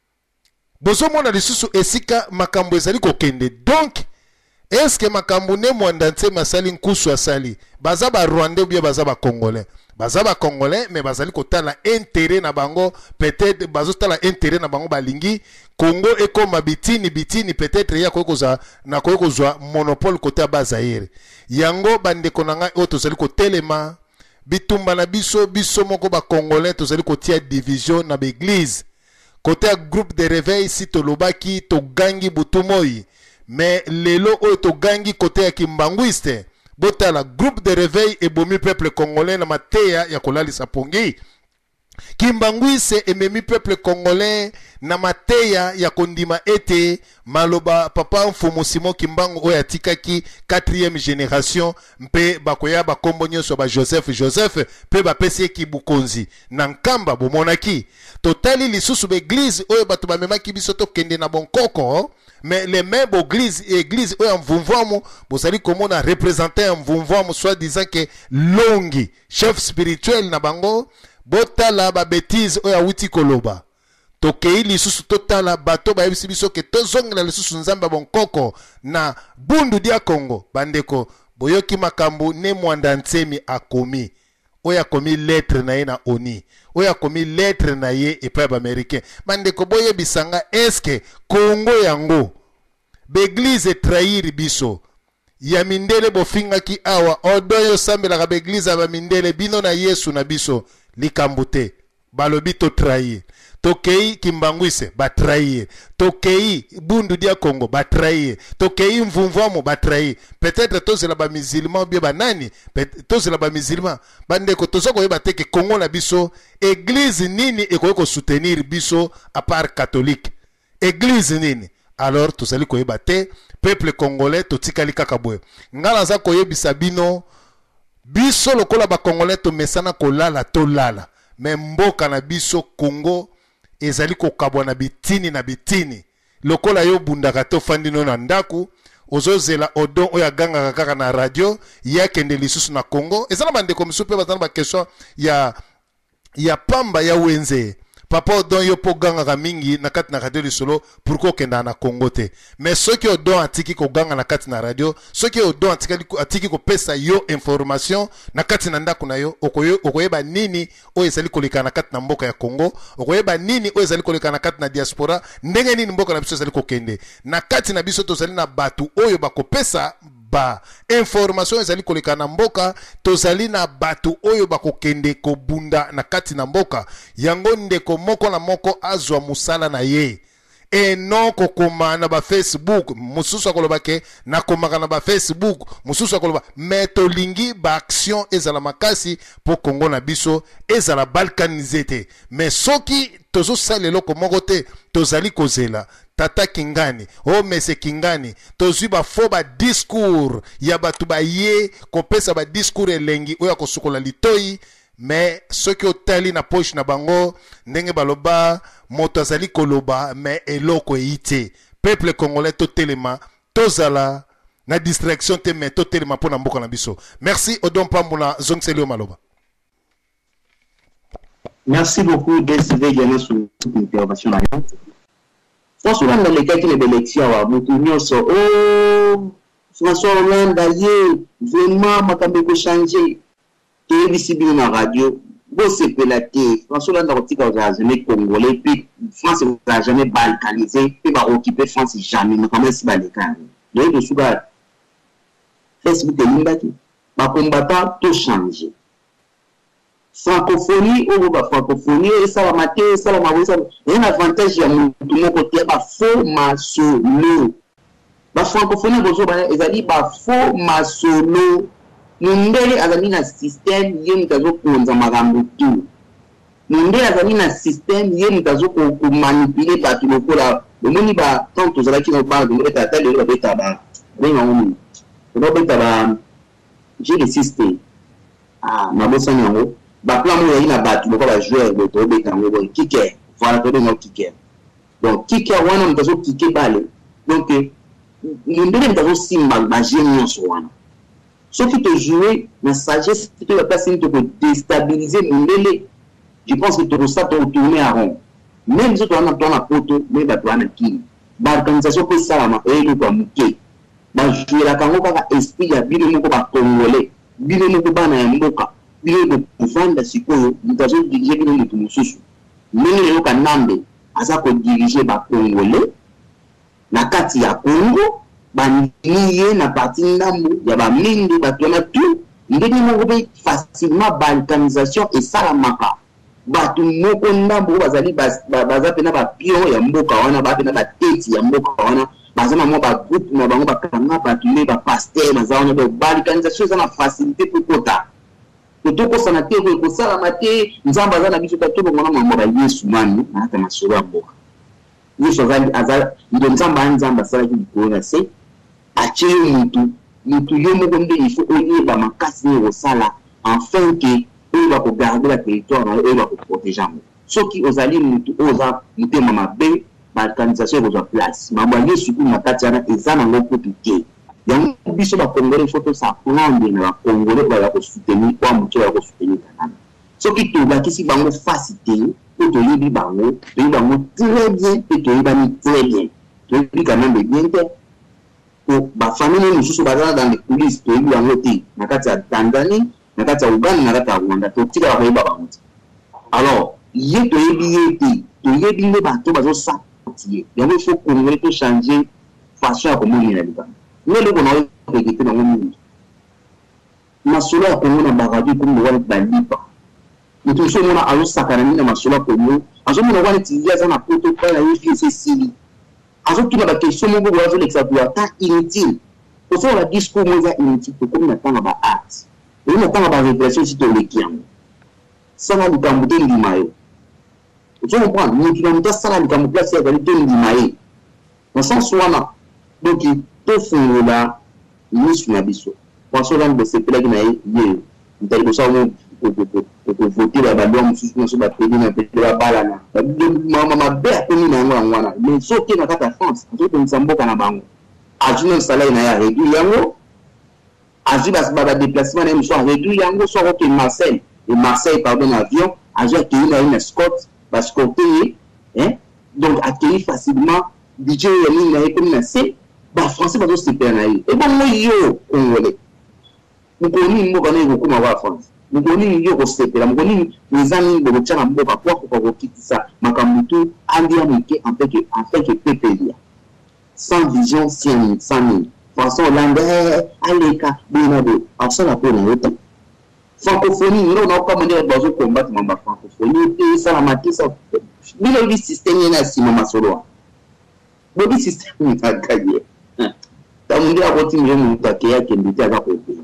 Bozo mona lisusu esika makambo ezali kokende. Donc est-ce que makambo ne Mwandantemi masali nkusu asali baza ba Rwandais ou bien baza ba Congolais? Baza ba Congolais mais bazali kotala intérêt na bango, peut-être bazo tala intérêt na bango balingi Congo ekoma bitini bitini peut-être ya kokoza na kokozwa monopole côté Bazaire. Yango bande konanga o tozali kotelema bitumba na biso biso moko ba Congolais tozali kotia division na l'église. Côté groupe de réveil si tolobaki to gangi butumoi mais lelo o to gangi côté ya kimbanguiste botala groupe de réveil et bomi peuple congolais na mateya ya kolali sapongi kimbanguiste et memi peuple congolais na mateya ya kondima ete maloba papa mfumu Simon Kimbangu o ya tikaki quatrième génération mpe bakoya ba kombo nyonso ba Joseph Joseph pe ba pesi ki bukonzi na nkamba bomonaki totali lisusu be église oyo bato ba memaki biso to kende na bonkoko mais les mêmes églises église oyo mvumvamo bozali komona représenter mvumvamo soit disant que longi chef spirituel na bango botala ba bêtise oyo wuti koloba tokei lisusu totala bato ba yebisi biso ke tozongela lisusu nzamba bonkoko na bundu dia Congo bandeko boyoki makambo ne Mwandantemi akomi oya komi lettre na ye na oni oya komi lettre na ye epai ba américain bandeko boye bisanga est-ce que Congo yango beglise trahir biso ya mindele bofingaki awa odoyo sambela ka beglise ba mindele bino na Yesu na biso likambute balobi to trahir tokei kimbanguise ba trahir tokei bundu dia Congo ba trahir tokei mvumvamo ba trahir peut-être tozela ba musulman bien ba nani tozela ba musulman bandeko tozoko yeba teke Congo na biso église nini ekoyeko soutenir biso à part catholique église nini alors tozali koyeba te peuple congolais totikali kaka boye ngala za koyebisa bino biso lokola ba congolais to mesana kolala to lala mais mboka na biso Congo ezali kokabwa na bitini na bitini lokola yo bundaka to fandino na ndaku ozozela odon oya ganga kaka na radio ya kende lisusu na Congo ezala bandeko misupe bazana ba question ya ya pamba ya wenze papa odon yo po ganga mingi na kati na radio lisolo pourquoi kenda na Congo te mais ceux qui odon atiki ko ganga na kati na radio ceux qui odon atiki atiki ko pesa yo information na kati na ndaku na yo okoyo okoyeba nini o ezali koleka na kati na mboka ya Congo okoyeba nini o ezali koleka na kati na diaspora ndenge nini mboka na biso ezali kokende na kati na biso tozali na batu oyo bakopesa ba information ezali koleka na mboka tozali na batu oyo bakokende kobunda na kati na mboka yango ndeko moko na moko azwa musala na ye e non kokoma na ba Facebook mususu akolobake na komaka na ba Facebook mususu akoloba meto lingi ba action ezala makasi po Congo na biso ezala balkanisé te mais soki tozo salelo ko moko te tozali kozela tata Kingani o mese Kingani tozwi ba fo ba discours ya batu ba ye kopesa ba discours elengi oya kosukola litoi mais ceux qui otali na poche na bango ndenge baloba moto azali koloba mais eloko eite peuple congolais to telema tozala na distraction te mais to telema pona mboka na biso. Merci Odon Pambula Zongselio Maloba.
Merci beaucoup D C V Gana sur toute intervention là. François dans les cas qui les élections wa mutu nyonso oh François Hollande aye vraiment makambe ko changer et visible na radio bosepela te France Hollande akotika ozala jamais congolais puis France ezala jamais balkanisé puis baoccupé France jamais mais quand même si baleka donc tosuka Facebook elimbaki bacombattant to changer francophonie oyo bafrancophonie esalama te esalama boyesala un avantage ya motu moko te bafaux masolo bafrancophonie bozoba ezali bafaux masolo mundele azali na système ye moto azokonza makambo tu mundele azali na système ye moto azokomanipule bato lokola omoni ba tant tozalaki na bana tongobeta ata lelo babeta ba benga ngoni tongobeta ba j'ai le système ah mabosani yango baplan mo yali na bato lokola bajoueur boye tobeta yango boye kicker voilà tobenga kicker donc kicker wana moto azokike bale donc mundele moto azosimba baje nyonso wana sauf que jouer la sagesse qui te la place de déstabiliser mon délai. Je pense que tout ça doit tourner à rond. Même si tu as un photo, mais tu as un qui. L'organisation que ça m'a fait le communiquer. Bah jouer la cango par esprit à bien mon combat congolais, bien mon combat na mboka, bien mon vendre sikoyo, nous avons dirigé bien le tout mususu. Mais le kanambe, asa ko diriger ba congolais, na kati ya Congo. Baniye na parti ndambo ya ba mingi batona tout ndeni moko be facilement balkanisation et salamaka batu moko ndambo bazali baza pena ba pion ya mboka wana ba pena ba teti ya mboka wana bazama mo ba groupe na bango bakanga batu ne ba pasteur bazana ba balkanisation za na facilité pour kota totoko sana te ko salama te nzamba za na biso tatobo ngona mambo ba Yesu mani na hata masoro ya mboka Yesu azali azali ndo nzamba nzamba sala ki kuona se atie mutu mutu yo moko nde il faut oyeba makasi ni osala afin que oyo bakogarde la territoire na oyo bakoprotéger yango soki ozali mutu oza mutema mabe balkanisation ekozwa place mambo ya Yesu kuna kati wana eza nango kutu te yango biso bakongolais faut tosaprendre na bakongolais baya kosoutenir kwa mutu ya kosoutenir kanana soki tobakisi bango fasi te po toyebi bango toyebi bango très bien pe toyebani très bien toyebi quand même bien te ba famille mosusu bazala dans les coulisses toyebi yango te na kati ya Tanzanie na kati ya Uganda na kati ya Rwanda totika bakoyeba bango te alors ye toyebi ye te toyebi nde bato bazosala ye yango il faut congolais to changer façon ya komonela likambo nde loko na oyoekete nango mingi masolo ya Kongo na baradio komi wana balipa moto mosu omona azosakana nini na masolo ya Kongo azomona wana eti aza na poto kala yebi esesili azotuna bakestion moko boyo azolekisa boyo ata inutile osola ba discours mo eza inutile tokomi na ntango ba art oyo na ntango ba révélation si toleki yango sala likambo te ndima yo ozokomprendre motu na moto asala likambo place azali te ndima ye na sens wana donc tofungola misu na biso François Hollande bosepelaki na ye ye ntali kosala kovote ba balwa mosusu nyonso bapeli na pele babalana mabe akomi na yango yango wana mais soki na kati ya France azotongisa mboka na bango azwi na salaire na ye aréduire yango azwi badéplacement na ye mosu aréduire yango so akoke Marseille et Marseille pardon na avion azwi akei na ye na scott bascorte ye donc akei facilement budget ya nini na ye komi na se bafrançais bazosepela na ye ebongo yo congolais mokoni mboka na ye kokoma ba France mokoni yo kosepela mokoni eza nini bokotia na mboka po akoka kokitisa makambo tu andia moke en fait que pepelia sans vision sans nini François Hollande aleka boyena boye asala mpo na yo te francophonie nde onaokama nde bazokombate mamba francophonie te esalama te bino oyebi systeme ye na nsima masolo wana boyebi systeme akaye ntango nde akotimela motu akei akende te aza kokende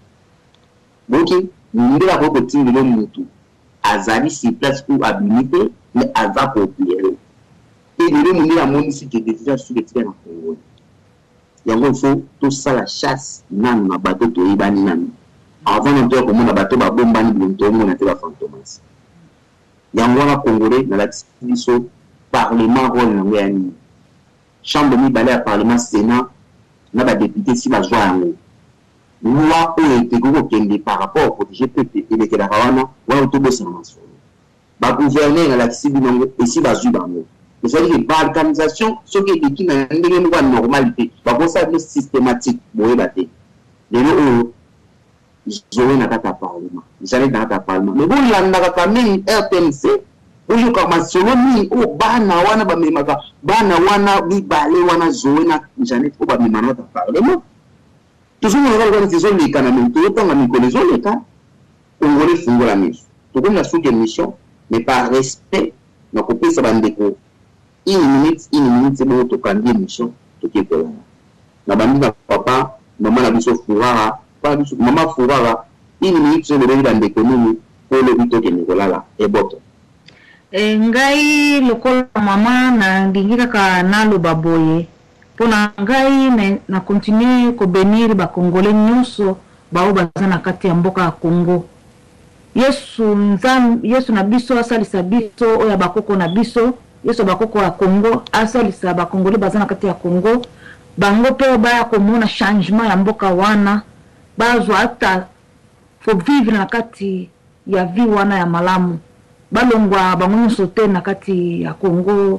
boki nde akokotimela motu azali sur place pour abimi te mais aza koopere te lelo nde amonisi ke déjà sur etika na Congo yango il faut tosala chasse nanu na bato toyebani nanu avant na toya komona bato babombani bilongo toomona te bafantomasi yango wana congolais nalakisi biso parlement rôle nango ya nini chambre mibale ya parlement sénat na badepute si bazwa yango loi oyo eteki kokende par rapport protéger peuple elekelaka wana wana tobosana masolo bagouverneur nalakisi bino yango esi bazwi bango c'est-à-dire que balkanisation soki eleki na ndenge moko ya normalité bakosala bino systématique boyeba te lelo oyo zoé na kata parlement jamais na kata parlement mais bon landa ka même R T M C oyo ka masolo ni o bana wana ba memaka bana wana bi bale wana zoé na jamais o ba memana na parlement toujours on va voir ces les canamens tout temps à mikolo les les cas on voulait fungo la mission tout comme la sous mission mais par respect na kopesa bandeko une minute une minute c'est bon to kandi mission to kekola na bandi papa maman na biso furara pas biso maman furara une minute c'est le bandeko nini pour le bito ke nikolala e boto
e ngai lokola mama na ndingika ka nalo baboye pona ngai na, na continue ko benir ba congolais nyonso bao bazana kati ya mboka ya Congo. Yesu nzam Yesu na biso asalisa biso oya bakoko na biso Yesu bakoko ya Congo asalisa ba congolais bazana kati ya Congo bango pe ba komona changement ya mboka wana bazo ata fo vivre na kati ya vi wana ya malamu balongwa bango sote na kati ya Congo.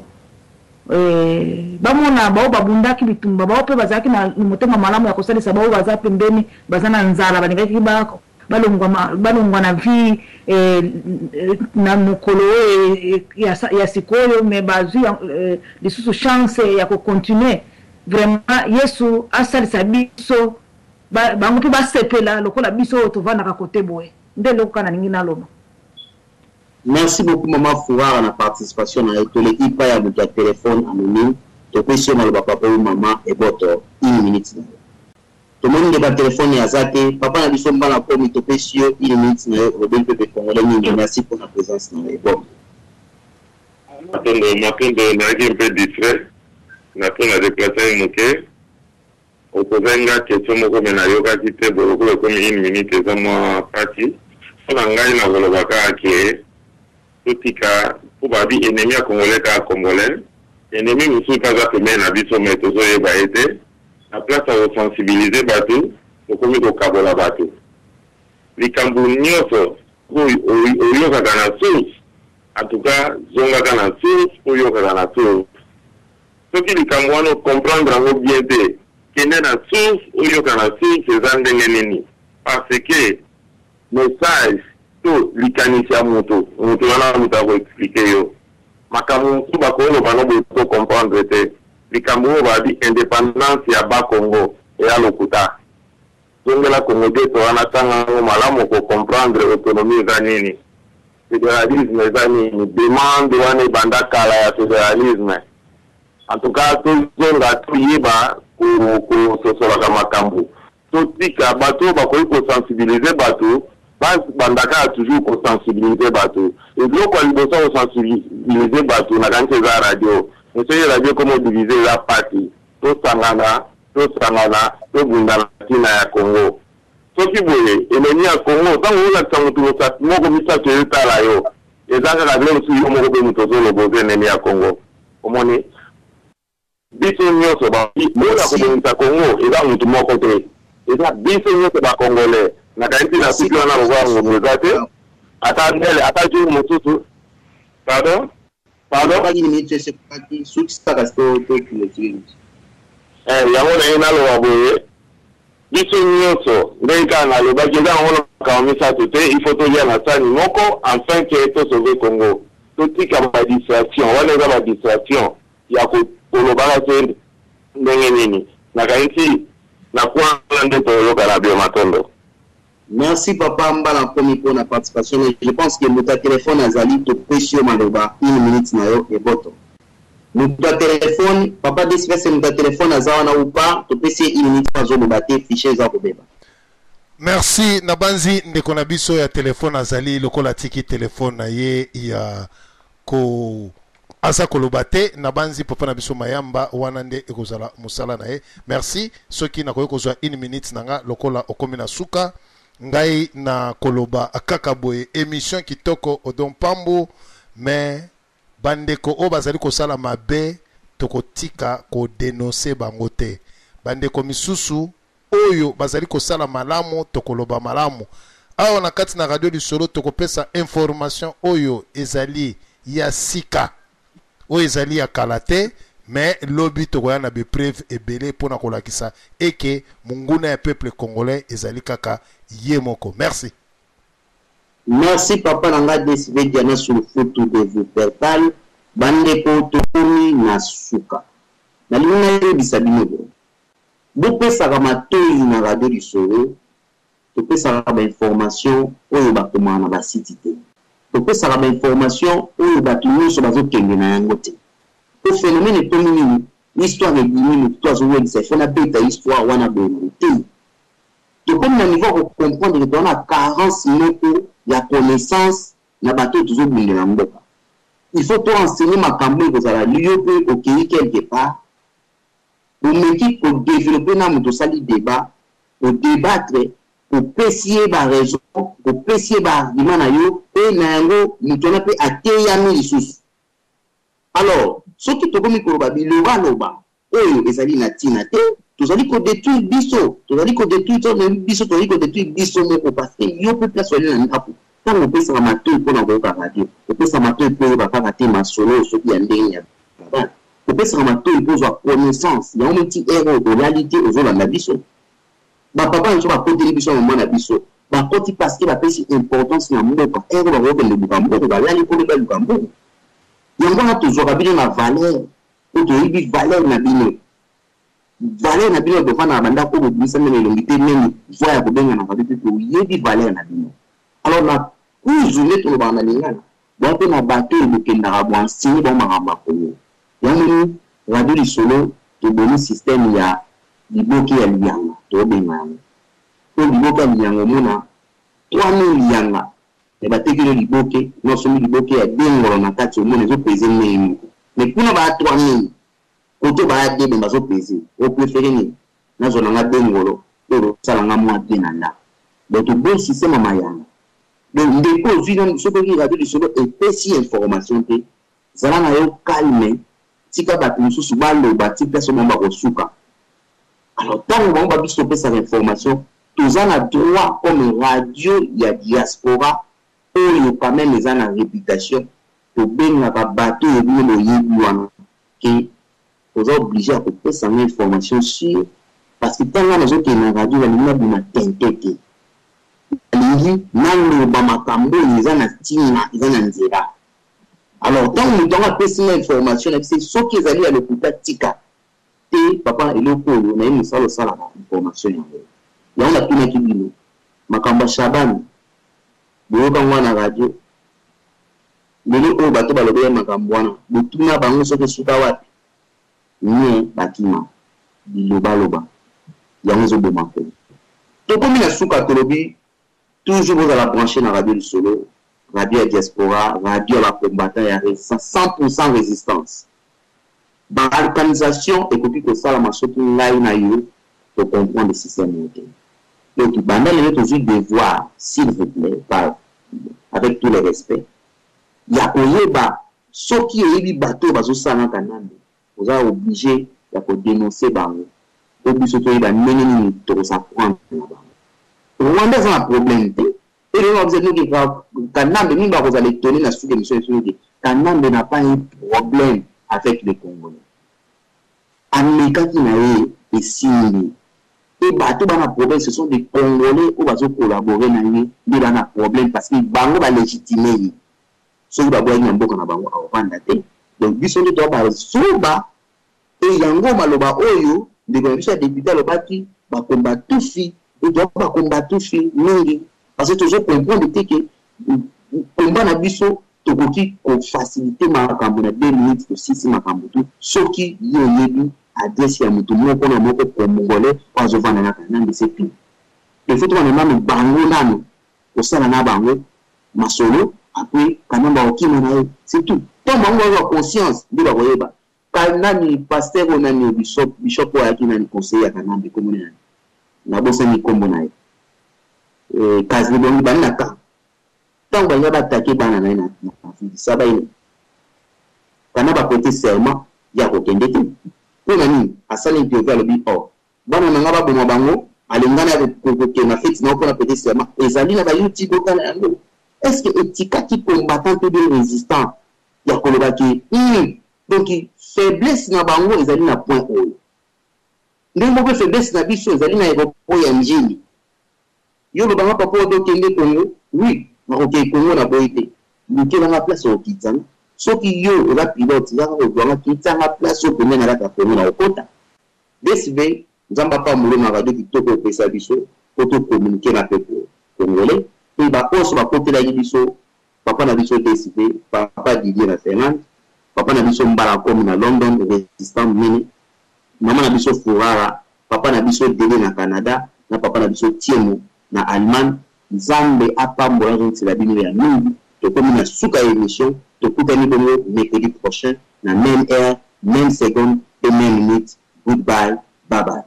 Eh bamona bao babundaki bitumba bao pe bazaki na motema malamu ya kosalisa bao baza pembeni bazana nzala banengaki ba balongwa balongwa na vi eh, na mukolo eh, ya, ya sikoyo me bazu eh, lisusu chance ya ko continuer vraiment Yesu asalisa biso ba bango pe basepela lokola biso tovana ka kote boye nde lokana ningi na loma.
Merci beaucoup maman Fourara na participation na l'équipe ipa ya mutu téléphone anonyme to question na papa ou maman et boto une minute. To monde de ba téléphone ya zate papa na biso mbala ko mi to question une minute na le bel peuple congolais ni merci pour la présence na les bon.
Attends, m'attendre na un peu distrait. Na to na déplacer moké. Au posenga question moko mena yoka kite boloko ko une minute za moi parti. On a ngai na volobaka ke Tutika, pour babi ennemi à Congolais à Congolais, ennemi nous sommes pas à faire na biso mais tous les baïté, la place à sensibiliser bateau, pour qu'on mette au Kabola bateau. Les Cambonioso, où il y a dans la source, en tout cas, zonga dans la source, où il y a dans la source. Ce qui les Cambouanos comprendre en bien dit, qu'il y a dans la source, où il y a dans la source, c'est un ennemi. Parce que, message, to likanisi moto moto wana muta ko expliquer yo makamu kuba ko no bana bo comprendre te likambo ba di indépendance ya ba Congo et ya lokuta zongela Congo de to wana tanga malamu ko comprendre autonomie za nini fédéralisme za nini demande wana banda kala ya fédéralisme en tout cas to zonga to yiba ko ko sosola kama makambu to tika bato ba ko sensibiliser bato bandaka a toujours pour sensibiliser bateau. Et donc, quand ils sont sensibiliser bateau, on a quand même radio. On sait radio comment diviser la partie. Tout Sangana, tout Sangana, tout Bundana, à Congo. Ce qui voulait, et le à Congo, tant que vous êtes en tout ça, moi comme ça, tu es là, yo. Et ça, c'est la même chose, moi comme nous sommes le besoin ennemi à Congo. Comment est? Biso nyoso ba, moi la communauté à Congo, et là, nous tout mon côté. Et ça, biso nyoso ba Congolais. Na kaiti na siku na roho ngomezate atandele ataju mututu pardon pardon
pas une minute c'est pas qui sous ça reste au tout le film
eh yango na ina lo waboye biso nyoso ndeka na lo bajenda ngolo ka omisa tete il faut to ya na sani moko afin que to sauver Congo to tika ba distraction wala ba distraction ya ko kolobala se ndenge nini na kaiti na kwa ndende to yo kana bio matondo.
Merci papa Mbala Komi pour la participation. Je pense que notre téléphone a zali to question maloba une minute na yo et boto. Notre téléphone papa d'espèce notre téléphone a zawana ou pas to pesi une minute pas zo mobate fichier za ko beba.
Merci Nabanzi ndeko na biso ya téléphone azali lokola tiki téléphone na ye ya ko asa kolobate Nabanzi papa na biso mayamba wana nde ekozala musala na ye. Merci soki na koyo kozwa une minute nanga lokola okomi na suka ngai na koloba akaka boye émission kitoko odon pambo mais bandeko o bazali ko sala mabe tokotika ko dénoncer bango te bandeko misusu oyo bazali ko sala malamu tokoloba malamu awa na kati na radio du solo tokopesa information oyo ezali ya sika oyo ezali ya kalate mais lobby tokoya na be preuve ebele pona kolakisa et que munguna ya peuple congolais ezali kaka yemoko. Merci.
Merci papa nanga décidé diana sur le photo de vous pertal bande ko tokoni na suka. Na luna yebisa bino bo. Bopesaka matoi na radio du solo. Topesaka ba information oyo bakoma na ba site te. Topesaka ba information oyo batu nyonso bazokende na yango te. Le phénomène est commun. L'histoire est diminue, toi, je veux c'est fait la bête histoire, on a besoin. Donc, comme le niveau pour comprendre que on a carence, la connaissance, la bateau toujours bien de la mboka. Il faut toi enseigner ma campagne que ça va lieu au pays quelque part. Pour m'équipe, pour développer notre sali débat, pour débattre, pour pécier ma raison, pour pécier ma argument, et n'ayons, nous t'en appelons à téyami les sous. Alors, ce qui te commis pour le loba loba, oyo ezali na tina te, tozali ko détruire biso, tozali ko détruire to biso, tozali ko détruire biso moko parce que yo peut place wali na ndapo. Tant on peut sa mato pour na ko ka radio. On peut sa mato pour ba ka te masolo so ki andenya. On peut sa mato pour avoir connaissance, il y a un petit erreur de réalité aux autres na biso. Ba papa nso ba ko télévision mo na biso. Ba ko ti parce que ba pesi importance na mboka. Erreur ba ko le bukambo, ba yali ko le bukambo. Yango na toujours abili na valeur, ou to yibi valeur na bino. Valeur na bino devant na banda ko bobisa mene longité mene, voya ko benga na valeur to yibi valeur na bino. Alors na kuzule to ba na lingana. Ba to na bato e bokenda ga bo enseigner ba magamba ko. Yango radio du solo to boni système ya liboki ya liyanga to benga. To liboki ya liyanga mona trois mille liyanga. Et bah t'es que le liboke, non seulement le liboke est bien dans la tête, au moins les autres pesés mais mais pour nous bah trois mille, quand on va deux ben bah autres pesés, au préféré ni, na zone nga bien ngolo, donc ça langa moi bien là. Donc le bon système à Mayanga. Donc dépôt vision ce que dit radio du solo et précis information te, ça langa yo calme, si ka ba tout sous balo ba ti personne ba kosuka. Alors tant on va stopper cette information, tous en a droit comme radio il y a diaspora. Oyo quand même les gens en réputation pour bien la bateau et bien le yébuana qui vous obligé à couper sans information sûre parce que tant que les autres qui n'ont radio la lumière de ma tentete les nan le bamakambo les gens na tina les gens na nzera alors tant que nous devons appeler cette information c'est ce qui est allé à l'hôpital tika te papa et le polo na une salle salle information il y a tout na kibino makamba shabani boyoka mwana radio lelo oyo bato balobela makambo wana botuna bango soki suka wapi nye bakima bilobaloba yango ezoboma ko tokomi na suka tolobi toujours ozala branché na radio du solo radio ya diaspora radio ya bacombatant ya cent pour cent résistance baorganisation ekoki kosalama soki ngai na yo tocomprendre le système oyo te. Donc, pendant les autres devoirs, s'il vous plaît, par, avec tout le respect, il y a Oyeba, ce qui est le bateau, vous êtes obligé de dénoncer. Vous êtes obligé de s'apprendre. Rwanda, c'est un problème. Et là, vous êtes dit que Kanambe, vous allez donner la suite de l'émission. Kanambe n'a pas un problème avec les Congolais. Américain qui n'a eu des signes. Et bateau dans problème, ce sont des Congolais qui vont collaborer dans lui, mais dans un problème parce qu'ils vont légitimer. Ceux qui vont avoir un bon canabang à vendre. Donc, ils sont des trois par Souba et Yango Maloba Oyo, des grands députés à l'Obaki, va combattre tout fi, et doit pas combattre tout fi, parce que toujours comprendre que le combat n'a biso, Tokoki, qu'on facilite ma cambona deux minutes pour six ma cambotou, ce qui y est adresse ya mutu moko na moko ko mongolais kwa zovana na kanambe c'est tout. Il faut trouver même bango nano au sala na bango masolo après kanamba okima na c'est tout. Tant bango a conscience de la voyeba. Kanani pasteur onani bishop bishop wa akina ni conseiller kanambe komona. Na bosa ni kombo na. Eh kazi bongi banna ka. Tant banga batake bana na na. Ça va y. Kanaba côté serment ya ko kendete. Pour nani asali interview alobi oh bana nanga ba bomo bango alingana ko ke na fait na ko na pété sema ezali na ba youtube kana yango est-ce que etika ki combattant de résistant ya koloba ki hmm Donc faiblesse na bango ezali na point oyo ndenge moko faiblesse na biso ezali na aéroport ya njini yo lobanga papa odokende Congo oui nakokei Congo na boye te luke nanga place okitana soki yo oza pilote yaka kodwanga kitanga place opende na kaka Congo na okota desibe nzamba pa mulo na radio kitoko opesa biso po tokommunike na peuple congolais pe bakoso bakotelaki biso papa na biso desibe papa Didier na Finlande papa na biso mbala komi na London résistant mini mama na biso Furara papa na biso Dele na Canada na papa na biso Tiemo na Allemagne Nzambe apambola nzela bino ya mingi tokomi na suka émission tokutani bongo mercredi prochain na même heure même seconde et même minute goodbye bye bye.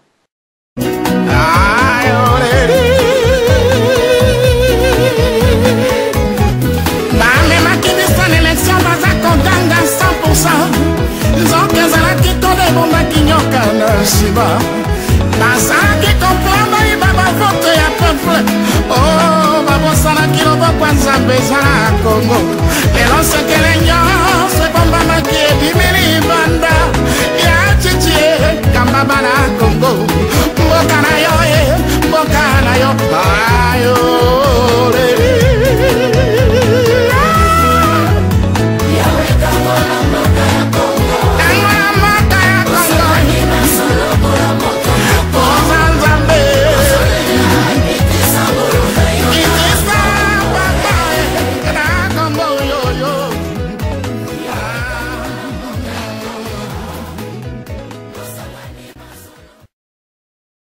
cent pour cent nzoka ezalaki tolebomaki nyoka na nsima bazalaki komplamba iba bavoto ya peuple o babosanaki loboko ya nzambe ezala ya Kongo